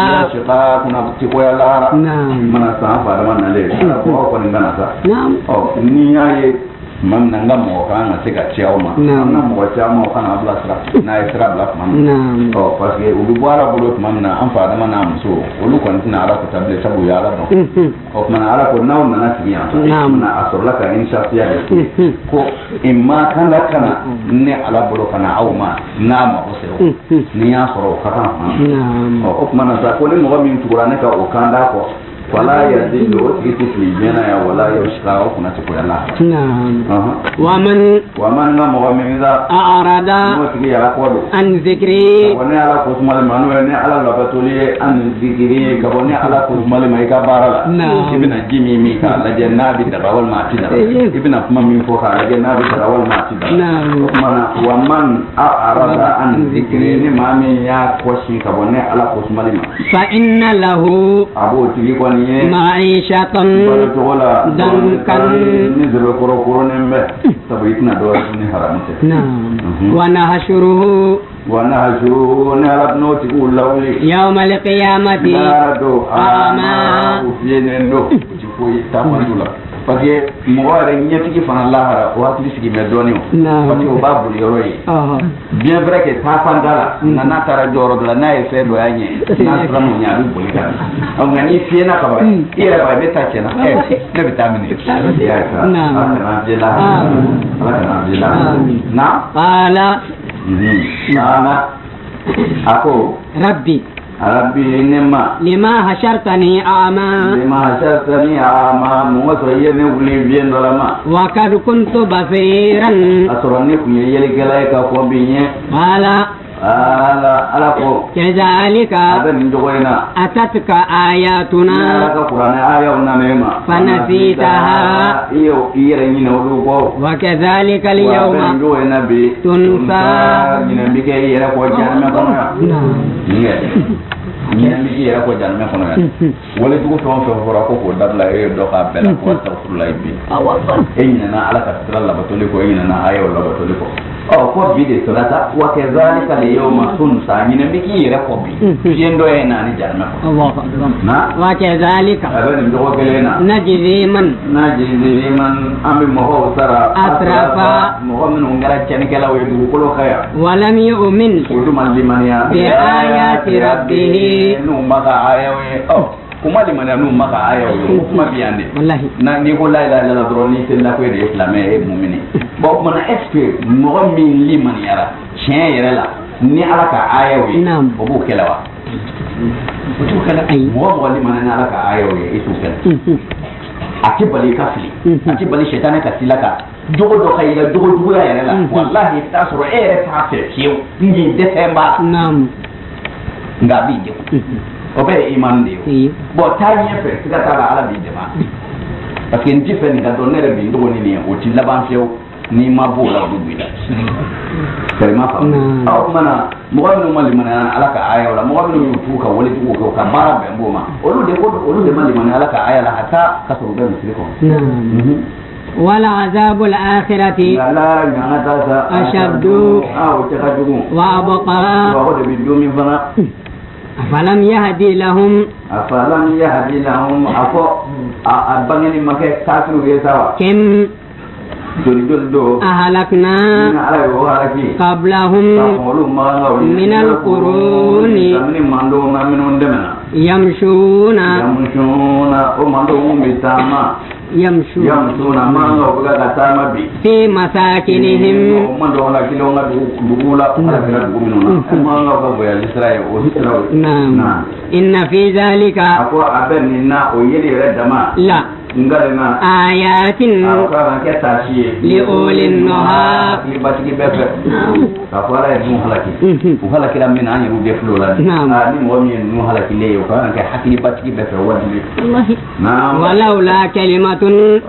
نعم mam nanga mo kana se ka ciao ma na mo ciao mo kana bla sra na isra bla mam o parce que u bi boara bolo mam na am fa da mana muso o lu kon tina ala ko table sabu ya ala don o man ala ko naw na tiya na asorla ka insha Allah ko imma kana ne ala bolo kana aw ma na ma o se ni ya soro ka tan o man sa ko ni mo min tukura ne ka o kanda ko wala ya dillo iti flijena ya wala ya ushikawa kuna tiku ya laha waman na mwa mimiza arada mwatiki ya lakwado an zikri kabone ala kusumali manuwe ne ala lapatulie an zikiri kabone ala kusumali maika barala ibina jimi mika laje nabi darawal matida ibina kuma minfoka laje nabi darawal matida waman arada an zikri ni mami ya kwashi kabone ala kusumali ma fa inna lahu abu tiki kwa معيشة ضنكا ونحشره يوم القيامة أعمى parce que mɔgɔ yɛrɛ ɲɛtigi fana lahara o hakili sigi mɛ dɔɔni o parce que o b'a boli yɔrɔ ye bien vrai que taafan da la nka n'a taara jɔyɔrɔ dɔ la n'a ye fɛn dɔ y'a ɲɛ n'a sera n'o ɲɛ a bɛ boli ka na nka n'i fiyɛna ka ban i yɛrɛ b'a ye ne ta cɛnna ne bɛ taa minɛ i y'a ye sa ala kana an bila ala kana an bila na ala a ko rabbi nema lima hashartani ama mo so yene wuli bien do la ma wa kad kuntu basiran asoro ne ku yele gela ka ko binye ala ko kazalika adan ndogoina atatka ayatuna ka qur'ana ayatuna nema fanasitaha iyo ire nyina wudu ko wa kadhalika al-yawma ndogoina bi tunsa nyina bige ire ko janna ko nyina bige ire ko janna ko na wala dugo to fora ko dabla e do ka bela ko tawfurlay bi nyina na ala ka tralla batoli ko nyina na ayo la batoli ko ko bide salata wa kadhalika al-yawma tunsa nyina bige ire ko bi yendo e na ni janna ko Allahu akbar na wa kadhalika aban ndo ko gelena najzi man ami mo sara atrafa mo min ngara chen kala we du ko khaya walam yu'min uduma limaniya bi ayati rabbih nu maka ayawe kuma limaniya nu maka ayawe kuma biyande wallahi na ni ko la ilaha illallah droni te la ko de islamé e mu'mini bo mana est mo min limaniya ra chen yere la ni ala ka ayawe o bu kelawa o tu kala ay mo limaniya ala ka ayawe e tu kala ati bali kafili ati bali shetane ka silaka jogo do khayla jogo ya yere la wallahi tasoro ere ta fe kiyo ndi december nam ngabi je o be iman de bo tanye fe sika tala ala bi de ma parce que ndi fe ni ga donere bi ndo ni o ti laban few ni ma bo la du bi la kalima fa aw mana mo no mali mana ala ka aya wala mo no tu ka wala tu ko ka mara be mboma olu de mali mana ala ka aya la hata ka so be misri ko wala azabul akhirati la nata ashaddu aw takadu wa abqa wa qad bidu min fana afalam yahdi lahum afo abangani make kafiru ge sawa kim do ahalakna qablahum min al-quruni yamshuna manga uga tama bi fi masakinihim mando la kilonga dugula ala bila dugumino manga ko ya Israel o Israel na inna fi zalika ako abenina o yeli redama la ngalena ayatin ka ke tashi li ulin nuha li batiki befe ka fara mu halaki u halaki lam min an yu deflo la ni mo mi nu halaki le yo ka ke hakili batiki befe wadi wallahi na walaula kalimatun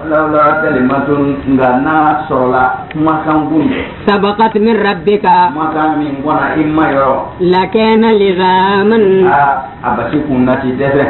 ngana sola makan gunde sabaqat min rabbika makan min wana imma yo lakana lizaman abati kunati defe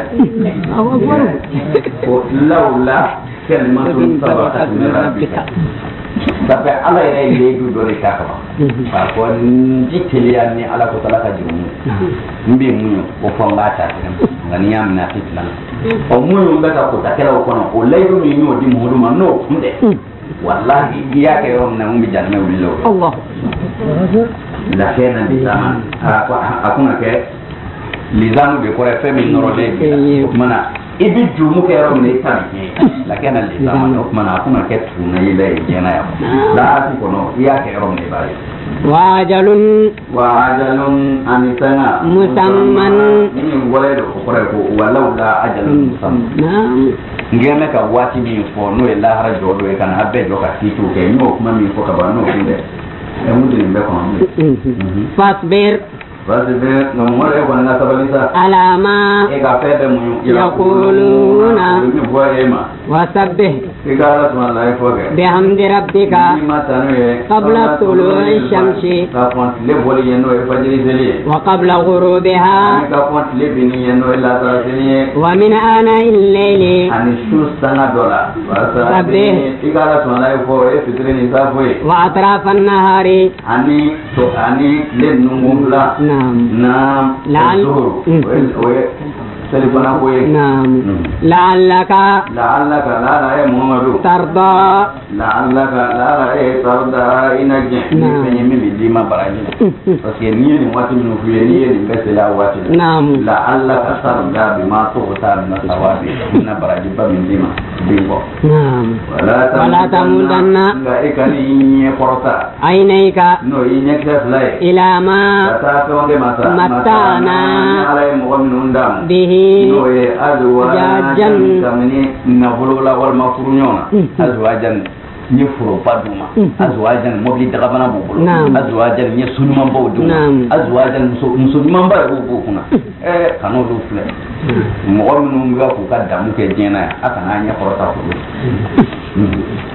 ko laula kalimatun sabaqat min rabbika tapi ala ere leju do re ka ba ko jiteliya ni ala ko tala ka jiru mbi munyo o fonga ta ngani yam na fitna o munyo ngata ko takela ko no o leju mi no di mudu ma no kunde wallahi iya ke rom na mbi janna willo Allah la kena di zaman akuna ke lizanu de ko refe min noro de mana ibi jumu ke rom ne tabi la kena lizanu mana akuna ke tuna ile jena ya la asi kono iya ke rom ne bari wajalun anisana musamman ni wala do ko wala la ajalun musamman ngeme ka wati mi fo no e la hara jodo e kan habbe do ka titu ke no kuma mi fo ka ba no kunde e mudu ni be ko fasbir no mo e ko na sabalisa alama e ka febe mu yaquluna ni bo e ma wasabbih e ka la tuma la e fo ke bihamdi rabbika ni ma tanu e qabla tulu'i shamsi ka font le boli yeno e fajiri zeli wa qabla ghurubiha ka font le bini yeno e la ta zeli wa min ana'i al-layli ani shus tanga dola sabbih e ka la tuma la e fo e fitri ni sa fo e wa atrafa an-nahari ani to ani le nungumla naam zuhur telefona ko ye naam la'allaka la muhammadu tarda la tarda inaje ni min bi dima baraji parce que ni wati min fu ni bese la wati naam la'allaka tarda bima tuqta min sawabi na baraji ba min dima bingo naam wala tamudanna ga ikani porta aynayka no inyekta flay ila ma matana ala mu'minun dam bihi noye azwajan kamini nafolola walma furuɲɔgɔn na azwajan nye furo ba d'u ma azwajan mobili dagabana b'u bolo azwajan nye so ɲumanbaw d'u ma azwajan muso ɲumanba yɛrɛ b'u kunna kan'olu filɛ mɔgɔ minnu bɛ k'u ka damu kɛ diɲɛ na yan a kana ɲɛ kɔrɔta folo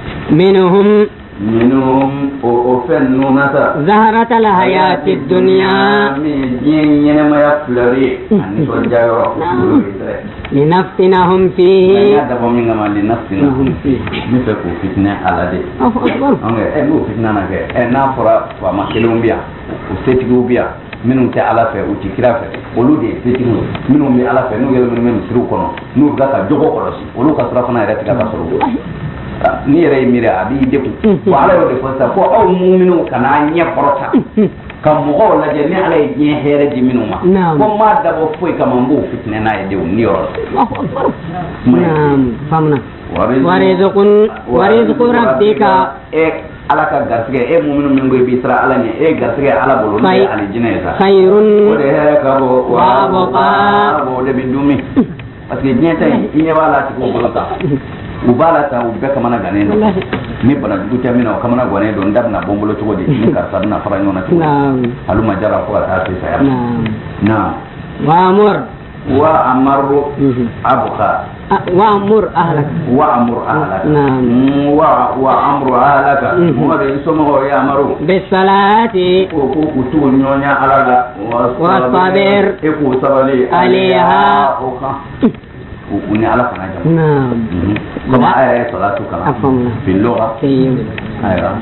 minhum o fen nunata zaharata la hayati dunya mi nyene ya flori ani so jayo linaftinahum fihi ya da bomi ngama linaftinahum fihi mi fe ko fitna ala de no fitna na ke na fora wa makelumbia o setigumbia minnu tɛ ala fɛ u ti kira fɛ olu de ye fitininw minnu bɛ ala fɛ n'u yɛrɛ minnu bɛ furu kɔnɔ n'u bɛ ka jogo kɔlɔsi olu ka surafana yɛrɛ tigɛ ka sɔrɔ ni yɛrɛ ye miiri a b'i degun wa ala y'o de fɔ sisan ko aw muminun kana ɲɛ kɔrɔta ka mɔgɔw lajɛ ni ala ye diɲɛ hɛrɛ di minnu ma ko maa dabɔ foyi kama n b'o fitinɛ n'a ye denw ni yɔrɔ la. faamuna warizqu rabbika ala ka garisɛgɛ muminu min ko i b'i sira ala ɲɛ garisɛgɛ ala bolo n'o ye alijinɛ ye sa khayrun o de hɛrɛ ka bon wa abqa o de bɛ dumi parce que diɲɛ ta in i ɲɛ b'a la tigiw bolo ta u b'a la ta u bɛɛ kamana gannen don ni banajugu tɛ min na o kamana gannen don n da bɛna bɔ n bolo cogo di ni karisa bɛna fara ɲɔgɔn na cogo di halu ma jara fo ka taa se saya na wa amaru abuka وأمر أهلك نعم وأمر أهلك مغرب سمو يأمروا بالصلاة وكتونيا على والصبر عليها وكوني على فنجم نعم كما آية صلاة كلام في اللغة أيوة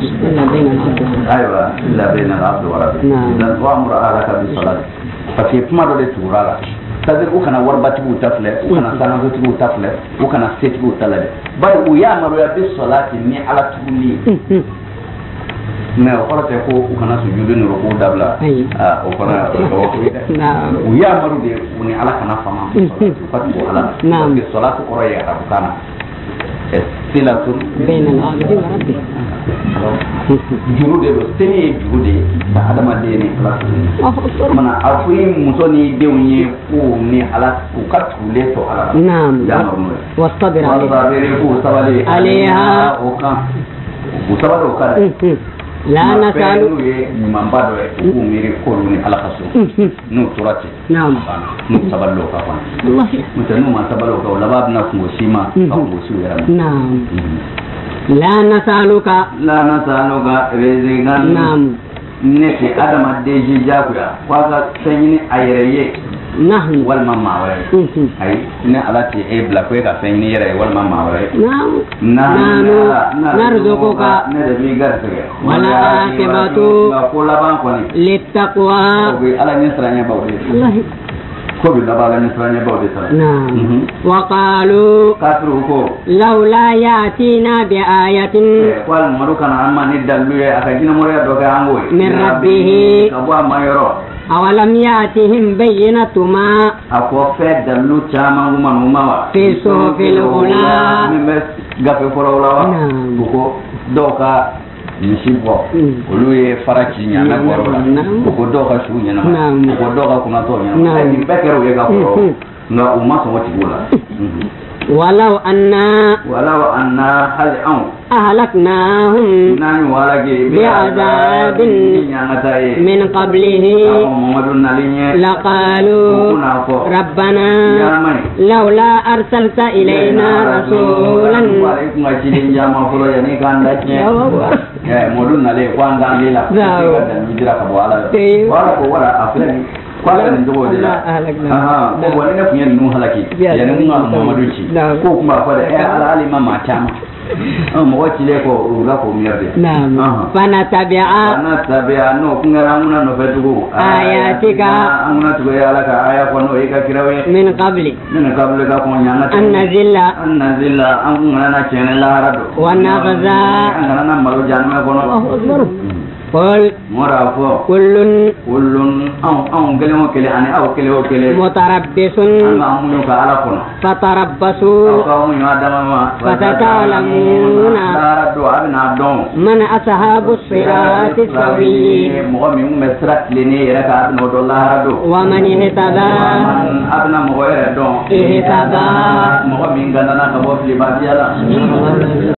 إلا بين العبد وربه إذن وأمر أهلك بالصلاة فكيف ما ردت ورالا c'est-à-dire u kana waribatigiw ta filɛ u kana sanatigiw ta filɛ u kana setigiw ta lajɛ bari u y'a maroya bi salati ni ala tuguli mais o kɔrɔ tɛ ko u kana sujudu ni ruku dabila o fana o kabako ye dɛ u y'a maru de u ni ala kana fama u ka tugu ala parce que salatu kɔrɔ ye arabukan na silatun bainal abdi wa rabbih juru de don seni ye juru de ye ka adamaden ni ala tuguni mana a fɔ i muso ni denw ye ko ni ala u ka tugulen to ala la naam wastabir k'u sabali alayha o kan u sabali o kan dɛ la nasalu n'u ye ɲumanba dɔ ye u k'u miiri k'olu ni ala ka so n'u tora ten n'u sabali o kan fana n'o tɛ n'u ma sabali o kan o laban bɛna kungo si ma ka kungo si u yɛrɛ ma la nasaluka rezigan ne tɛ adamaden si jagoya k'a ka fɛn ɲini a yɛrɛ ye walima maa wɛrɛ ayi ne ala tɛ e bila ko e ka fɛn ɲini yɛrɛ ye walima maa wɛrɛ narzuquka ne de b'i garisɛgɛ wala akibatu nka ko laban kɔni littaqwa o bɛ ala ɲɛ siranɲɛbaw de ko bɛ laban ala ɲɛ siranɲɛbaw de sara wa qalu kafiriw ko lawla yatina bi ayatin walima madu kana an ma ni dalilu ye a ka jinɛmɔrɔya dɔ kɛ an k'o ye min rabbihi ka bɔ a ma yɔrɔ awalam yatihim bayyinatu ma a ko fɛn dalilu caman kuma n'u ma wa fi suhufil ula min bɛ gafe fɔlɔw la wa u ko dɔw ka misi bɔ olu ye fara ci ɲamɛ kɔrɔ la u ko dɔw ka su ɲɛnama u ko dɔw ka kunatɔ ɲɛnama nin bɛɛ kɛra u ye ka kɔrɔ nka u ma sɔn o tigiw la ولو أننا هل أهلكناهم بعذاب من قبله لقالوا ربنا لولا أرسلت إلينا رسولا kwala ni dogo de la ko wani ne kun ye nu halaki ya ne mun Muhammadu ci ko kuma fa da ala alima ma tama mɔgɔ cilen kɔ u ka ko miyɛrɛ naam fanatabi'a n'o kun kɛra an kuna nɔfɛ tugu ayatika an kuna tugu ye ala ka aya kɔnɔ o ye ka kiraw ye min qabli ka kɔn ɲanga an nazilla an kun kana na tiɲɛ lahara don wa naghza an kana na malo janmɛ kɔnɔ قل مرافو كل أن كلمة كلي أنا أو كلي متربص أنا أمنيك على كنا فتربصوا فتعلمون من أصحاب الصراط السوي ومن اهتدى اهتدى